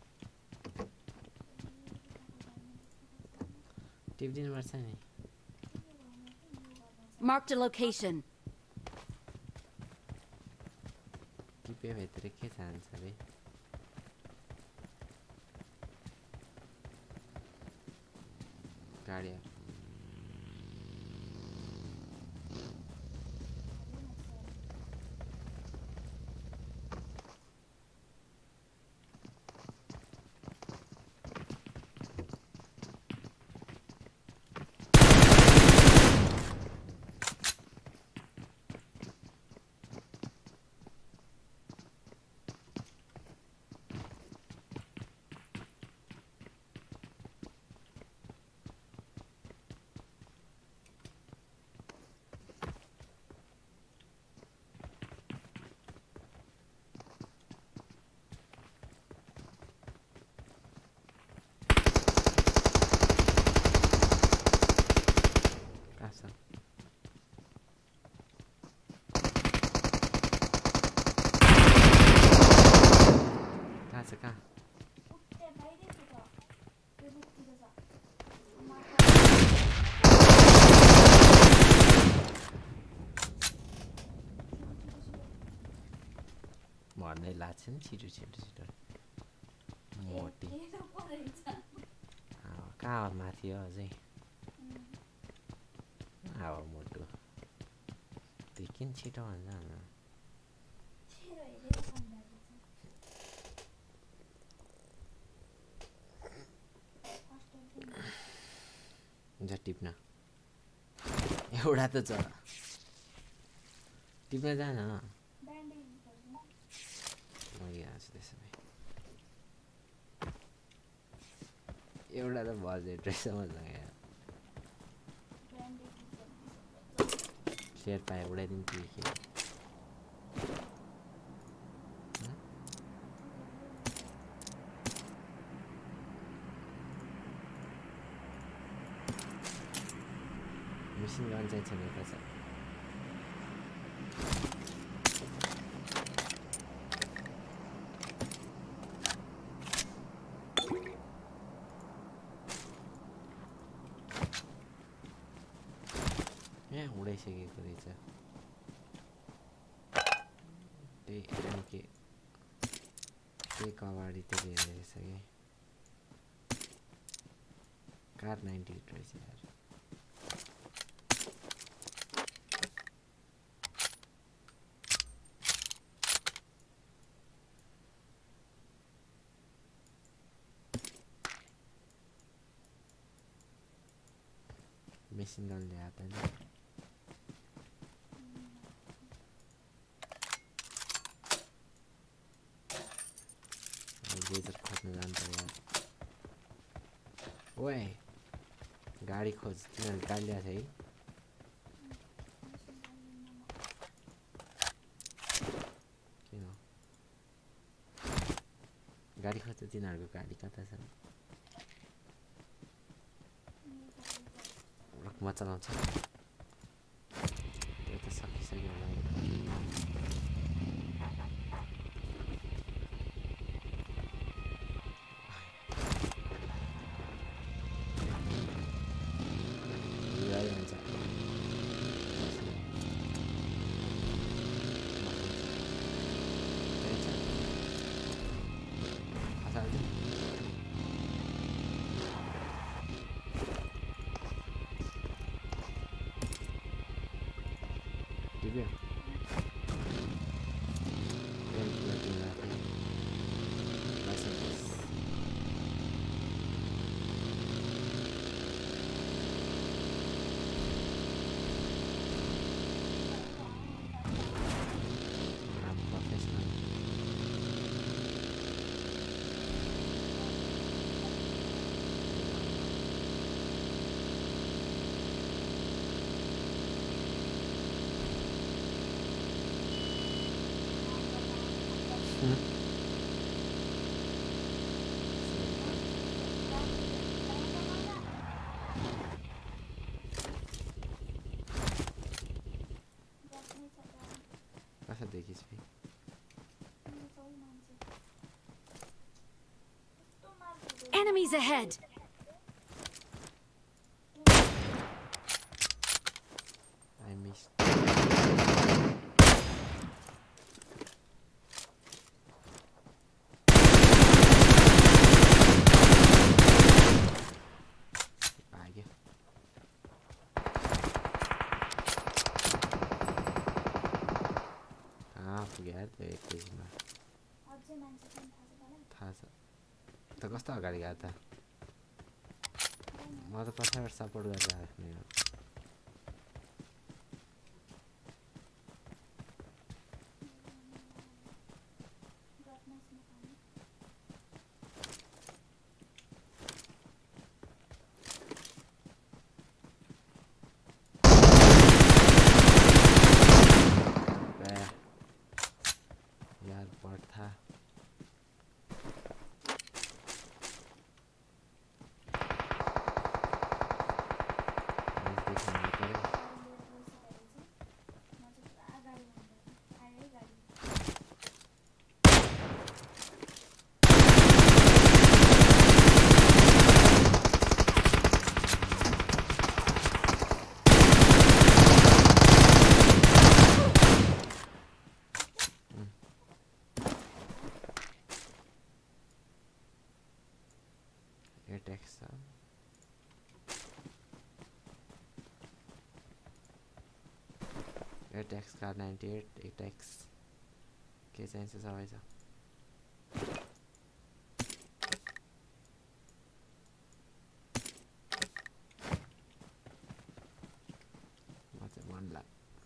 टिप्दिनुपर्छ नि Marked a location. टिपे भित्र के चाहन्छ रे गाडी मर्दै लाग्छ नि छिटो छिटो छिटो मोटी कहाँ हो माथि हो अझै अब मोटो त्यो किन छिटो भन्छ जा टिप्न एउटा त छ टिप्न जान एउटा त बजेट रहेछ मसँग शेयर पाए उडाइदिन्छु कि मिसिन गन चाहिँ छैन त छ उडाइसकेको रहेछ त्यही कबाडीतिर हेर्ने रहेछ कि कार 98 रहेछ यार मेसिन गन ल्याए त नि लेजर खोज्न जानु पर्यो ओए गाडी खोज तिनीहरूले गाडी ल्याएको छ है किन गाडी खोज्छ तिनीहरूको गाडी कता छ म चलाउँछ त्यो त सकिसक्यो होला Enemies ahead. I missed. भाग्यो पुग्यो यार त्यो एकैछिनमा थाहा छ त कस्तो अगाडि गयो त म त पछाडि सपोर्ट गरेर आफ्नो यार पढ्था Atex car 98 Atex के चाहिन्छ सबै छ म चाहिँ मनला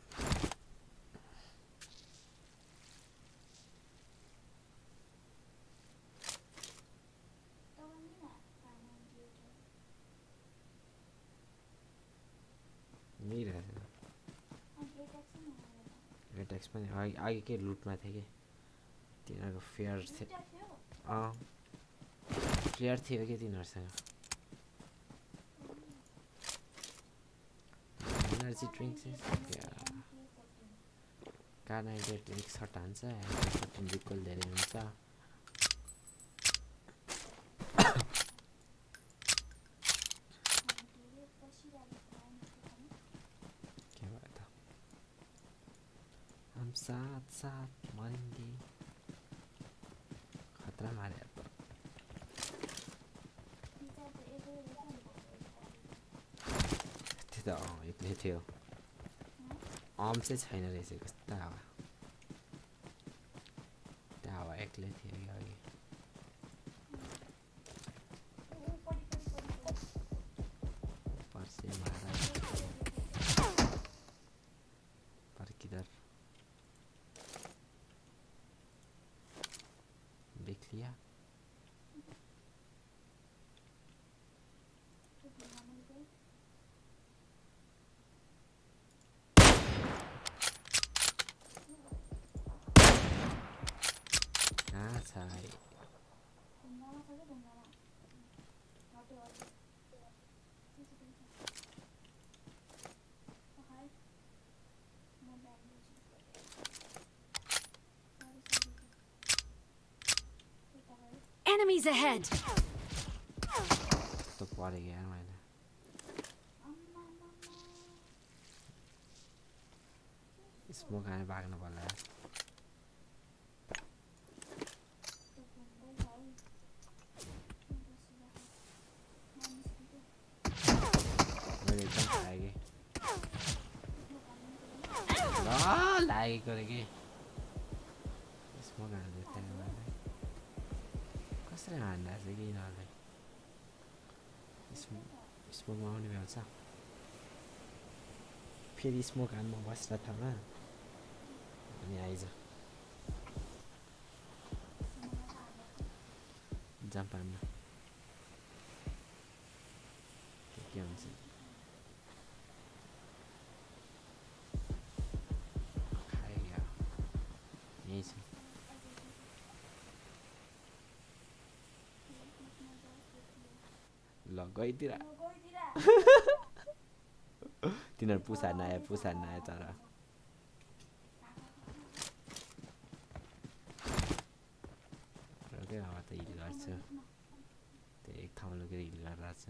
मिरा एटेक्स पनि आगे के लुटमा थियो कि तिनीहरूको फेयर थियो प्लेयर थियो कि तिनीहरूसँग एनर्जी ड्रिङ्क कार 98 एक सर्ट हान्छ 14 रिकल धेरै हुन्छ हम साथ साथ मरेंगे खतरा मारे तो त्यो त एक्लै थियो आम चाहिँ छैन रहेछ कस्तो हावा त्यो हावा एक्लै थियो कि अघि पर्से महाराज Enemies ahead. तो परे गया मैंने स्मोक आने भागना पड़ रहा है मेरे एकदम खाएगी लाएगी करेगी स्मोक आने देते हैं मैंने कसरी हान्दा चाहिँ कि यिनीहरूलाई स्मोकमा आउने भ्याउँछ फेरि स्मोक हानमा बस्छ ठाउँमा अनि आइज जम्प हान्न के हुन्छ खायो यहीँ छ ल गइतिर तिनीहरू पुसा नआयो तर रोकै अब त हिल गर्छु त्यो एक ठाउँमा लगेर हिल गरेर छु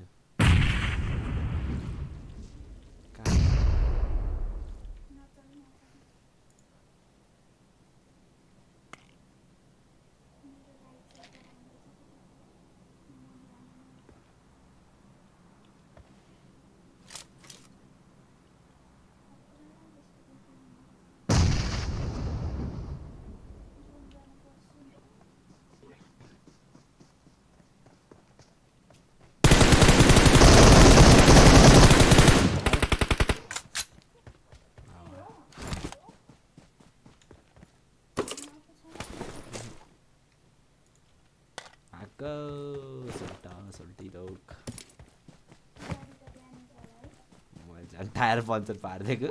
टायर पञ्चर पारिदिएको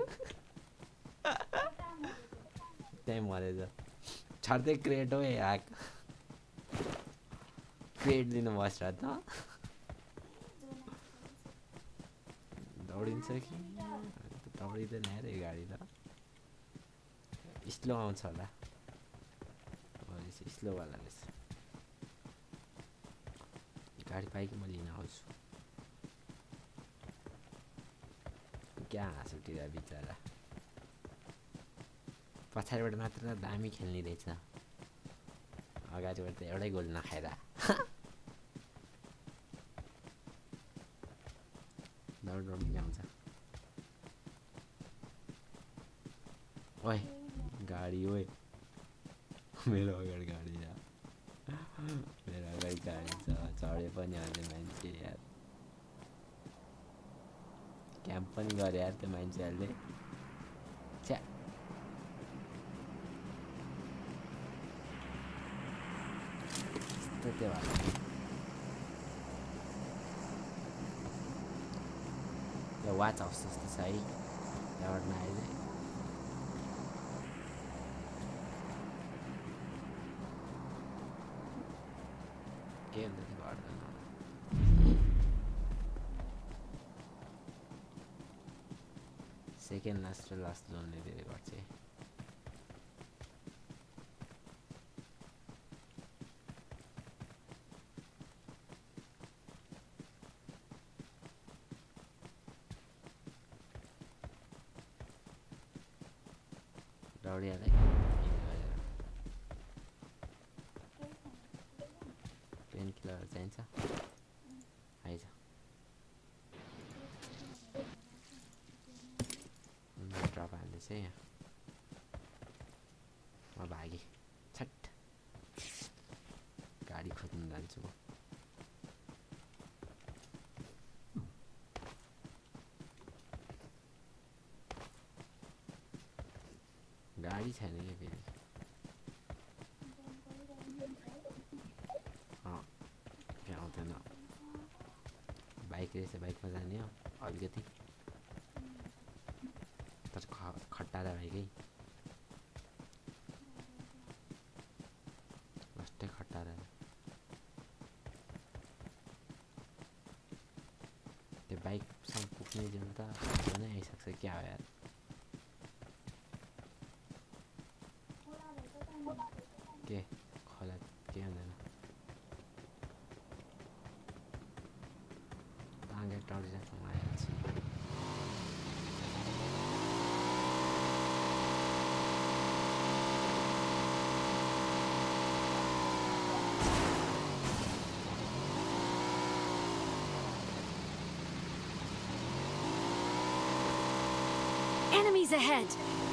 त्यहीँ मरेछ छर्दै क्रेट हो ह्याक क्रेट दिनु बस्छ त दौडिन्छ कि दौडिँदैन अरे गाडी त स्लो आउँछ होला स्लोवाला रहेछ गाडी पाइ कि म लिन आउँछु क्या हाँस उठिरहेको बिचरा पछाडिबाट मात्र दामी खेल्ने रहेछ अगाडिबाट त एउटै गोल नखाएर दौड आउँछ ओए गाडी ओए मेरो अगाडि गाडी छ मेरो अगाडि गाडी छ चढे पनि हाल्ने मान्छे यार क्याम्प पनि गरे यार त्यो मान्छेहरूले छ्या यस्तो त्यो भयो त्यो वाच हाउस जस्तो छ है त्यहाँबाट नआइज के हुन्छ गर्दैन सेकेन्ड लास्ट र लास्ट जोनले धेरै गर्छ दौडिहाले पेन किलर चाहिन्छ आइज ड्रप हाल्दैछ यहाँ म भागेँ छट गाडी खोज्नु जान्छु म गाडी छैन क्या फेरि आउँदैन बाइक रहेछ बाइकमा जाने हो अलिकति तर खट्टारा बाइकै लास्टै खट्टारा बाइकसम्म पुग्ने जाउँ त नै आइसक्छ क्या हो यार के खोला के हुँदैन आगे टर्जिसम्म आइहाल्छ Enemies ahead!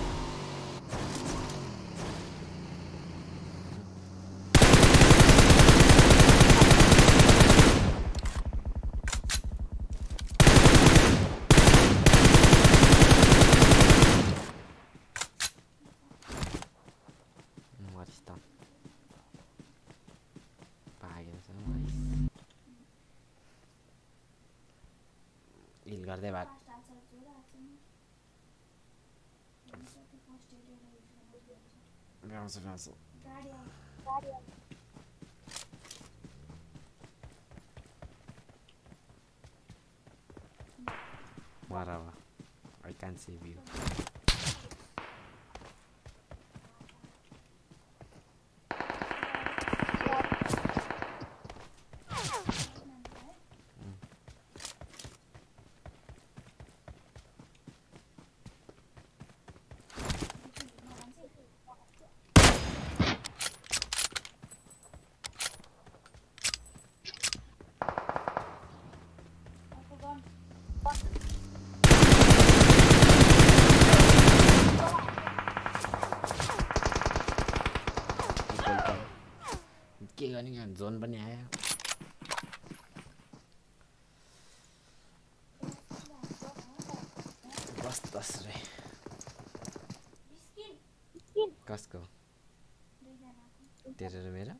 हिल गर्दै भाग भ्याउँछ whatever I can't save you के गर्ने जोन पनि आयो बस रे कसको तेरो र मेरो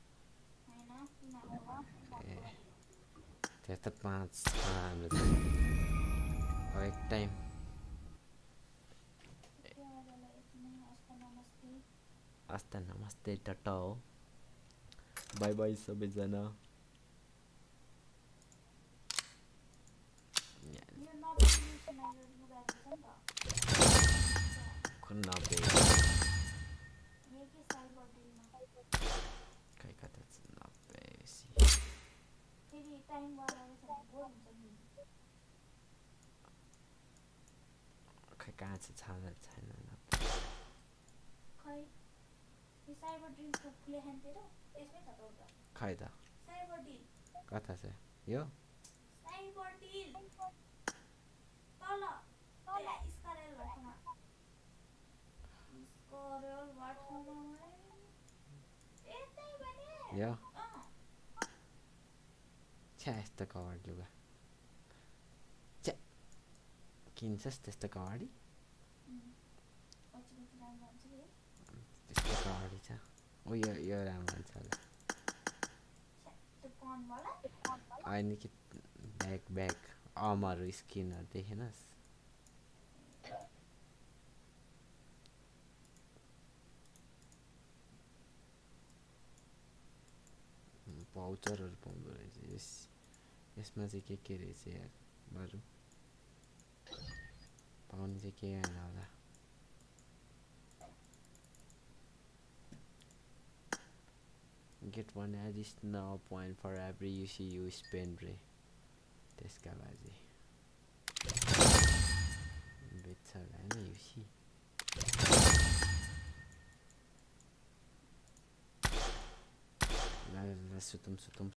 ए त्यो त 5 हाम्रो अब एक टाइम अस्ता नमस्ते टाटा हो बाई बाई सबैजना कुन नबे खै कता नबे खै कहाँ छ छैन खै त कता छ यो यो छ्या यस्तो कभर लुगा छ्या किन्छस् त्यस्तो कवाडी त्यस्तो कवाडी छ ओ यो राम्रो हुन्छ होला अहिले कि ब्याग अमर स्किनहरू देखेनस् पाउचरहरू पाउँदो रहेछ यसमा चाहिँ के रहेछ यार बरु पाउने चाहिँ के होइन होला get 1 additional point for every UC you spend रे त्यसका बाजी बेच्छ होला नि UC ल सुतौँ